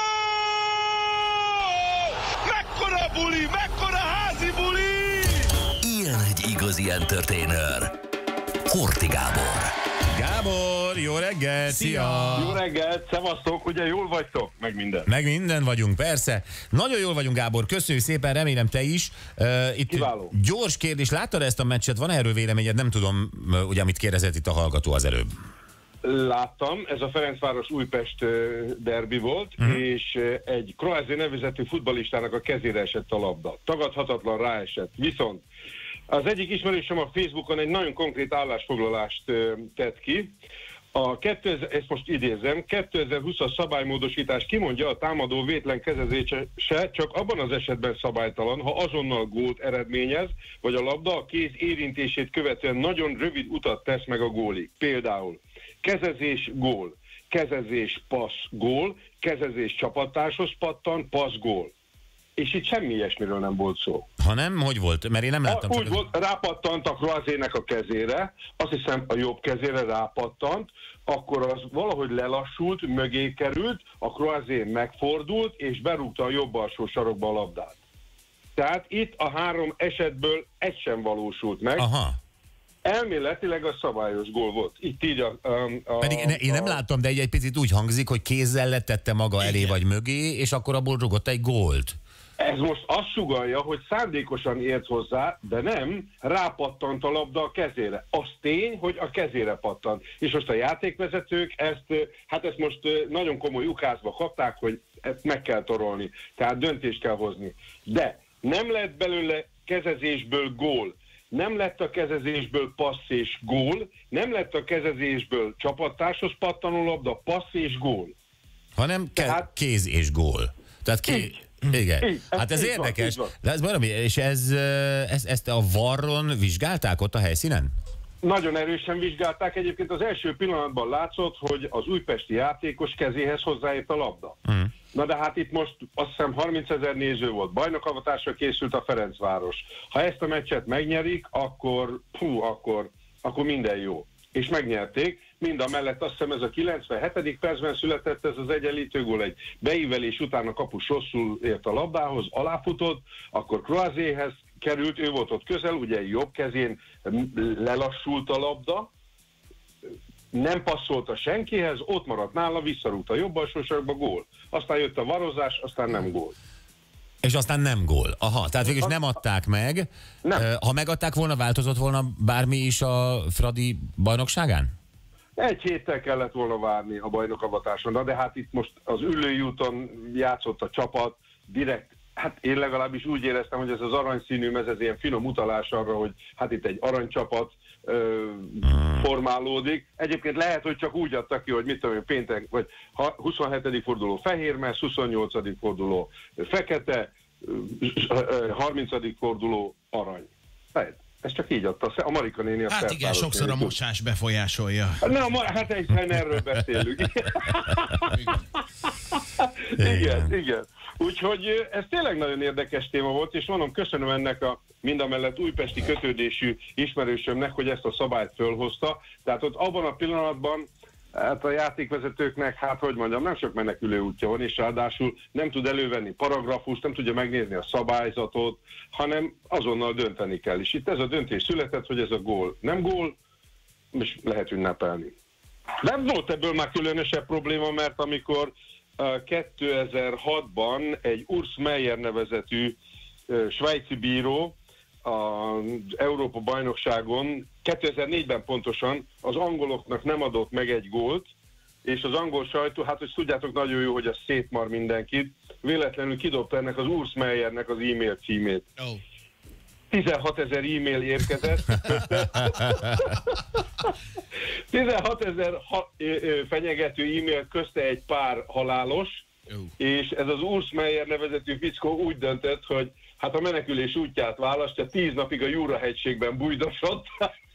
Mekkora buli, mekkora házi buli! Ilyen egy igazi entertainer. Horthy Gábor. Gábor, jó reggel, szia! Jó reggelt, szevasztok, ugye jól vagytok? Meg minden. Meg minden vagyunk, persze. Nagyon jól vagyunk, Gábor, köszönjük szépen, remélem te is. Itt kiváló. Gyors kérdés, láttad ezt a meccset? Van erről véleményed? Nem tudom, ugye, amit kérdezett itt a hallgató az előbb. Láttam, ez a Ferencváros Újpest derbi volt, és egy Kroázi nevezetű futballistának a kezére esett a labda. Tagadhatatlan ráesett. Viszont az egyik ismerősöm a Facebookon egy nagyon konkrét állásfoglalást tett ki. ezt most idézem, 2020-as szabálymódosítás kimondja, a támadó vétlen kezezése csak abban az esetben szabálytalan, ha azonnal gólt eredményez, vagy a labda a kéz érintését követően nagyon rövid utat tesz meg a gólig. Például kezezés gól, kezezés passz gól, kezezés csapattárshoz pattan, passz gól. És itt semmi ilyesmiről nem volt szó. Hanem, hogy volt? Mert én nem láttam. Úgy volt, rápattant a Croizének a kezére, azt hiszem a jobb kezére rápattant, akkor az valahogy lelassult, mögé került, a Croizé megfordult, és berúgta a jobb alsó sarokba a labdát. Tehát itt a 3 esetből egy sem valósult meg. Aha. Elméletileg a szabályos gól volt. Itt így Pedig én nem láttam, de egy picit úgy hangzik, hogy kézzel letette maga elé vagy mögé, és akkor abból rugott egy gólt. Ez most azt sugallja, hogy szándékosan ért hozzá, de nem, rápattant a labda a kezére. Az tény, hogy a kezére pattant. És most a játékvezetők ezt most nagyon komoly ukázba kapták, hogy ezt meg kell torolni. Tehát döntést kell hozni. De nem lett belőle kezezésből gól. Nem lett a kezezésből passz és gól, nem lett a kezezésből csapattárshoz pattanó labda, passz és gól. Hanem kéz és gól. Tehát igen. Hát ez érdekes. De ez valami, és ezt a VAR-on vizsgálták ott a helyszínen? Nagyon erősen vizsgálták. Egyébként az első pillanatban látszott, hogy az újpesti játékos kezéhez hozzáért a labda. Na de hát itt most azt hiszem 30 000 néző volt. Bajnokavatásra készült a Ferencváros. Ha ezt a meccset megnyerik, akkor minden jó. És megnyerték. Mind a mellett azt hiszem ez a 97. percben született ez az egyenlítő gól, egy beívelés után a kapus rosszul ért a labdához, aláfutott, akkor Croizéhez került, ő volt ott közel, ugye jobb kezén lelassult a labda, nem passzolt senkihez, ott maradt nála, visszarúgta a jobb alsó sarokba, gól. Aztán jött a varozás, aztán nem gól. És aztán nem gól. Aha, tehát végülis nem adták meg. Nem. Ha megadták volna, változott volna bármi is a Fradi bajnokságán? Egy héttel kellett volna várni a bajnokavatáson, de hát itt most az Üllői úton játszott a csapat, direkt, hát én legalábbis úgy éreztem, hogy ez az aranyszínű mez, ez ilyen finom utalás arra, hogy hát itt egy aranycsapat formálódik. Egyébként lehet, hogy csak úgy adtak ki, hogy mit tudom én, péntek, vagy 27. forduló fehér mez, 28. forduló fekete, 30. forduló arany. Lehet. Ez csak így adta. A Marika néni a hát igen, sokszor a mosás befolyásolja. Hát egyszerűen erről beszélünk. Igen. Úgyhogy ez tényleg nagyon érdekes téma volt, és mondom, köszönöm ennek mindamellett újpesti kötődésű ismerősömnek, hogy ezt a szabályt fölhozta. Tehát ott abban a pillanatban hát a játékvezetőknek, nem sok menekülő útja van, és ráadásul nem tud elővenni paragrafust, nem tudja megnézni a szabályzatot, hanem azonnal dönteni kell. És itt ez a döntés született, hogy ez a gól nem gól, és lehet ünnepelni. Nem volt ebből már különösebb probléma, mert amikor 2006-ban egy Urs Meier nevezetű svájci bíró az Európa bajnokságon 2004-ben pontosan az angoloknak nem adott meg egy gólt, és az angol sajtó, hát hogy tudjátok nagyon jó, hogy az szétmar mindenkit, véletlenül kidobta ennek az Urs Meiernek az e-mail címét. 16 000 e-mail érkezett. 16 000 fenyegető e-mail, közte egy pár halálos, és ez az Urs Meier nevezetű fickó úgy döntött, hogy hát a menekülés útját választja, 10 napig a Jura-hegységben bújdosott,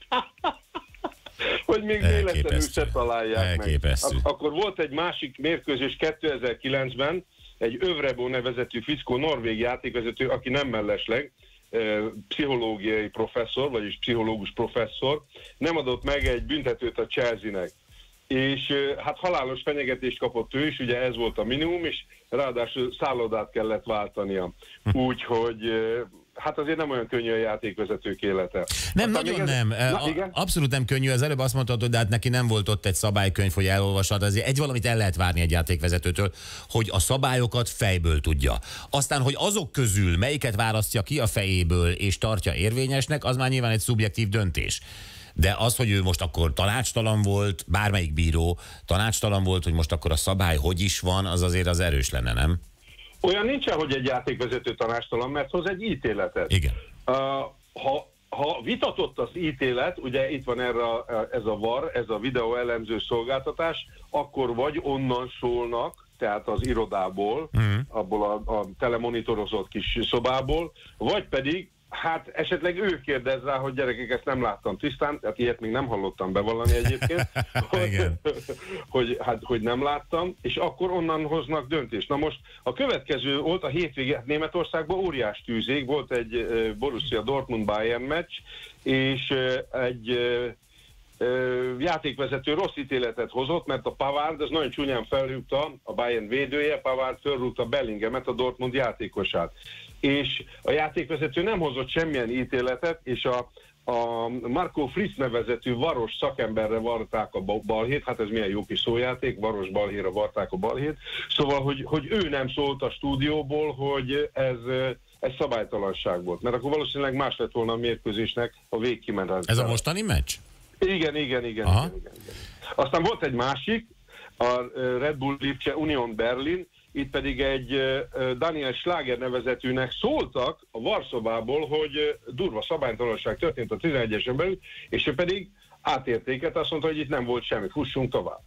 hogy még véletlenül se találják meg. Akkor volt egy másik mérkőzés 2009-ben, egy Övrebo nevezetű fickó, norvég játékvezető, aki nem mellesleg, pszichológiai professzor, vagyis pszichológus professzor, nem adott meg egy büntetőt a Chelsea-nek. És hát halálos fenyegetést kapott ő is, ugye ez volt a minimum, és ráadásul szállodát kellett váltania. Úgyhogy hát azért nem olyan könnyű a játékvezetők élete. Nem, nagyon nem. Abszolút nem könnyű. Az előbb azt mondtad, hogy de hát neki nem volt ott egy szabálykönyv, hogy elolvashat. Azért egy valamit el lehet várni egy játékvezetőtől, hogy a szabályokat fejből tudja. Aztán, hogy azok közül melyiket választja ki a fejéből és tartja érvényesnek, az már nyilván egy szubjektív döntés. De az, hogy ő most akkor tanácstalan volt, bármelyik bíró tanácstalan volt, hogy most akkor a szabály hogy is van, az azért az erős lenne, nem? Olyan nincsen, hogy egy játékvezető tanácstalan, mert hoz egy ítéletet. Igen. Ha ha vitatott az ítélet, ugye itt van ez a VAR, ez a videó elemző szolgáltatás, akkor vagy onnan szólnak, tehát az irodából, abból a telemonitorozott kis szobából, vagy pedig hát esetleg ő kérdez rá, hogy gyerekek, ezt nem láttam tisztán, tehát ilyet még nem hallottam bevallani egyébként, hogy nem láttam, és akkor onnan hoznak döntést. Na most a következő volt a hétvége, Németországban óriás tűzég, volt egy Borussia Dortmund-Bayern meccs, és egy játékvezető rossz ítéletet hozott, mert a Pavard, az nagyon csúnyán felrúgta, a Bayern védője, Pavard felrúgta Bellingemet, a Dortmund játékosát. És a játékvezető nem hozott semmilyen ítéletet, és a Marco Fritz nevezetű varos szakemberre varták a balhét, hát ez milyen jó kis szójáték, varos balhéra varták a balhét, szóval, hogy ő nem szólt a stúdióból, hogy ez szabálytalanság volt, mert akkor valószínűleg más lett volna a mérkőzésnek a végkimenet. Ez a mostani meccs? Igen. Aztán volt egy másik, a Red Bull Lipcse Union Berlin, itt pedig egy Daniel Schlager nevezetűnek szóltak a varszobából, hogy durva szabálytalanság történt a 11-esen belül, és ő pedig átértéket, azt mondta, hogy itt nem volt semmi, fussunk tovább.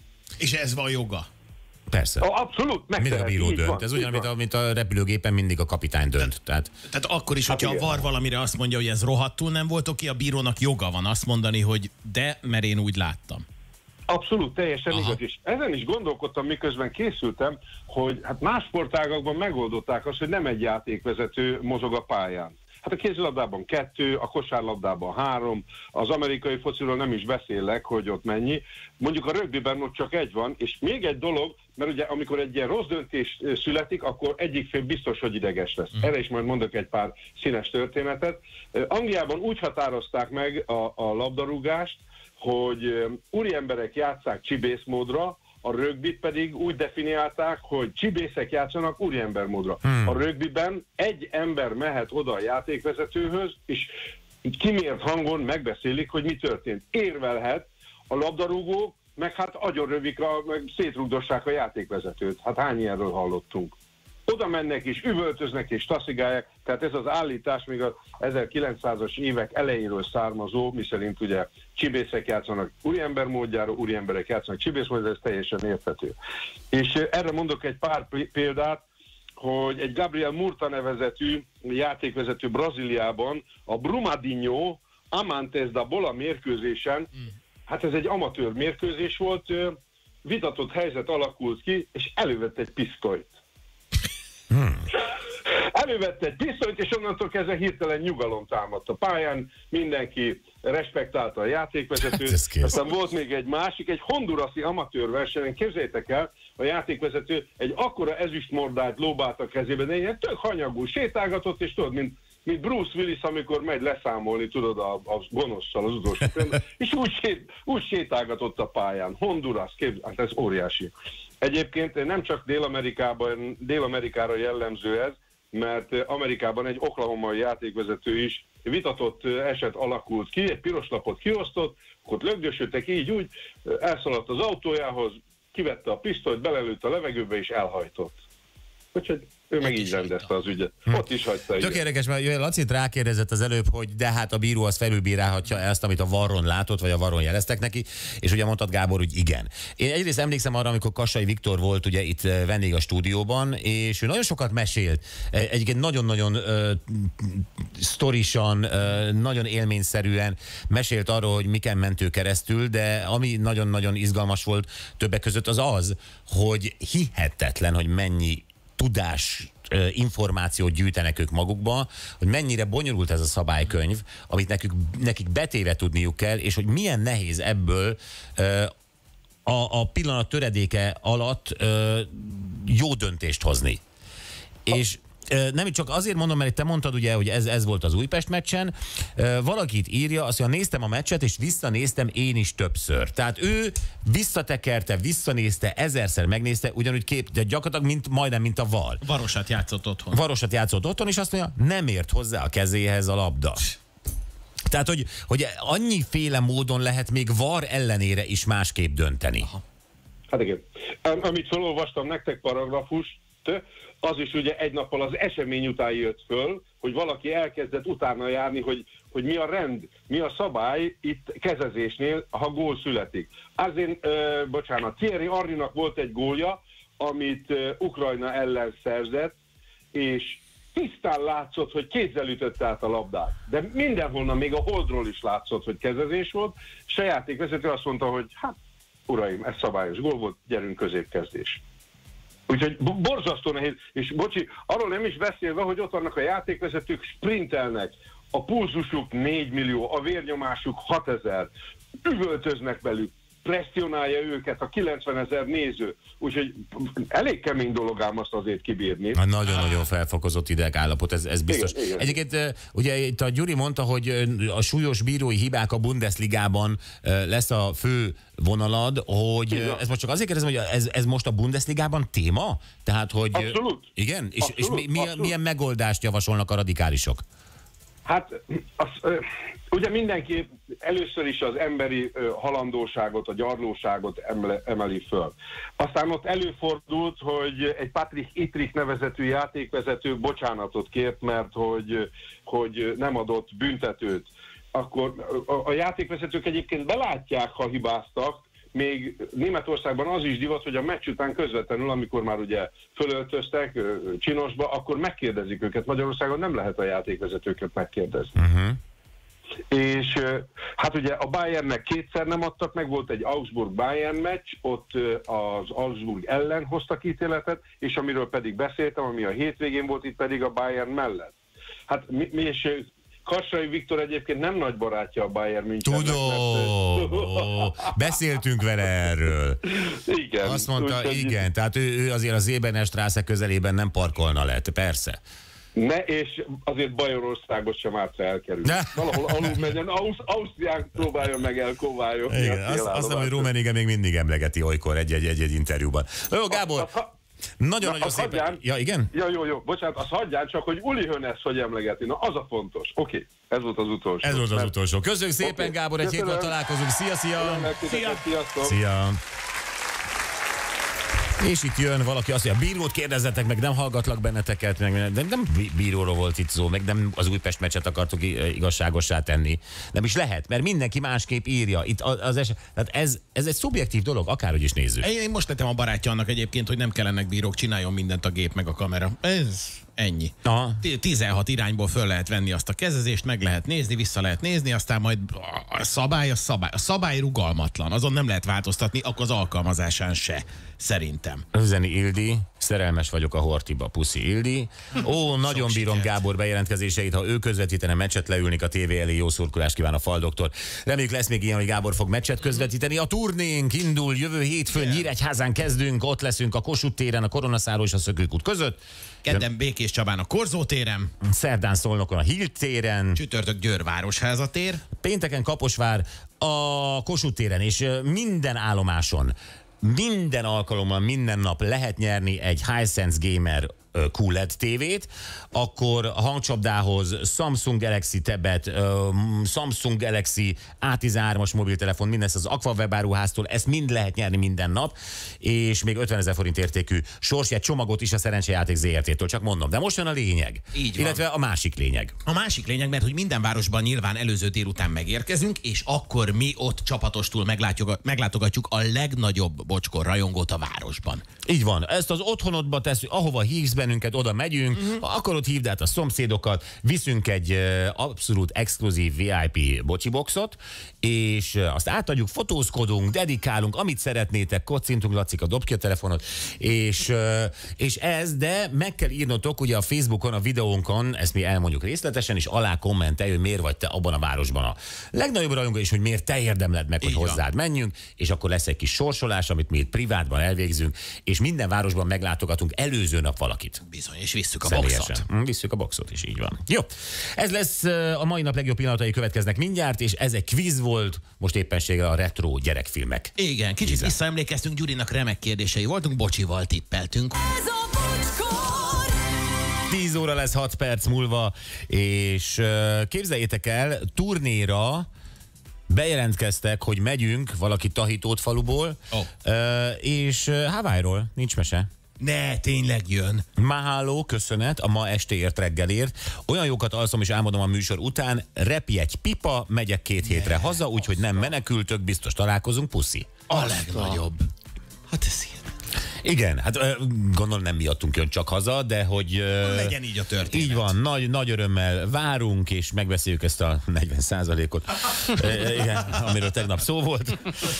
És ez van joga? Persze. Abszolút, mindig a bíró dönt. Van, ez ugyan, mint a repülőgépen mindig a kapitány dönt. Tehát akkor is, hogyha a VAR valamire azt mondja, hogy ez rohadtul nem volt oké, a bírónak joga van azt mondani, hogy de, mert én úgy láttam. Abszolút, teljesen igaz. És ezen is gondolkodtam, miközben készültem, hogy hát más sportágakban megoldották azt, hogy nem egy játékvezető mozog a pályán. Hát a kézilabdában 2, a kosárlabdában 3, az amerikai fociról nem is beszélek, hogy ott mennyi. Mondjuk a rögbiben ott csak 1 van, és még egy dolog, mert ugye amikor egy ilyen rossz döntés születik, akkor egyik fél biztos, hogy ideges lesz. Erre is majd mondok egy pár színes történetet. Angliában úgy határozták meg a labdarúgást, hogy úriemberek játsszák csibészmódra, a rögbit pedig úgy definiálták, hogy csibészek játszanak úriembermódra. A rögbiben egy ember mehet oda a játékvezetőhöz, és kimért hangon megbeszélik, hogy mi történt. Érvelhet, a labdarúgók meg hát agyonrövikra meg szétrugdossák a játékvezetőt. Hát hány ilyenről hallottunk. Oda mennek és üvöltöznek és taszigálják, tehát ez az állítás még az 1900-as évek elejéről származó, miszerint ugye csibészek játszanak úriember módjára, úriemberek játszanak csibész módjára, ez teljesen érthető. És erre mondok egy pár példát, hogy egy Gabriel Murta nevezetű játékvezető Brazíliában a Brumadinho Amantes da Bola mérkőzésen, hát ez egy amatőr mérkőzés volt, vitatott helyzet alakult ki, és elővett egy pisztolyt. Elővette egy pisztolyt, és onnantól kezdve hirtelen nyugalom támadt a pályán, mindenki respektálta a játékvezetőt. Aztán volt még egy másik, egy hondurasi amatőr versenyen, képzeljétek el, a játékvezető egy akkora ezüstmordált lóbált a kezében, de ilyen tök hanyagú, sétálgatott, és tudod, mint Bruce Willis, amikor megy leszámolni, tudod, a gonoszszal az utolsó pillanatban, és úgy sétálgatott a pályán. Honduras, hát ez óriási. Egyébként nem csak Dél-Amerikára jellemző ez, mert Amerikában egy oklahomai játékvezető is vitatott eset alakult ki, egy piros lapot kiosztott, akkor lögdösödtek így úgy, elszaladt az autójához, kivette a pisztolyt, belelőtt a levegőbe és elhajtott. Úgyhogy ő meg így rendezte az ügyet. Ott is hagyta. Tök érdekes, mert Lacit rákérdezett az előbb, hogy de hát a bíró az felülbírálhatja ezt, amit a VAR-on látott, vagy a VAR-on jeleztek neki, és ugye mondtad, Gábor, hogy igen. Én egyrészt emlékszem arra, amikor Kassai Viktor volt ugye itt vendég a stúdióban, és ő nagyon sokat mesélt. Egyébként nagyon-nagyon sztorisan, nagyon élményszerűen mesélt arról, hogy miken ment ő keresztül, de ami nagyon-nagyon izgalmas volt többek között az, hogy hihetetlen, hogy mennyi tudás, információt gyűjtenek ők magukba, hogy mennyire bonyolult ez a szabálykönyv, amit nekik betéve tudniuk kell, és hogy milyen nehéz ebből a pillanat töredéke alatt jó döntést hozni. És nem csak azért mondom, mert te mondtad ugye, hogy ez volt az Újpest meccsen, valakit írja, azt mondja, néztem a meccset, és visszanéztem én is többször. Tehát ő visszatekerte, visszanézte, 1000-szer megnézte, ugyanúgy de gyakorlatilag majdnem mint a VAR. Varosat játszott otthon. És azt mondja, nem ért hozzá a kezéhez a labda. Tehát, hogy annyiféle módon lehet még VAR ellenére is másképp dönteni. Aha. Hát igen. Amit felolvastam nektek paragrafust, az is ugye egy nappal az esemény után jött föl, hogy valaki elkezdett utána járni, hogy hogy mi a rend, mi a szabály itt kezezésnél, ha gól születik. Azért, Thierry Henrynak volt egy gólja, amit Ukrajna ellen szerzett, és tisztán látszott, hogy kézzel ütötte át a labdát. De mindenhonnan, még a holdról is látszott, hogy kezezés volt. És a játékvezető azt mondta, hogy hát, uraim, ez szabályos gól volt, gyerünk középkezdés. Úgyhogy borzasztó nehéz. És bocsi, arról nem is beszélve, hogy ott vannak a játékvezetők, sprintelnek. A pulzusuk 4 millió, a vérnyomásuk 6000. Üvöltöznek velük, presszionálja őket a 90 000 néző. Úgyhogy elég kemény dolog ám azt azért kibírni. Nagyon-nagyon felfokozott idegállapot, ez biztos. Igen. Egyébként ugye itt a Gyuri mondta, hogy a súlyos bírói hibák a Bundesligában lesz a fő vonalad, hogy igen. Ez most csak azért kérdezem, hogy ez most a Bundesligában téma? Tehát, hogy... Abszolút. Igen? Abszolút, és milyen megoldást javasolnak a radikálisok? Hát, ugye mindenki először is az emberi halandóságot, a gyarlóságot emeli föl. Aztán ott előfordult, hogy egy Patrick Ittrich nevezetű játékvezető bocsánatot kért, mert hogy nem adott büntetőt. Akkor a játékvezetők egyébként belátják, ha hibáztak. Még Németországban az is divat, hogy a meccs után közvetlenül, amikor már ugye fölöltöztek csinosba, akkor megkérdezik őket. Magyarországon nem lehet a játékvezetőket megkérdezni. És hát ugye a Bayernnek kétszer nem adtak meg, volt egy Augsburg-Bayern meccs, ott az Augsburg ellen hoztak ítéletet, és amiről pedig beszéltem, ami a hétvégén volt, itt pedig a Bayern mellett. Hát mi és Kassai Viktor egyébként nem nagy barátja a Bayern Münchennek. Tudom, beszéltünk vele erről. Igen. Azt mondta, igen, tehát ő azért az Ebenestrásze közelében nem parkolna le, persze. És azért Bajorországot sem árt elkerül. Valahol alul megyen, Ausztrián próbálja meg elkovályolni. Igen, azt hiszem, hogy Rummenigge még mindig emlegeti olykor egy interjúban. Jó, Gábor, nagyon-nagyon szépen. Hagyján, ja, igen? Jó, bocsánat, azt hagyján csak, hogy Uli Hoeneß hogy emlegeti. Na, az a fontos. Oké, ez volt az utolsó. Ez volt az utolsó. Köszönjük szépen, Gábor, egy hét múlva találkozunk. Szia! Szia! És itt jön valaki, azt mondja, bírót kérdezzetek meg, nem hallgatlak benneteket, de nem bíróról volt itt szó, meg nem az Újpest meccset akartuk igazságossá tenni. Nem is lehet, mert mindenki másképp írja. Itt tehát ez egy szubjektív dolog, akárhogy is nézzük. Én most lettem a barátja annak egyébként, hogy nem kellenek bírók, csináljon mindent a gép meg a kamera. Ez ennyi. 16 irányból föl lehet venni azt a kezezést, meg lehet nézni, vissza lehet nézni, aztán majd a szabály. A szabály rugalmatlan, azon nem lehet változtatni, akkor az alkalmazásán se, szerintem. Üzeni Ildi, szerelmes vagyok a Hortiba, puszi Ildi. Ó, nagyon bírom Gábor bejelentkezéseit, ha ő közvetítene meccset, leülnék a tévé elé, jó szurkolást kíván a Faldoktor. Reméljük lesz még ilyen, hogy Gábor fog meccset közvetíteni. A turnénk indul jövő hétfőn, Nyíregyházán kezdünk, ott leszünk a Kossuth téren, a Koronaszálló és a Szökőkút között. Kedden Békés Csabán a Korzó téren. Szerdán Szolnokon a Hilt téren. Csütörtök Győr Városháza tér. Pénteken Kaposvár a Kossuth téren, és minden állomáson, minden alkalommal, minden nap lehet nyerni egy Hisense Gamer QLED tévét, akkor a hangcsapdához Samsung Galaxy Tablet, Samsung Galaxy A13-as mobiltelefon, mindezt az Aquaweb áruháztól, ezt mind lehet nyerni minden nap, és még 50 000 forint értékű sorsjegy csomagot is a Szerencsejáték ZRT-től, csak mondom. De most jön a lényeg. Így van. Illetve a másik lényeg. A másik lényeg, mert hogy minden városban nyilván előző délután megérkezünk, és akkor mi ott csapatostul meglátogatjuk a legnagyobb Bocskor rajongót a városban. Így van. Ezt az otthonodba tesszük, ahova hívsz bennünket, oda megyünk, ha akarod, hívd át a szomszédokat, viszünk egy abszolút exkluzív VIP bocsiboxot, és azt átadjuk, fotózkodunk, dedikálunk, amit szeretnétek, kocintunk, Lacika, dob ki a telefonot, és ez, de meg kell írnotok ugye a Facebookon, a videónkon, ezt mi elmondjuk részletesen, és alá kommentelj, hogy miért vagy te abban a városban a legnagyobb rajongó, és hogy miért te érdemled meg, hogy hozzád menjünk, és akkor lesz egy kis sorsolás, amit mi itt privátban elvégzünk, és minden városban meglátogatunk előző nap valakit. Bizony, és visszük a boxot. Visszük a boxot is, így van. Jó, ez lesz a mai nap legjobb pillanatai következnek mindjárt, és ez egy kvíz volt, most éppenséggel a retro gyerekfilmek. Igen, kicsit visszaemlékeztünk, Gyurinak remek kérdései voltunk, Bocsival tippeltünk. Ez a Bocskor! 10 óra lesz 6 perc múlva, és képzeljétek el, turnéra bejelentkeztek, hogy megyünk valaki Tahitót faluból, és Hawaii-ról, nincs mese. Ne, tényleg jön. Maháló, köszönet a ma estéért reggelért. Olyan jókat alszom és álmodom a műsor után. Repi egy pipa, megyek 2 hétre haza, úgyhogy nem menekültök, biztos találkozunk, puszi. A legnagyobb. Hát ez ilyen. Igen, hát gondolom nem miattunk jön csak haza, de hogy... legyen így a történet. Így van, nagy örömmel várunk, és megbeszéljük ezt a 40%-ot, igen, amiről tegnap szó volt.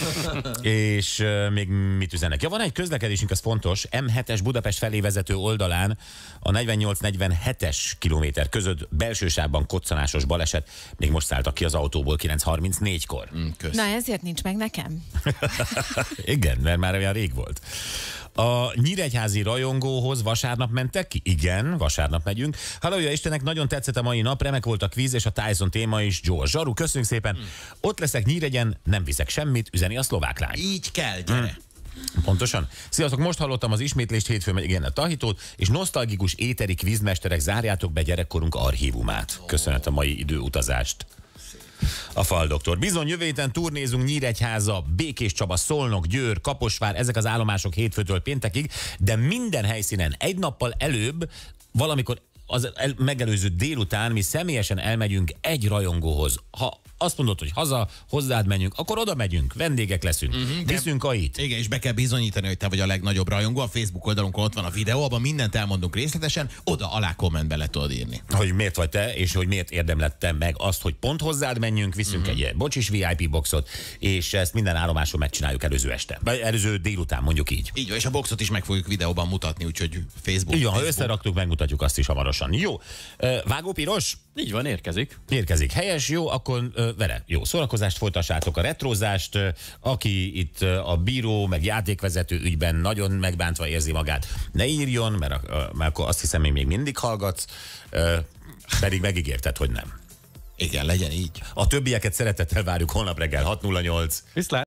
És még mit üzenek? Ja, van egy közlekedésünk, ez fontos, M7-es Budapest felé vezető oldalán a 48-47-es kilométer között belső sávban koccanásos baleset. Még most szálltak ki az autóból 9:34-kor. Na ezért nincs meg nekem. Igen, mert már olyan rég volt. A nyíregyházi rajongóhoz vasárnap mentek ki? Igen, vasárnap megyünk. Hallója Istenek, nagyon tetszett a mai nap, remek volt a kvíz és a Tyson téma is. George Zsaru, köszönjük szépen. Ott leszek Nyíregyen, nem viszek semmit, üzeni a szlovák lány. Így kell, gyere. Pontosan. Sziasztok, most hallottam az ismétlést hétfőn, igen, a tahitót, és nosztalgikus éteri kvízmesterek, zárjátok be gyerekkorunk archívumát. Köszönet a mai időutazást. A Faldoktor. Bizony, jövő héten turnézünk Nyíregyháza, Békés Csaba, Szolnok, Győr, Kaposvár, ezek az állomások hétfőtől péntekig, de minden helyszínen egy nappal előbb, valamikor az megelőző délután mi személyesen elmegyünk egy rajongóhoz. Ha azt mondod, hogy haza, hozzád menjünk, akkor oda megyünk, vendégek leszünk, viszünk ait. Igen, és be kell bizonyítani, hogy te vagy a legnagyobb rajongó. A Facebook oldalunkon ott van a videó, abban mindent elmondunk részletesen, oda alá kommentbe le tudod írni. Hogy miért vagy te, és hogy miért érdemlettem meg azt, hogy pont hozzád menjünk, viszünk egy bocsis VIP boxot, és ezt minden állomáson megcsináljuk előző este. Előző délután, mondjuk így. Így van, és a boxot is meg fogjuk videóban mutatni, úgyhogy Facebook. Igen, ha összeraktuk, megmutatjuk azt is hamarosan. Jó. Vágó piros? Így van, érkezik. Érkezik. Helyes, jó, akkor vele jó szórakozást folytassátok, a retrózást, aki itt a bíró, meg játékvezető ügyben nagyon megbántva érzi magát, ne írjon, mert akkor azt hiszem, még mindig hallgatsz, pedig megígérted, hogy nem. Igen, legyen így. A többieket szeretettel várjuk holnap reggel 6:08. Viszlát.